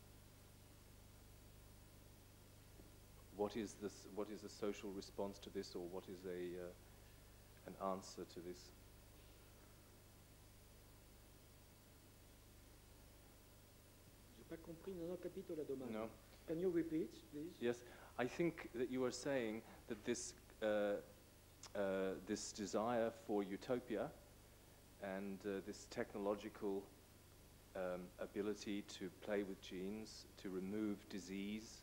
What is, this, what is the social response to this, or what is a, uh, an answer to this? J'ai pas compris, non ho capito la domanda. No. Can you repeat, please? Yes, I think that you were saying that this, uh, uh, this desire for utopia and uh, this technological um, ability to play with genes, to remove disease,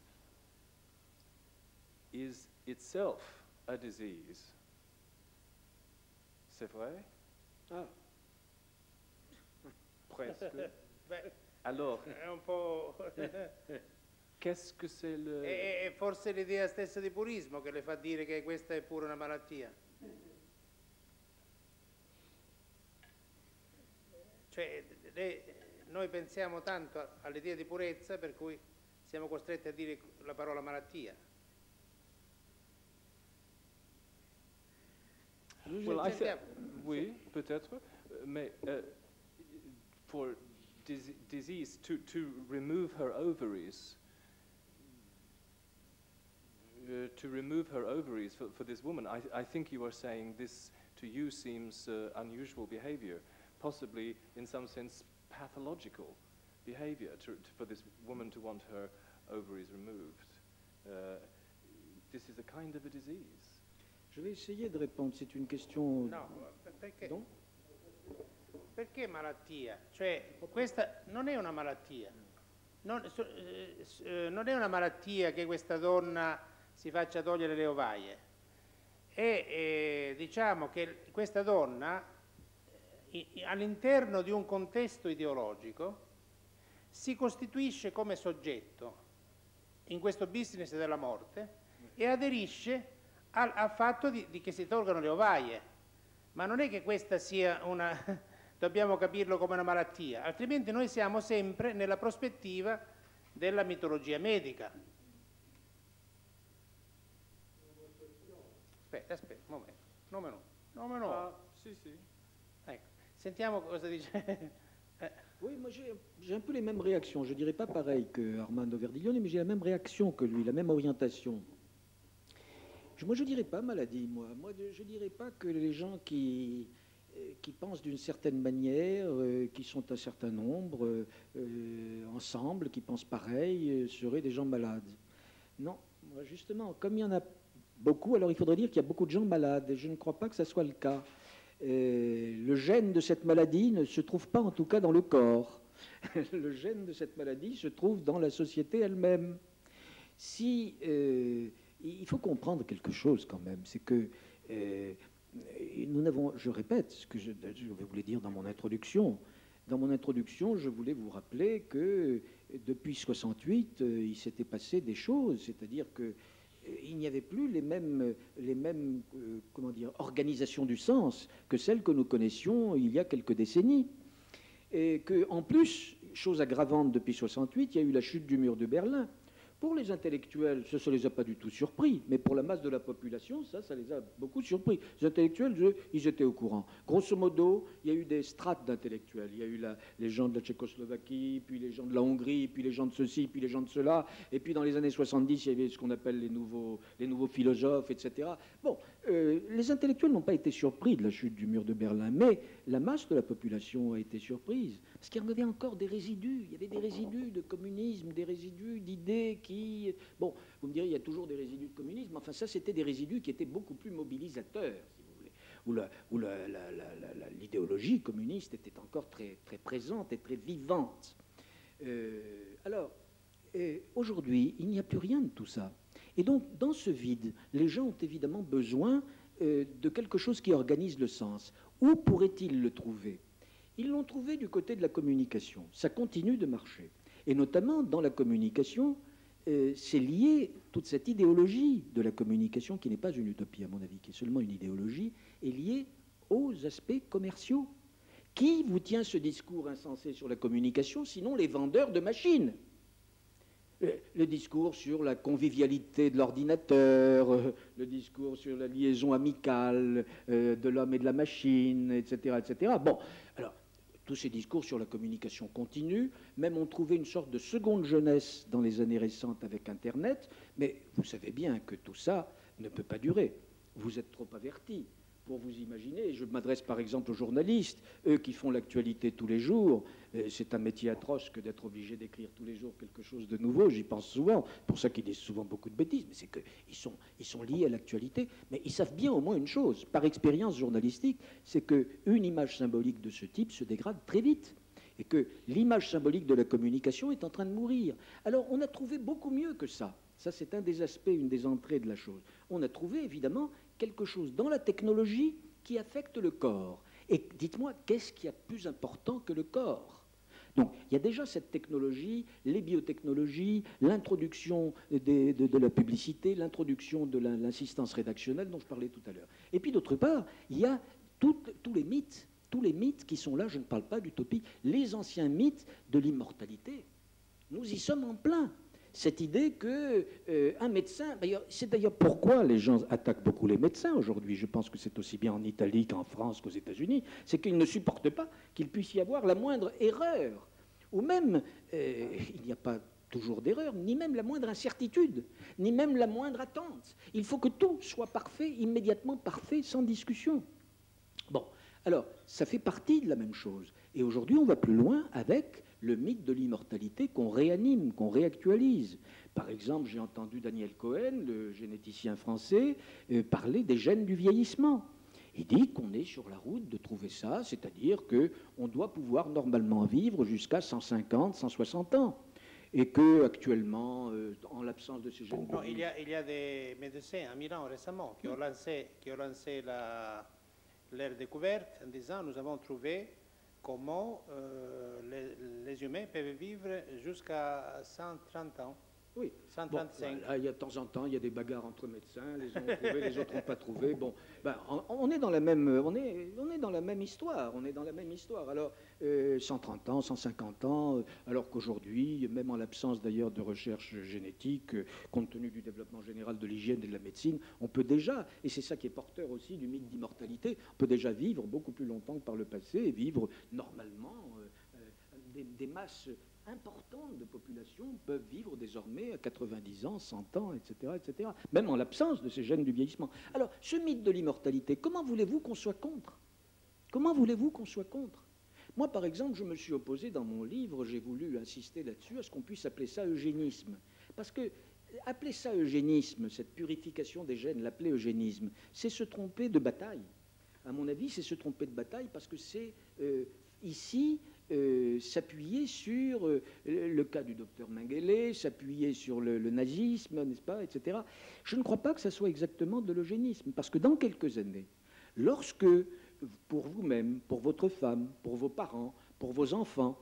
is itself a disease. C'est vrai? Ah. Presque. Beh, Alors, è un po'... qu'est-ce que c'est le... È, è forse l'idea stessa di purismo che le fa dire che questa è pure una malattia. Cioè, lei, noi pensiamo tanto all'idea di purezza per cui siamo costretti a dire la parola malattia. Well, I think, Sentiamo. oui, peut-être, mais uh, for dis disease, to, to remove her ovaries, uh, to remove her ovaries for, for this woman, I, I think you are saying this to you seems uh, unusual behavior, possibly in some sense pathological behavior to, to, for this woman to want her ovaries removed. Uh, this is a kind of a disease. Je vais essayer de répondre, c'est une question... No, perché? Non? Perché malattia? Cioè, questa non è una malattia. Non, so- eh, s- eh, non è una malattia che questa donna si faccia togliere le ovaie. È, eh, diciamo che questa donna, i- i- all'interno di un contesto ideologico, si costituisce come soggetto in questo business della morte e aderisce al, al fatto di, di che si tolgano le ovaie. Ma non è che questa sia una... dobbiamo capirlo come una malattia, altrimenti noi siamo sempre nella prospettiva della mitologia medica. Aspetta, aspetta, un momento. Nome no. Nome no. Ah, si, si. Ecco, sentiamo cosa dice. Eh, Oui, moi j'ai j'ai un peu les mêmes réactions. Je dirais pas pareil que Armando Verdiglione, mais j'ai la même réaction que lui, la même orientation. Je- moi, je dirais pas maladie, moi. Moi, je je dirais pas que les gens qui, euh, qui pensent d'une certaine manière, euh, qui sont un certain nombre, euh, euh, ensemble, qui pensent pareil, euh, seraient des gens malades. Non, moi, justement, comme il y en a beaucoup, alors il faudrait dire qu'il y a beaucoup de gens malades, et je ne crois pas que ça soit le cas. Euh, le gène de cette maladie ne se trouve pas, en tout cas, dans le corps. Le gène de cette maladie se trouve dans la société elle-même. Si euh, il faut comprendre quelque chose quand même, c'est que euh, nous n'avons, je répète ce que je, je voulais dire dans mon introduction. Dans mon introduction, je voulais vous rappeler que depuis soixante-huit, il s'était passé des choses, c'est-à-dire que il n'y avait plus les mêmes, les mêmes euh, comment dire, organisations du sens que celles que nous connaissions il y a quelques décennies. Et qu'en plus, chose aggravante depuis soixante-huit, il y a eu la chute du mur de Berlin. Pour les intellectuels, ça ne les a pas du tout surpris, mais pour la masse de la population, ça, ça les a beaucoup surpris. Les intellectuels, eux, ils étaient au courant. Grosso modo, il y a eu des strates d'intellectuels. Il y a eu la, les gens de la Tchécoslovaquie, puis les gens de la Hongrie, puis les gens de ceci, puis les gens de cela. Et puis dans les années soixante-dix, il y avait ce qu'on appelle les nouveaux, les nouveaux philosophes, et cetera. Bon, euh, les intellectuels n'ont pas été surpris de la chute du mur de Berlin, mais la masse de la population a été surprise. Parce qu'il y avait encore des résidus. Il y avait des résidus de communisme, des résidus d'idées qui... Bon, vous me direz, il y a toujours des résidus de communisme. Enfin, ça, c'était des résidus qui étaient beaucoup plus mobilisateurs, si vous voulez. Où, la, où la, la, la, la, l'idéologie communiste était encore très, très présente et très vivante. Euh, alors, euh, aujourd'hui, il n'y a plus rien de tout ça. Et donc, dans ce vide, les gens ont évidemment besoin euh, de quelque chose qui organise le sens. Où pourraient-ils le trouver ? Ils l'ont trouvé du côté de la communication. Ça continue de marcher. Et notamment, dans la communication, euh, c'est lié, toute cette idéologie de la communication, qui n'est pas une utopie, à mon avis, qui est seulement une idéologie, est liée aux aspects commerciaux. Qui vous tient ce discours insensé sur la communication, sinon les vendeurs de machines ? Le discours sur la convivialité de l'ordinateur, le discours sur la liaison amicale euh, de l'homme et de la machine, et cetera, et cetera. Bon, alors, tous ces discours sur la communication continue, même ont trouvé une sorte de seconde jeunesse dans les années récentes avec Internet, mais vous savez bien que tout ça ne peut pas durer. Vous êtes trop avertis pour vous imaginer. Je m'adresse par exemple aux journalistes, eux qui font l'actualité tous les jours. C'est un métier atroce que d'être obligé d'écrire tous les jours quelque chose de nouveau, j'y pense souvent, pour ça qu'ils disent souvent beaucoup de bêtises, mais c'est qu'ils sont, ils sont liés à l'actualité, mais ils savent bien au moins une chose, par expérience journalistique, c'est qu'une image symbolique de ce type se dégrade très vite, et que l'image symbolique de la communication est en train de mourir. Alors on a trouvé beaucoup mieux que ça. Ça, c'est un des aspects, une des entrées de la chose. On a trouvé, évidemment, quelque chose dans la technologie qui affecte le corps. Et dites-moi, qu'est-ce qui est plus important que le corps ? Donc, il y a déjà cette technologie, les biotechnologies, l'introduction des, de, de la publicité, l'introduction de la, l'assistance rédactionnelle dont je parlais tout à l'heure. Et puis, d'autre part, il y a tout, tous les mythes, tous les mythes qui sont là, je ne parle pas d'utopie, les anciens mythes de l'immortalité. Nous y sommes en plein. Cette idée qu'un euh, médecin... D'ailleurs, c'est d'ailleurs pourquoi les gens attaquent beaucoup les médecins aujourd'hui. Je pense que c'est aussi bien en Italie qu'en France qu'aux États-Unis. C'est qu'ils ne supportent pas qu'il puisse y avoir la moindre erreur. Ou même, euh, il n'y a pas toujours d'erreur, ni même la moindre incertitude, ni même la moindre attente. Il faut que tout soit parfait, immédiatement parfait, sans discussion. Bon, alors, ça fait partie de la même chose. Et aujourd'hui, on va plus loin avec le mythe de l'immortalité qu'on réanime, qu'on réactualise. Par exemple, j'ai entendu Daniel Cohen, le généticien français, euh, parler des gènes du vieillissement. Il dit qu'on est sur la route de trouver ça, c'est-à-dire qu'on doit pouvoir normalement vivre jusqu'à cent cinquante, cent soixante ans. Et qu'actuellement, euh, en l'absence de ces gènes... Non, il y a, il y a des médecins à Milan récemment qui ont lancé, qui ont lancé la, leur découverte en disant « nous avons trouvé comment euh, les, les humains peuvent vivre jusqu'à cent trente ans. » Oui, cent trente-cinq. Bon, là, il y a de temps en temps, il y a des bagarres entre médecins, les uns ont trouvé, les autres n'ont pas trouvé. Bon, ben, on, on est dans la même, on est, on est dans la même histoire, on est dans la même histoire. Alors, euh, cent trente ans, cent cinquante ans, euh, alors qu'aujourd'hui, même en l'absence d'ailleurs de recherche génétique, euh, compte tenu du développement général de l'hygiène et de la médecine, on peut déjà, et c'est ça qui est porteur aussi du mythe d'immortalité, on peut déjà vivre beaucoup plus longtemps que par le passé et vivre normalement euh, euh, des, des masses importantes de population peuvent vivre désormais à quatre-vingt-dix ans, cent ans, et cetera, et cetera, même en l'absence de ces gènes du vieillissement. Alors, ce mythe de l'immortalité, comment voulez-vous qu'on soit contre ? Comment voulez-vous qu'on soit contre ? Moi, par exemple, je me suis opposé dans mon livre, j'ai voulu insister là-dessus, à ce qu'on puisse appeler ça eugénisme. Parce que appeler ça eugénisme, cette purification des gènes, l'appeler eugénisme, c'est se tromper de bataille. À mon avis, c'est se tromper de bataille parce que c'est euh, ici euh, s'appuyer sur euh, le cas du docteur Mengele, s'appuyer sur le, le nazisme, n'est-ce pas, et cetera. Je ne crois pas que ça soit exactement de l'eugénisme, parce que dans quelques années, lorsque, pour vous-même, pour votre femme, pour vos parents, pour vos enfants,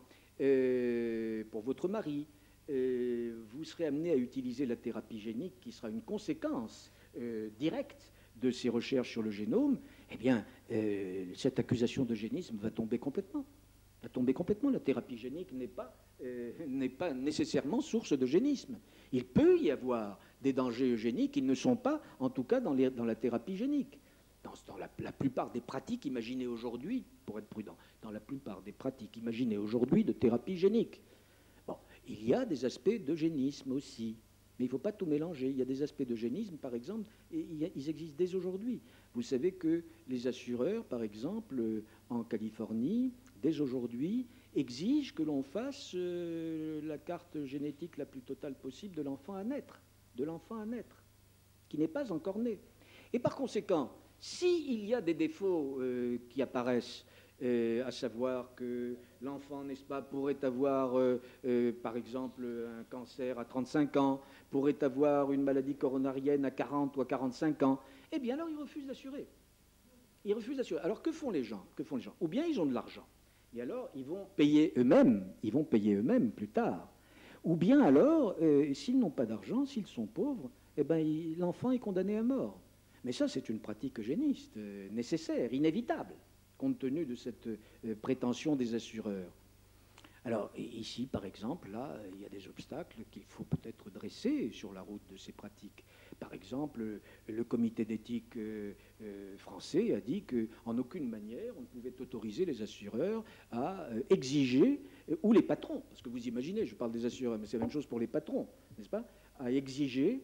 euh, pour votre mari, euh, vous serez amené à utiliser la thérapie génique, qui sera une conséquence euh, directe de ces recherches sur le génome, eh bien, euh, cette accusation d'eugénisme va tomber complètement. Va tomber complètement. La thérapie génique n'est pas, euh, n'est pas nécessairement source d'eugénisme. Il peut y avoir des dangers eugéniques qui ne sont pas, en tout cas, dans, les, dans la thérapie génique. Dans, dans la, la plupart des pratiques imaginées aujourd'hui, pour être prudent, dans la plupart des pratiques imaginées aujourd'hui de thérapie génique. Bon, il y a des aspects d'eugénisme aussi. Mais il ne faut pas tout mélanger. Il y a des aspects d'eugénisme, par exemple, et ils existent dès aujourd'hui. Vous savez que les assureurs, par exemple, en Californie, dès aujourd'hui, exigent que l'on fasse euh, la carte génétique la plus totale possible de l'enfant à naître, de l'enfant à naître, qui n'est pas encore né. Et par conséquent, s'il y a des défauts euh, qui apparaissent, Euh, à savoir que l'enfant, n'est-ce pas, pourrait avoir, euh, euh, par exemple, un cancer à trente-cinq ans, pourrait avoir une maladie coronarienne à quarante ou à quarante-cinq ans, eh bien alors ils refusent d'assurer. Ils refusent d'assurer. Alors que font les gens? Que font les gens? Ou bien ils ont de l'argent, et alors ils vont payer eux-mêmes, ils vont payer eux-mêmes plus tard. Ou bien alors, euh, s'ils n'ont pas d'argent, s'ils sont pauvres, eh ben, l'enfant est condamné à mort. Mais ça, c'est une pratique eugéniste euh, nécessaire, inévitable, compte tenu de cette euh, prétention des assureurs. Alors, ici, par exemple, là, il y a des obstacles qu'il faut peut-être dresser sur la route de ces pratiques. Par exemple, le comité d'éthique euh, euh, français a dit qu'en aucune manière, on ne pouvait autoriser les assureurs à euh, exiger, euh, ou les patrons, parce que vous imaginez, je parle des assureurs, mais c'est la même chose pour les patrons, n'est-ce pas, à exiger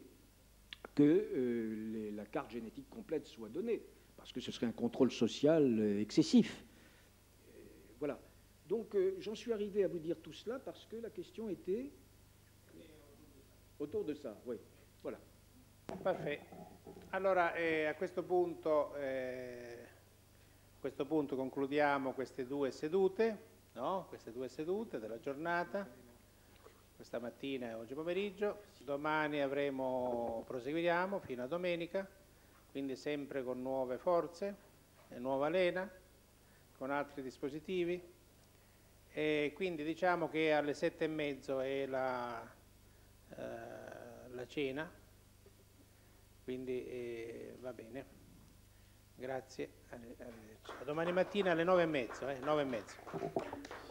que euh, les, la carte génétique complète soit donnée, parce que ce serait un contrôle social euh, excessif. Euh, voilà. Donc, euh, j'en suis arrivé à vous dire tout cela parce que la question était autour de ça. Oui, voilà. Parfait. Allora, eh, a questo punto, eh, a questo punto concludiamo queste due sedute, no? Queste due sedute della giornata, questa mattina e oggi pomeriggio. Domani avremo, proseguiremo fino a domenica, quindi sempre con nuove forze, e nuova lena, con altri dispositivi. E quindi diciamo che alle sette e mezzo è la, eh, la cena, quindi eh, va bene. Grazie, arrivederci. A domani mattina alle nove e mezzo, eh, nove e mezzo.